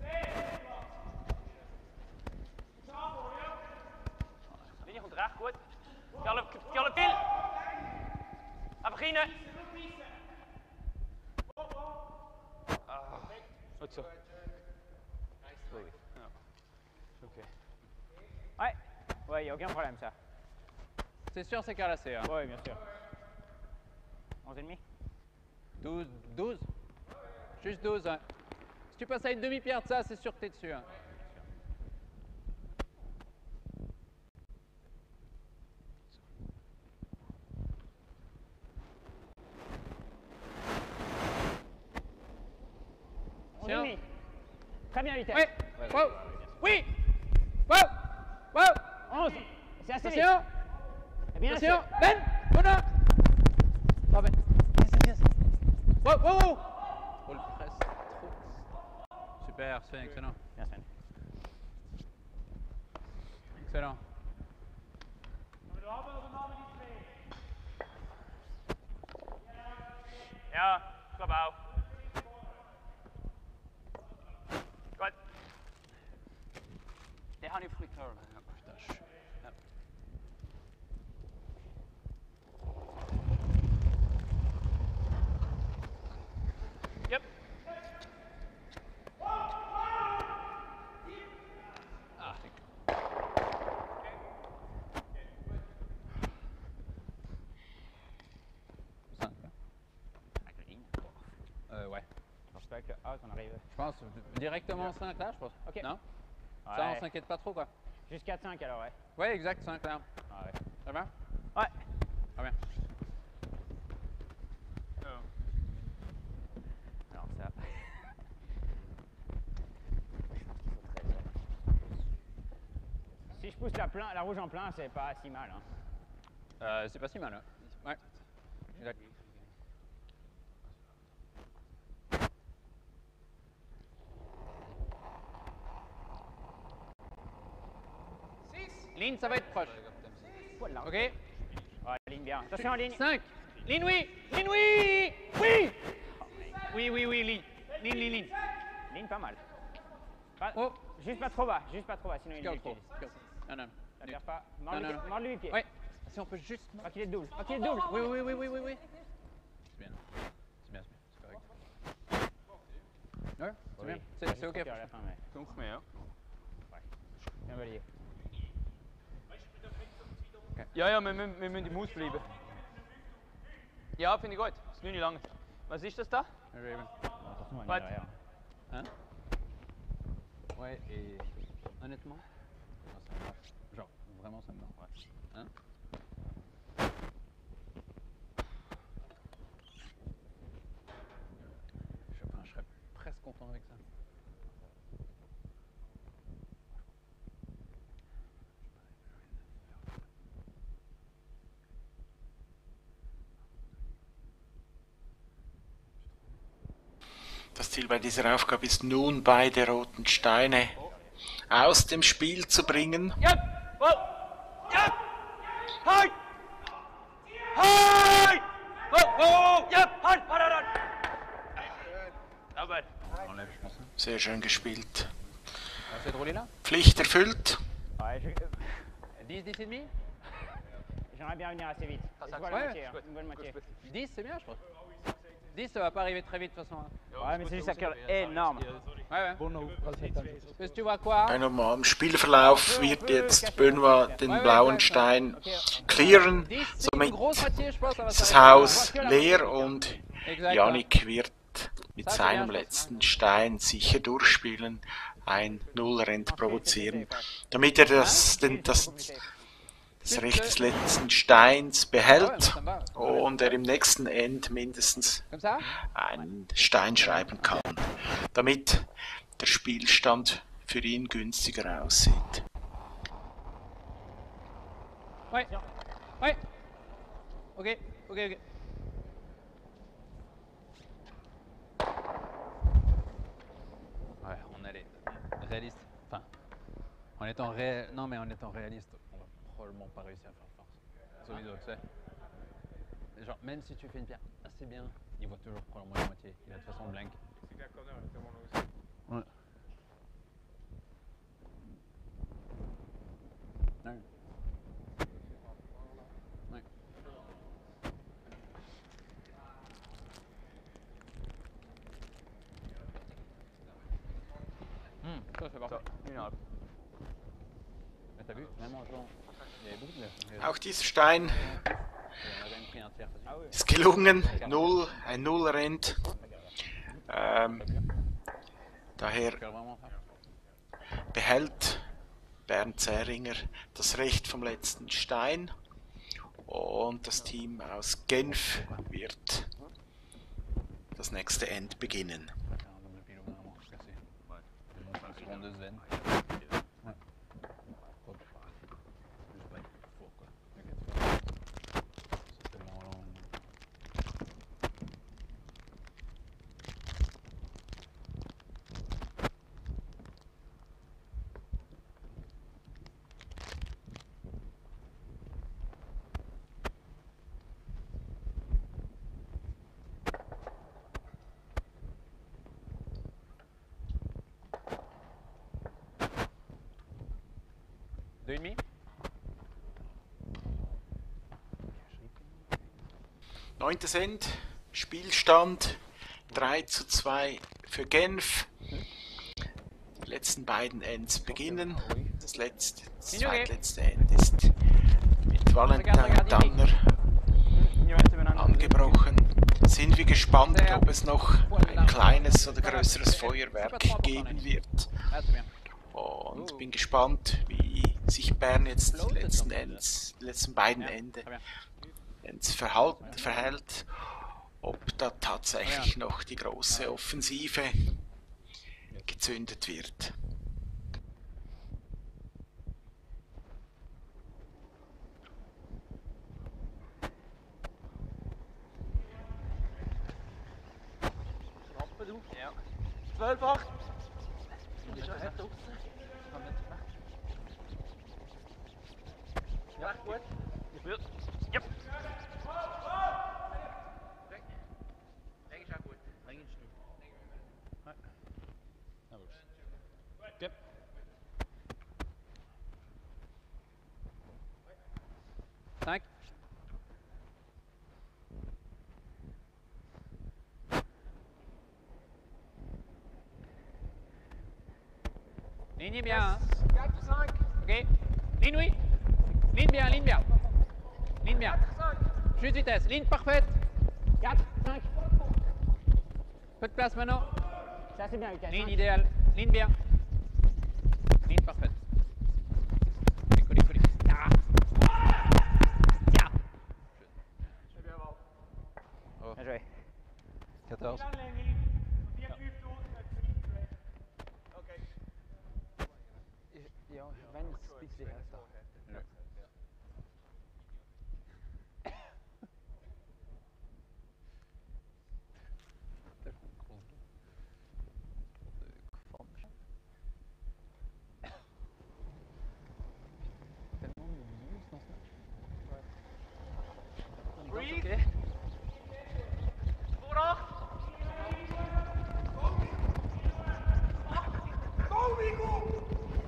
Dennis komt recht, goed. Skille pil. Abrine. Goed zo. Oui. OK. Ouais. Ouais, il n'y a aucun problème, ça. C'est sûr, c'est carlassé. Hein. Oui, bien sûr. 11,5? 12, 12. Juste 12. Hein. Si tu passes à une demi-pierre de ça, c'est sûr que t'es dessus. Hein. Tiens. Très bien, vitesse. Oui. Wow. Oui. Wow. Wow. 11. C'est assez vite. Attention. C'est bien Attention. sûr. Ben. Bona. Oh, Ben. Yes. Wow. Wow. Oh, le presse. Trop. Super, Sven, excellent. Bien, Sven. Excellent. Ja, gebouw. Goed. Det har ni frykt för. Ja. Yep. Ouais. Je pense pas que le on arrive. Je pense directement 5 là, je pense. Ok. Non? Ouais. Ça, on s'inquiète pas trop, quoi. Jusqu'à 5 alors, ouais. Ouais, exact, 5 là. Ah ouais. Ça va? Ouais. Très bien. Alors ça. Si je pousse la rouge en plein, c'est pas si mal. Hein. C'est pas si mal, hein. Ouais. Exact. Ligne, ça va être proche. Voilà. Ok? Ouais, ligne bien. Attention, ligne. 5. Ligne, oui. Ligne, oui. Oui. Oui, ligne. Ligne. Ligne pas mal. Pas- Oh. Juste pas trop bas, sinon il Scale est trop. utile. Non. Ça perd pas. Non. Mord-lui le pied. Ouais. Si on peut juste. Pas qu'il est double. Pas qu'il est double. Oui. C'est bien. C'est correct. Ouais, c'est bien. C'est ok. À la fin, mais... Kom mee, hè? Bien balayé. Ja, wir müssen die Maus bleiben. Ja, finde ich gut. Ist noch nicht lange. Was ist das da? Raven. Attention, on Ouais. est derrière. Hein? Ouais, et honnêtement, ça me va. Genre, vraiment, ça me va. Ouais. Hein? Je serais presque content avec ça. Das Ziel bei dieser Aufgabe ist nun, beide roten Steine aus dem Spiel zu bringen. Yep! Whoa! Yep! Hard! Hard! Whoa! Yep! Hard! Not bad. On enlève, je pense. Hein. Sehr schön gespielt. On essaie de rouler là? Pflicht erfüllt. Ouais, 10, 10 et demi? j'aimerais bien venir assez vite. Une bonne ouais, moitié, hein, une bonne moitié. 10, c'est bien, je pense. 10, ça va pas arriver très vite de toute façon. Ouais, mais c'est juste un curl énorme. Ouais. Parce que tu vois quoi? Im Spielverlauf wird jetzt Benoit den blauen Stein clearen. 10, c'est une Somit grosse moitié, je pense. Ça va ist das s'arrêter. Haus leer und Exact. Yannick wird mit seinem letzten Stein sicher durchspielen, ein Nullrend provozieren, damit er das Recht des letzten Steins behält und er im nächsten End mindestens Comme ça? einen Stein schreiben kann, damit der Spielstand für ihn günstiger aussieht. Ouais. Ouais. Ok. Ouais, on allait réaliste. Enfin, en étant réaliste, on va probablement pas réussi à faire force. Solido, tu sais. Genre, même si tu fais une pierre assez bien, il voit toujours probablement la moitié. Il a de toute façon blank. C'est la corner, c'est vraiment là aussi. Ouais. Ouais. Ouais. Ça c'est parfait. Mais t'as vu, même en jouant, il y avait beaucoup de... Auch dieser Stein On a même pris un tiers. ist gelungen, ein Nullrend. Daher behält Bernd Zähringer das Recht vom letzten Stein und das Team aus Genf wird das nächste End beginnen. Deux et demi. 9. End, Spielstand 3:2 für Genf. Die letzten beiden Ends beginnen. Das zweitletzte End ist mit Valentin Tanner angebrochen. Sind wir gespannt, ob es noch ein kleines oder größeres Feuerwerk geben wird. Und bin gespannt, wie sich Bern jetzt die letzten beiden Ends verhält, ob da tatsächlich noch die große Offensive gezündet wird. Ja. 12-8. Ja, gut. Yep. Yep. Ring ist auch gut. Ring ist gut. Yep. Cinq. Ligne bien, hein. 4-5. Ok. Ligne, oui. Ligne bien, ligne bien. Ligne bien. 4-5. Juste vitesse. Ligne parfaite. 4, 5. Peu de place maintenant. Ça c'est bien, Lucas. Ligne idéale. Ligne bien. Ligne parfaite. Colis, colis. Ah. Tiens. C'est bien, bravo. Oh. Bien joué. 14. Okay. Ja, wenn es ein bisschen härter. Breathe. Voor 8. Go, Rico!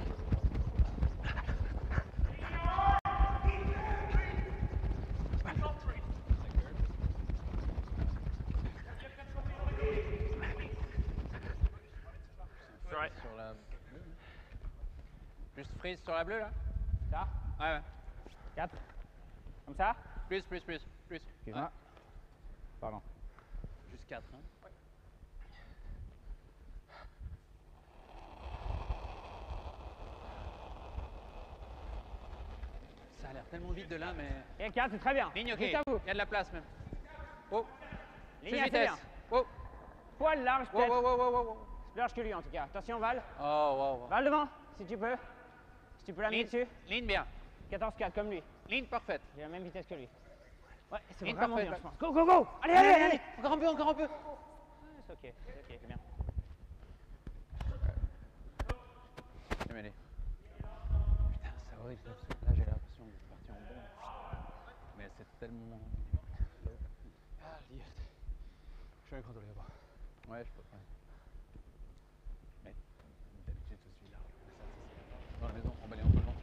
Sur la... Juste freeze sur la bleue là. Ça. Ouais, ouais. 4. Comme ça. Plus, plus, plus, plus. Excuse-moi. Ouais. Pardon. Juste 4. Hein. Ça a l'air tellement vite de là, mais... Et 4, c'est très bien. Ligne, ok. Juste à vous. Il y a de la place même. Oh. Ligne Plus assez vitesse. bien. Oh. Poil large Wow, peut-être. wow, wow, wow, wow. Plus large que lui en tout cas. Attention Val. Oh, wow, wow. Val devant, si tu peux. Si tu peux l'amener Ligne, dessus. ligne bien. 14-4 comme lui. Ligne parfaite. J'ai la même vitesse que lui. Ouais, c'est Ligne vraiment parfaite. bien je pense. Go, go, go. Allez, allez, allez. Encore un peu, encore un peu. C'est ok, c'est bien. Putain, c'est horrible. Là, j'ai l'impression... peux contrôler là-bas. Ouais, je peux. Ouais. Mais d'habitude, je suis là. Dans la maison, emballé en collant.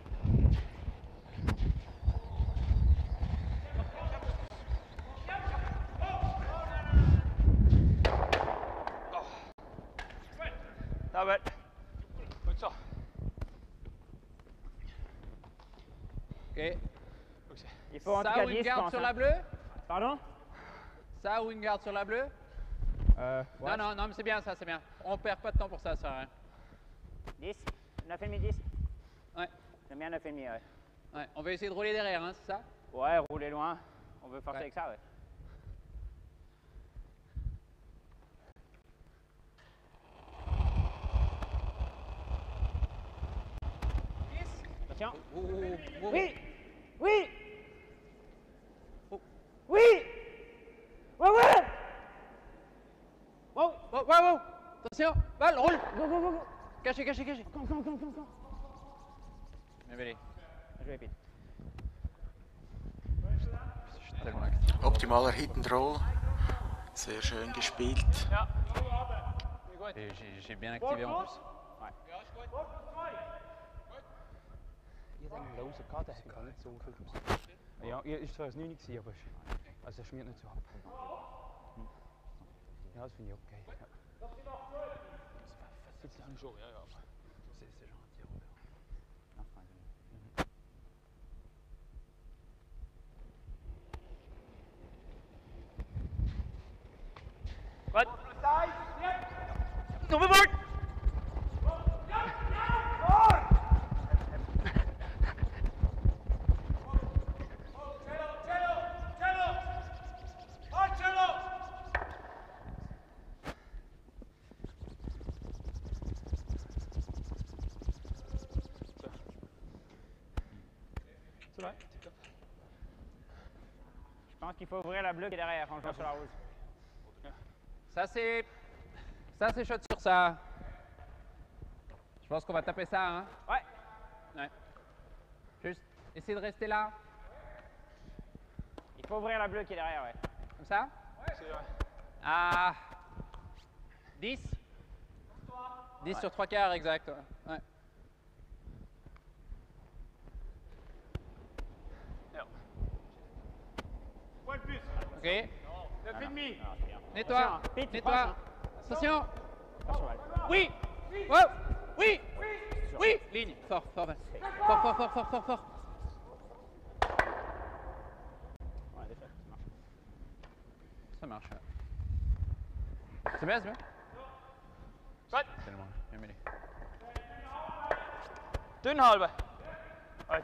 Ça va. Comme ça. Ok. Il faut en tout Ça cas ou 10, une je garde pense. sur Hein. la bleue? Pardon? Ça ou une garde sur la bleue? Ouais. Non, mais c'est bien ça, c'est bien. On perd pas de temps pour ça, ça sert à rien. 10? 9,5, 10? Ouais. J'aime bien 9,5, ouais. Ouais, on va essayer de rouler derrière, hein, c'est ça? Ouais, rouler loin. On veut forcer avec ça, ouais. Attention. Oui! Oui! Oui! Ouais, ouais! Wow, wow, wow, wow. Attention, balle, roule. Go, go, go, go! Caché, caché, caché. Come. Bien, allez. Je vais Pete. Je suis tellement actif. Optimaler Hit and Roll. Sehr schön gespielt. Ja. Et j'ai bien activé en plus. Ich habe den Lausen gehabt, der hat gar nicht so viel gemacht. Ja, ist zwar das 9 gewesen, aber also er schmiert nicht so ab. Ja, das finde ich okay. Ja. Jetzt lang schon, ja, aber C'est gentil, Robert. Gut. Kom maar! Je pense qu'il faut ouvrir la bleue qui est derrière en jouant sur la rouge. Ça c'est shot sur ça. Je pense qu'on va taper ça, hein. Ouais. Juste essayer de rester là. Il faut ouvrir la bleue qui est derrière, ouais. Comme ça. C'est vrai. Ah. 10 10 sur 3 quarts, exact. Ouais. Point de plus. Ok. 9,5. Nettoie. Pete, tu Nettoie. passes, hein. Attention. Attention, Val. Oui. Wow. Oui. Oui. Ligne. Fort, Val. Fort. Ouais, déjà, ça marche. Ça marche. C'est bien, c'est bien. Gut. Tellement. Bien mêlé. Dünn halbe. Right.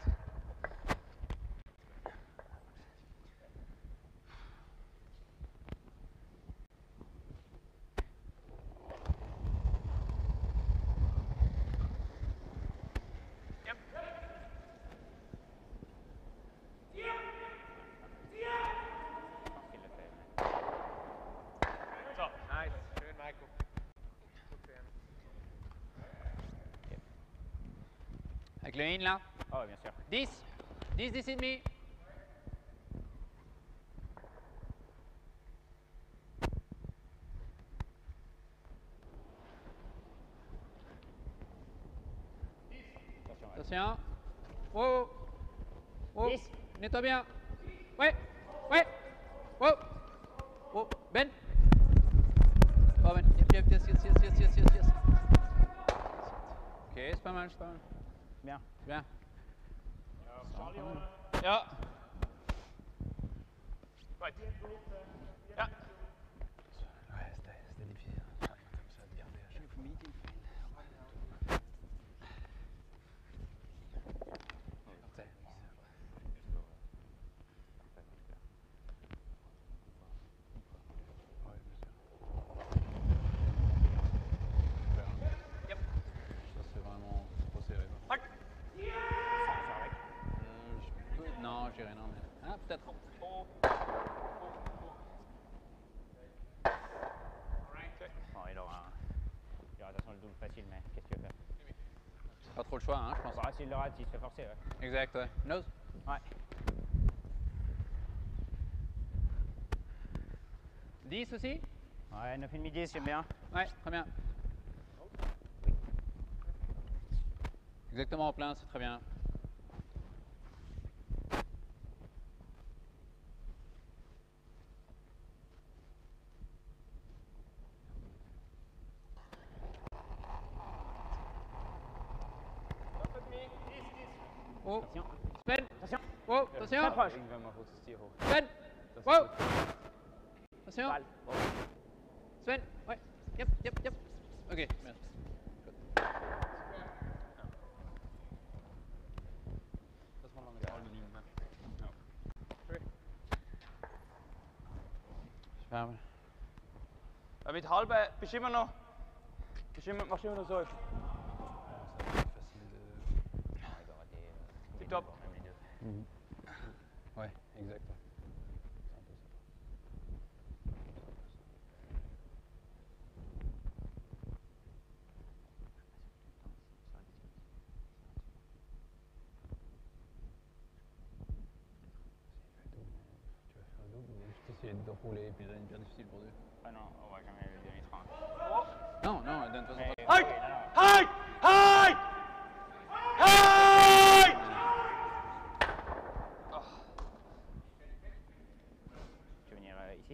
Avec le in là. Oh, ouais, bien sûr. 10 et demi. Attention. Oh. 10. Nettoie bien. Ouais. Oh. Ben. Oh Ben. Yes. Ok, c'est pas mal. Bien. Bien. Ja. Right. Ja. Ouais, c'était difficile. Comme ça de garder à chaque fois. Ça c'est vraiment trop serré. Non, je dirais non, mais. Ah, peut-être. Bon, il aura de toute façon le double facile, mais qu'est-ce que tu veux faire? Pas trop le choix, hein, je pense. Bah, s'il le rate, il se fait forcer, ouais. Exact, ouais. Nose? Ouais. 10 aussi? Ouais, 9,5-10, j'aime bien. Ouais, très bien. Exactement en plein, c'est très bien. Oh, Sven! Attention. Oh, attention! Très proche. Sven! Wow! Attention! Balle. Bon. Sven! Ouais. Yep, yep, yep. Ok, merci. Superbe. Mit halber bist du immer noch. Machst du immer noch so. Tip top. Ouais, exact. Essayer de rouler et puis donner une paire difficile pour deux. Ah non, on va jamais le donner 30. Non, non, donne de toute façon pas. Halt! Halt! Halt! Halt! Tu veux venir ici?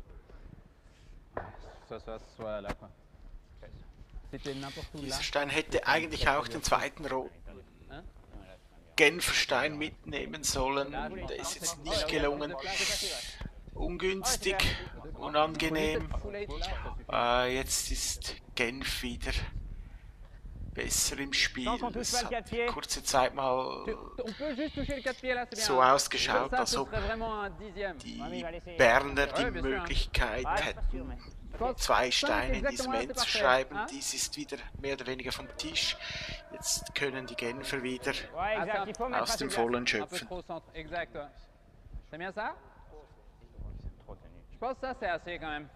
Soit là quoi. C'était n'importe où là. Dieser Stein hätte eigentlich auch den zweiten roten Genferstein mitnehmen sollen. Der ist jetzt nicht gelungen. Ungünstig, unangenehm. Jetzt ist Genf wieder besser im Spiel. Es hat kurze Zeit mal so ausgeschaut, als ob die Berner die Möglichkeit hätten, 2 Steine in diesem End zu schreiben. Dies ist wieder mehr oder weniger vom Tisch. Jetzt können die Genfer wieder aus dem Vollen schöpfen. C'est bien ça? Je pense que ça c'est assez quand même.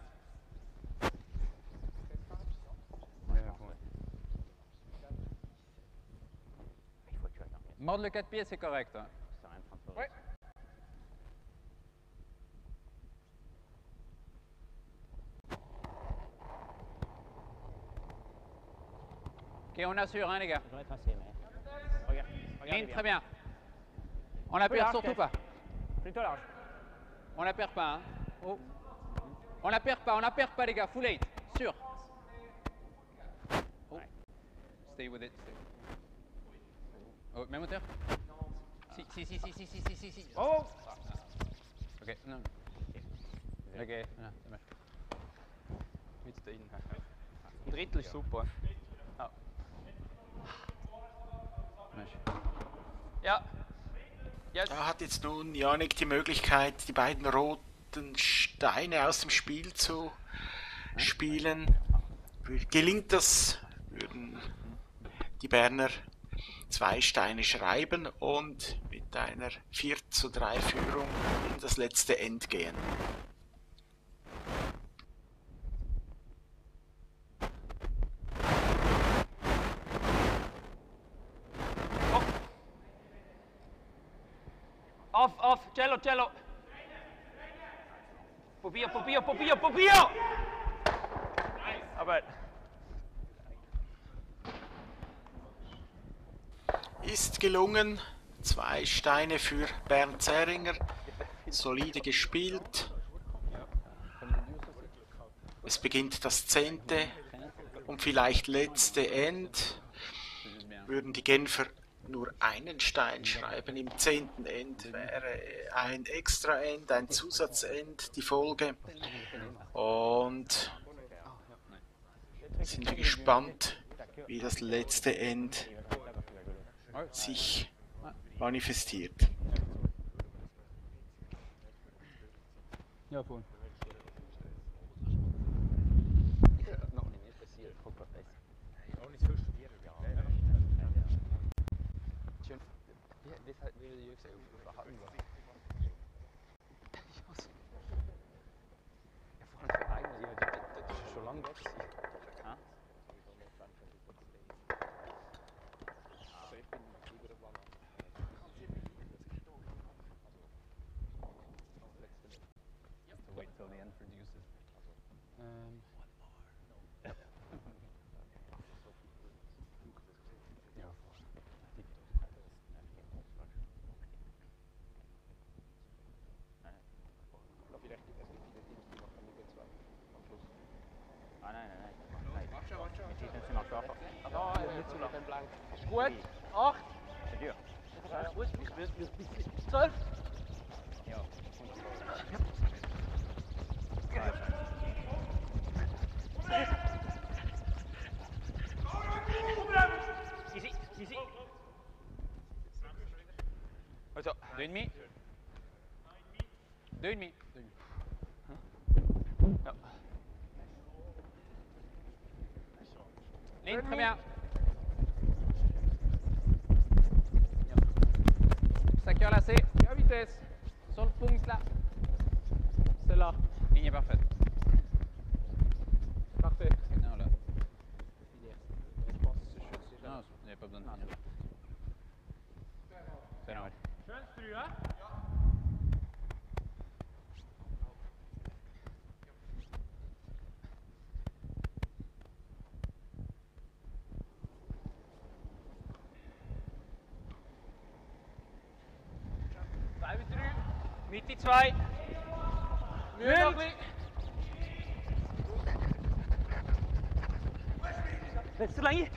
Mordre le 4 pieds, c'est correct. Hein. Ouais. Ok, on assure, hein, les gars. J'en ai tracé, mais. Regarde. Ligne, très bien. On la perd surtout pas. Plutôt large. On la perd pas, hein. Oh. On la perd pas, les gars. Full 8, sûr. Oh. Stay with it. Oh, même hauteur? Si. Oh! Ok, non. Ok, ja, ça marche. Mit drin. Ein Drittel ist super. Ja. Ja. Yes. Da hat jetzt nun Yannick die Möglichkeit, die beiden roten Steine aus dem Spiel zu spielen. Gelingt das, würden die Berner 2 Steine schreiben und mit einer 4:3 Führung in das letzte End gehen. Auf, Cello. Probier. Aber Ist gelungen. 2 Steine für Bernd Zähringer. Solide gespielt. Es beginnt das 10. und vielleicht letzte End. Würden die Genfer nur einen Stein schreiben. Im 10. End wäre ein Extra-End, ein Zusatz-End die Folge. Und sind wir gespannt, wie das letzte End sich manifestiert. ja, voll. Ah nein. Warte schon. Jetzt machst du einfach. Nicht zu lange blank. Ist gut. 8. C'est dur. Ja, gut. Bis 12. Ja. Easy. Also, 2,5. 2,5. Ja. Ligne, très bien. Sacceur lacé. Ja, vitesse. Sur le punkt là. C'est là. Ligne parfaite. Parfait. Non, là. Je pense que c'est chouette. Non, il n'y a pas besoin de finir. C'est normal. Schön früh, hein? Mitte 2. Mühe noch ein bisschen. Letzte Linie.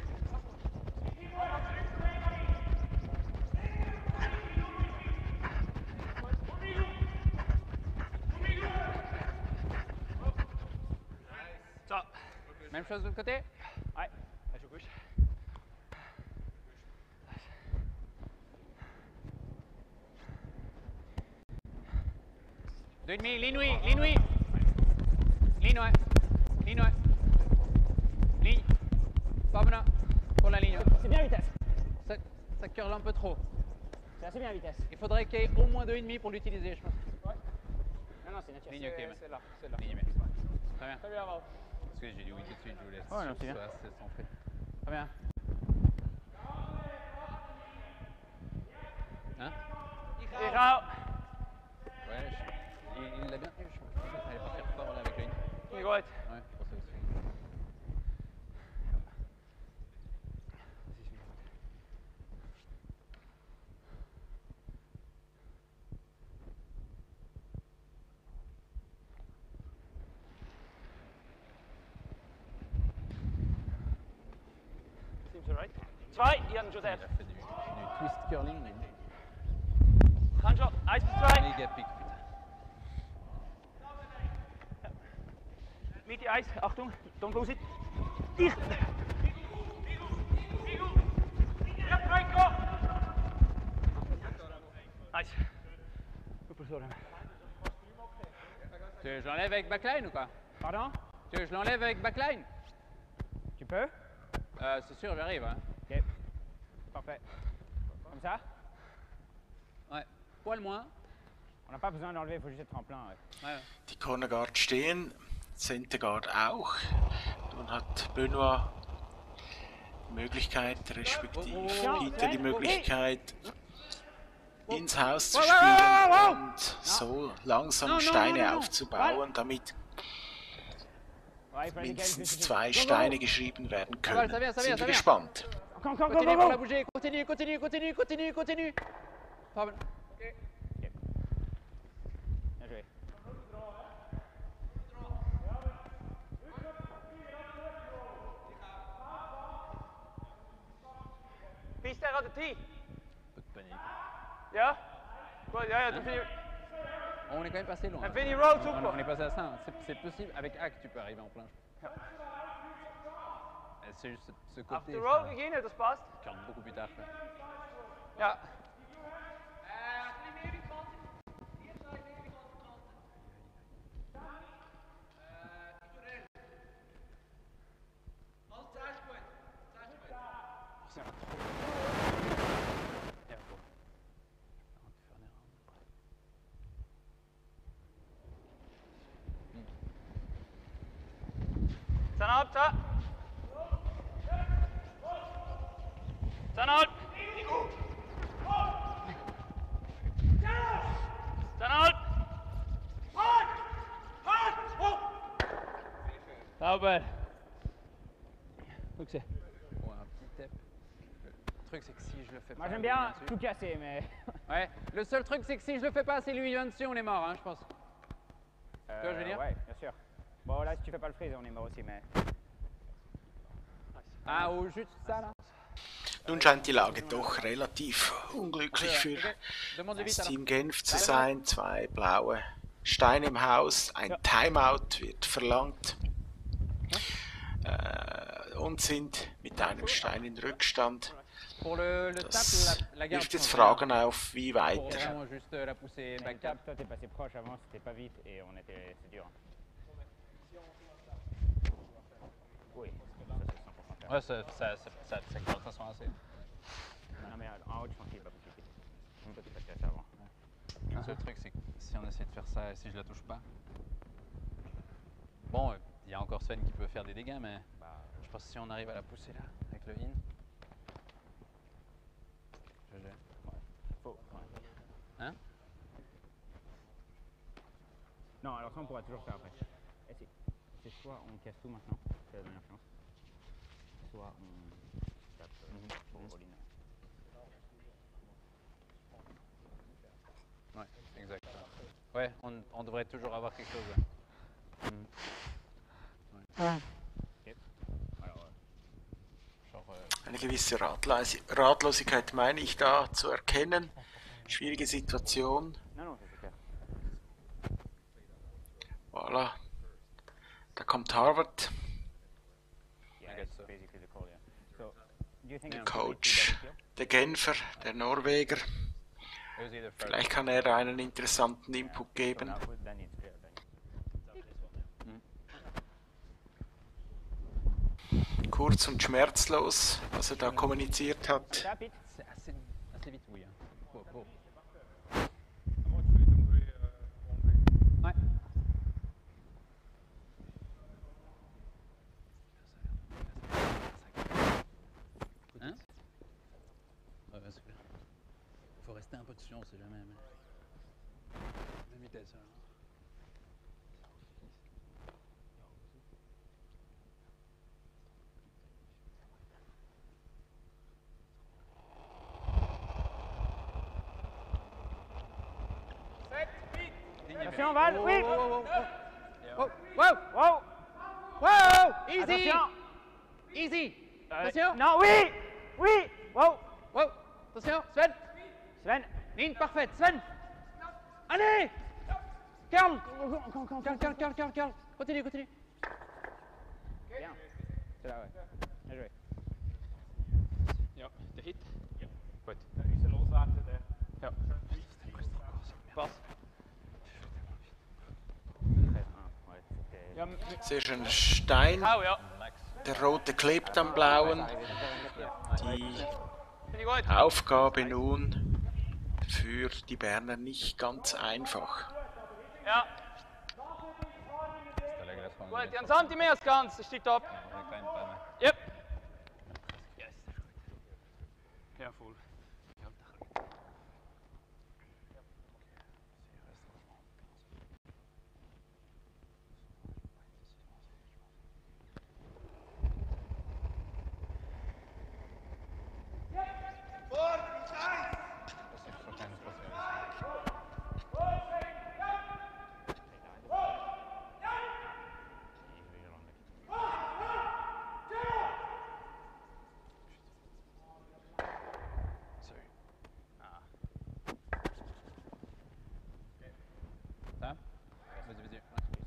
So. Même chose de l'autre côté? Ouais. La joue gauche. Deux et demi, ligne oui. Ligne ouais. Ligne. Pas maintenant. Pour la ligne. C'est bien vitesse. Ça curle un peu trop. C'est assez bien vitesse. Il faudrait qu'il y ait au moins 2,5 pour l'utiliser, je pense. Non, c'est naturel. Ligne ok, mais. C'est là. Ligne mais. Très bien. Très bien, Ralph. Parce que j'ai dit oui tout de suite, je voulais être Ouais, non, sûr c'est que bien. ce soit assez centré. Très bien. Hein? Erreur. Ouais, il l'a bien fait. Je pensais qu'il fallait pas faire fort là avec la ligne. Gut. Ouais, je pensais aussi. Seems alright. 2, Jan Il Joseph. a fait du twist curling, mais Handschuh, 1 bis 2. méga pic, putain. Mitte 1, Achtung, don't lose it. Dicht. Nice. Super so. Tu veux que je l'enlève avec backline ou quoi? Pardon? Tu veux que je l'enlève avec backline? Tu peux? C'est sûr, j'arrive. Hein. Ok. Parfait. Comme ça? Ouais, poil moins. On n'a pas besoin d'enlever, il faut juste être en plein. Ouais. Ouais. Die Cornerguard stehen, Centerguard auch. Nun hat Benoit die Möglichkeit, respektive Peter die Möglichkeit, ins Haus zu spielen und so langsam Steine aufzubauen, damit mindestens 2 Steine geschrieben werden können. Sind wir gespannt. Continue pour la bouger, continue. Pas mal. Bien joué. Piste aan de tee. Peu de panique. Ja? Goed, ja, toen vind je... On est quand même passé loin. En vind je road ook On nog? est passé à ça. Hein. C'est possible. Avec Hack, tu peux arriver en plein. C'est juste ce côté. After road beginnen, dat past. Qui rentre beaucoup plus tard. Quoi. Ja. Stand up, sir. Stand up. Stand up. belle. Donc c'est. Ouais, un petit tap. Le truc, c'est que si je le fais pas. Moi j'aime bien tout casser, mais. Ouais, le seul truc, c'est que si je le fais pas, c'est lui dessus, on est mort, hein, je pense. Tu vois ce que je veux dire? Ouais, bien sûr. Bon, là, si tu fais pas le freeze, on est mort aussi, mais. Ah, ou juste ça là? Nun scheint die Lage doch relativ unglücklich für das Team Genf zu sein. 2 blaue Steine im Haus, ein Timeout wird verlangt und sind mit einem Stein in Rückstand. Das wirft jetzt Fragen auf, wie weiter. Toi, t'es passé proche avant, c'était pas vite et on était. C'est dur. Oui, ça c'est 100% faire. Ouais, ça colle de façon assez. Non, mais en haut, je pense qu'il n'est pas possible. On peut pas casser avant. Le seul truc, c'est que si on essaie de faire ça et si je la touche pas. Bon, il y a encore Sven qui peut faire des dégâts, mais je pense que si on arrive à la pousser là, avec le in. Faux. Hein? Non, alors ça, on pourra toujours faire après. C'est soit on casse tout maintenant, c'est la dernière chance, soit on tape pour all-in. Ouais, exact. Ouais, on devrait toujours avoir quelque chose là. Okay. Alors, Eine gewisse Ratlosigkeit meine ich da zu erkennen. Schwierige Situation. non, c'est clair. Voilà. Da kommt Harvard. Yeah, that's basically the call, yeah. So, do you think Der Coach, der Genfer, der Norweger. It was either first. Vielleicht kann er einen interessanten Input geben. Kurz und schmerzlos, was er da kommuniziert hat. C'est assez vite, oui. Hein. Wow. Ouais. Hein? Ouais, c'est clair. Faut rester un peu dessus, on sait jamais. Mais... Même vitesse, alors. Attention, Val, oui! Wow! Wow! Easy! Attention! Easy! Attention! Non, oui! Oui! Wow! Wow! Attention, Sven! Sven! Ligne parfaite, Sven! Allez! Karl! Karl! Continue! Bien. C'est là, ouais. Bien joué. Ja, de hit. Goed. Unser Loswärter, der. Ja. Pass. 13-1, ouais, c'était... Ja, Sehr schöner Stein. hou ja. Der rote klebt am blauen. Die Vind je goed? Aufgabe nun für die Berner nicht ganz einfach. Ja. Goed, Jan Santimeters kans, is die top. Yep. Ja, voll. Ça? Vas-y.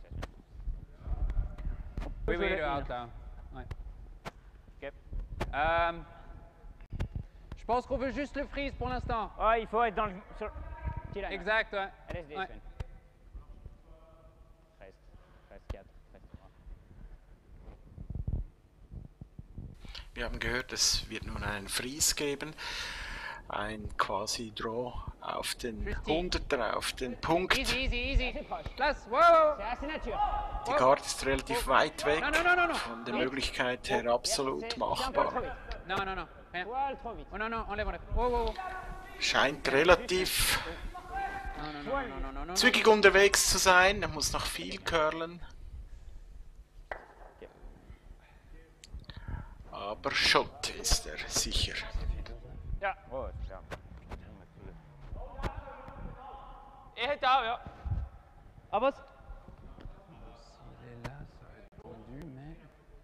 Oui, le out là. Ouais. Ok. Je pense qu'on veut juste le freeze pour l'instant. Ouais, il faut être dans le... Sur... Exact, ouais. LSD, Ouais. Sven. 13, 4, 13, 3. Wir haben gehört, es wird nun einen Freeze geben. Ein quasi Draw auf den 100er, auf den Punkt. Easy. Place, wow. C'est assez nature. Die Karte ist relativ weit weg. Non. Von der Möglichkeit her absolut machbar. Non, rien. Poil trop vite. Oh non, enlève. Wow. Scheint relativ Non. zügig unterwegs zu sein. Er muss noch viel curlen. Aber Schott ist er, sicher. Ja, oh, ja. Ich hätte auch, ja. Aber was? S'il est là, ça va être tendu, mais.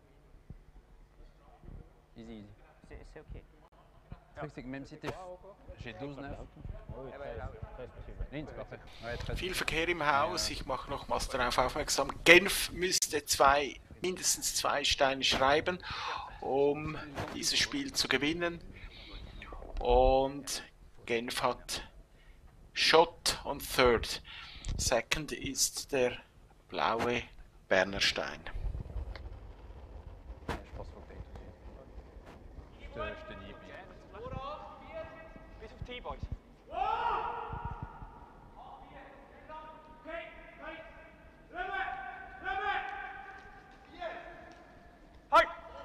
Easy, easy. C'est ok. Le truc, c'est que même si t'es. J'ai 12-9. Oui, 13 possible. Nee, c'est parfait. Ouais, 13. Viel Verkehr im Haus, ich mache nochmals darauf aufmerksam. Genf müsste mindestens 2 Steine schreiben, um dieses Spiel zu gewinnen. Und Genf hat Schott und Third. Second ist der blaue Berner Stein. Je pense qu'il faut que t'ailles tout de suite. Je te dis, puis. Bis auf T, Boys. Halt!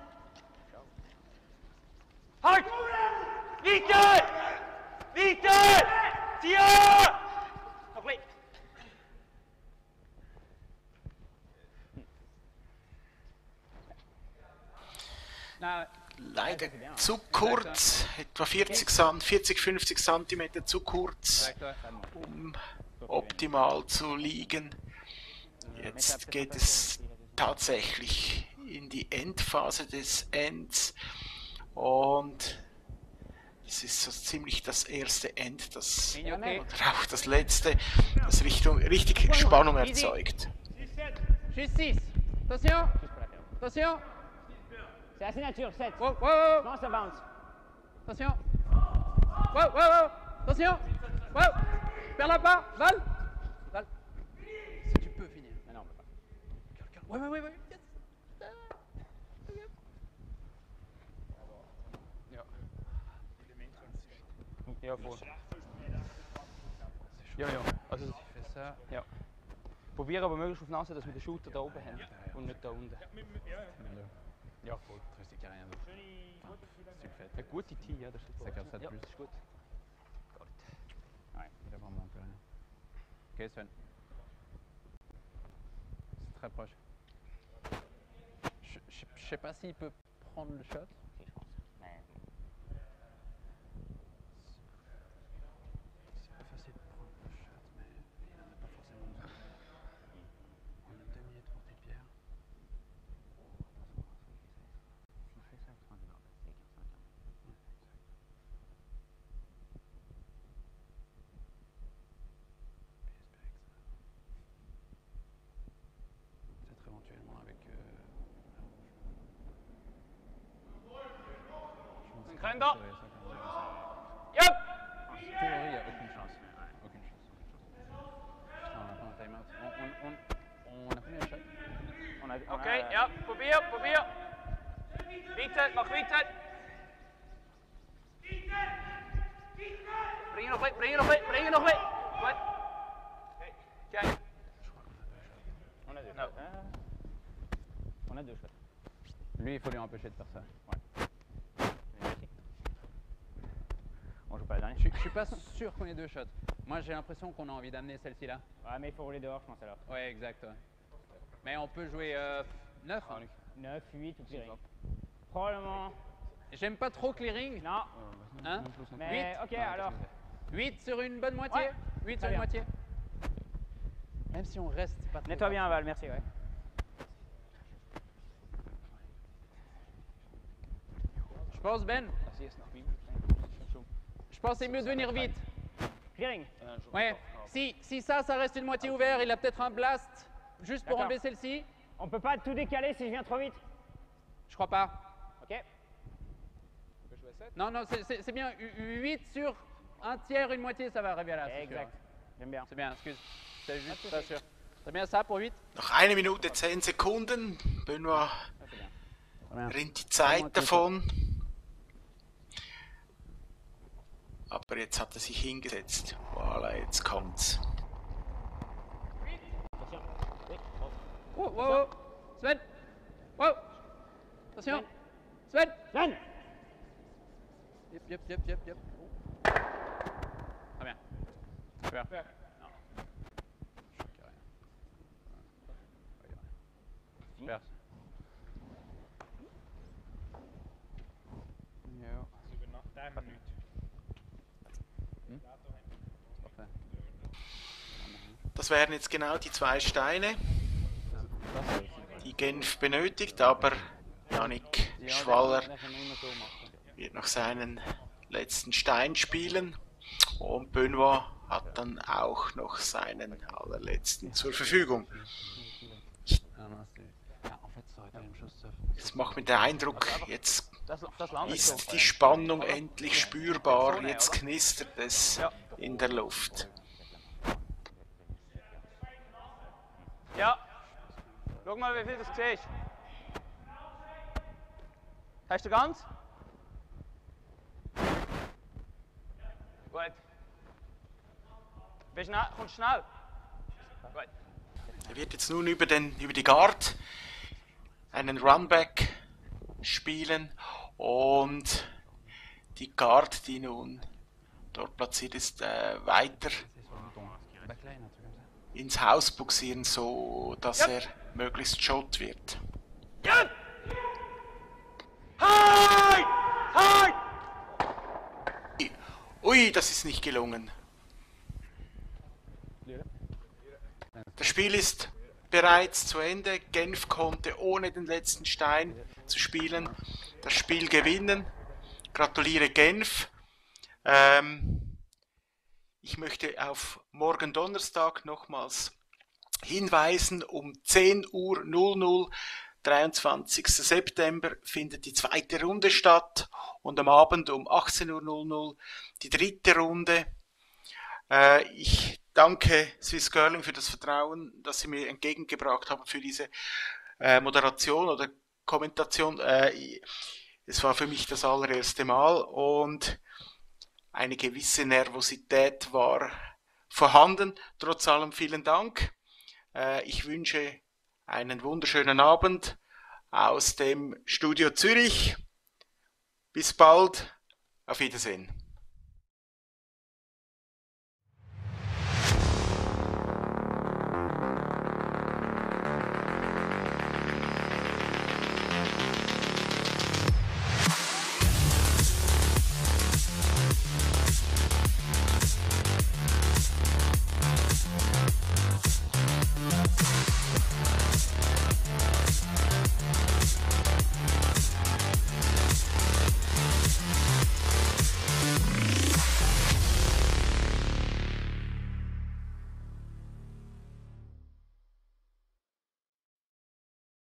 Halt! Weiter! Weiter! Tja! Noch ein bisschen. Na, Leider zu kurz, etwa 40-50 cm zu kurz, um optimal zu liegen. Jetzt geht es tatsächlich in die Endphase des Ends und es ist so ziemlich das erste End, das, oder auch das letzte, das richtig Spannung erzeugt. Juste 6. Attention! Attention! C'est la signature, 7. Wow, wow, wow! Comment ça bounce? Attention! Wow, wow, wow! Attention! Wow! Perds la part! Val! Val! Si tu peux finir. Mais non, on peut pas. Ouais, ouais, ouais, ouais! Yes. Ja, voll. Ja, ja. Also, Fais ça. ja. Probieren aber möglichst auf die Nase, dass wir den Shooter da oben haben und nicht da unten. Ja, voll. Le truc, c'est qu'il n'y a rien d'autre. Enfin, si tu le fais, Eine gute Tee, ja, das ist super. ça casse ça de Ja, plus. das ist gut. Ouais, il a vraiment plus rien. Ok, Sven. C'est très proche. Je sais pas s'il peut prendre le shot. Si, je pense. Mais C'est pas facile de prendre le shot, mais il n'en a pas forcément besoin. On a 2 minutes pour tes pierres. si je fais ça, je prends du nord. C'est 15-5. Peut-être éventuellement avec. Ein Kränder. Ja! Yep! En théorie, il n'y a aucune chance. Aucune chance. Putain, on a pas un time-out. On a combien de shots? Okay, ja, probier. Weiter, mach weiter. Bring ihn noch mit. Gut. Okay. On a deux. Non. On a deux shots. Lui, il faut lui empêcher de faire ça. On joue pas la dernière. Je suis pas sûr qu'on ait 2 shots. Moi, j'ai l'impression qu'on a envie d'amener celle-ci là. Ouais, mais il faut rouler dehors, je pense alors. Ouais, exact. Ouais. Mais on peut jouer 9. 9, 8 ou clearing. Probablement. J'aime pas trop clearing. Non. Hein? Mais ok, alors. 8 sur une bonne moitié. Ouais. 8 sur Très une bien. moitié. Même si on reste pas trop. Nettoie bien, Val, merci, ouais. Je pense, Ben. Je pense que c'est mieux de venir vite. Clearing. Ouais. Si ça reste une moitié ouvert, il a peut-être un blast juste pour D'accord. enlever celle-ci. On peut pas tout décaler si je viens trop vite. Je crois pas. Ok. Non, non, c'est bien. 8 sur un tiers, une moitié, ça va arriver à là. c'est Exact. sûr. J'aime bien. C'est bien, excuse. C'est juste pas sûr. C'est bien ça pour 8? Noch 1 Minute 10 Sekunden. Benoit Très bien. rennt die Zeit davon. Aber jetzt hat er sich hingesetzt. Voilà, jetzt kommt's. Attention. Oui. Oh, wow, wow. Sven. Wow. Attention. Sven. Sven. Yep. Très bien. Super. Non. Je crois qu'il y a rien. Ouais, il y a rien. Super. Das wären jetzt genau die 2 Steine, die Genf benötigt, aber Yannick Schwaller wird noch seinen letzten Stein spielen und Benoit hat dann auch noch seinen allerletzten zur Verfügung. Es macht mir den Eindruck, jetzt ist die Spannung endlich spürbar, jetzt knistert es in der Luft. Ja, schau mal, wie viel du siehst. Hast du ganz? Gut. Kommst schnell? Gut. Er wird jetzt nun über die Guard einen Runback spielen und die Guard, die nun dort platziert ist, weiter ins Haus buxieren, so dass er möglichst shot wird. Ja! Hi! Hi! Ui, das ist nicht gelungen. Das Spiel ist bereits zu Ende. Genf konnte ohne den letzten Stein zu spielen das Spiel gewinnen. Gratuliere Genf. Ich möchte auf morgen Donnerstag nochmals hinweisen. Um 10:00 Uhr, 23. September, findet die 2. Runde statt und am Abend um 18:00 Uhr die 3. Runde. Ich danke Swiss Curling für das Vertrauen, das sie mir entgegengebracht haben für diese Moderation oder Kommentation. Es war für mich das allererste Mal und eine gewisse Nervosität war vorhanden. Trotz allem vielen Dank. Ich wünsche einen wunderschönen Abend aus dem Studio Zürich. Bis bald. Auf Wiedersehen.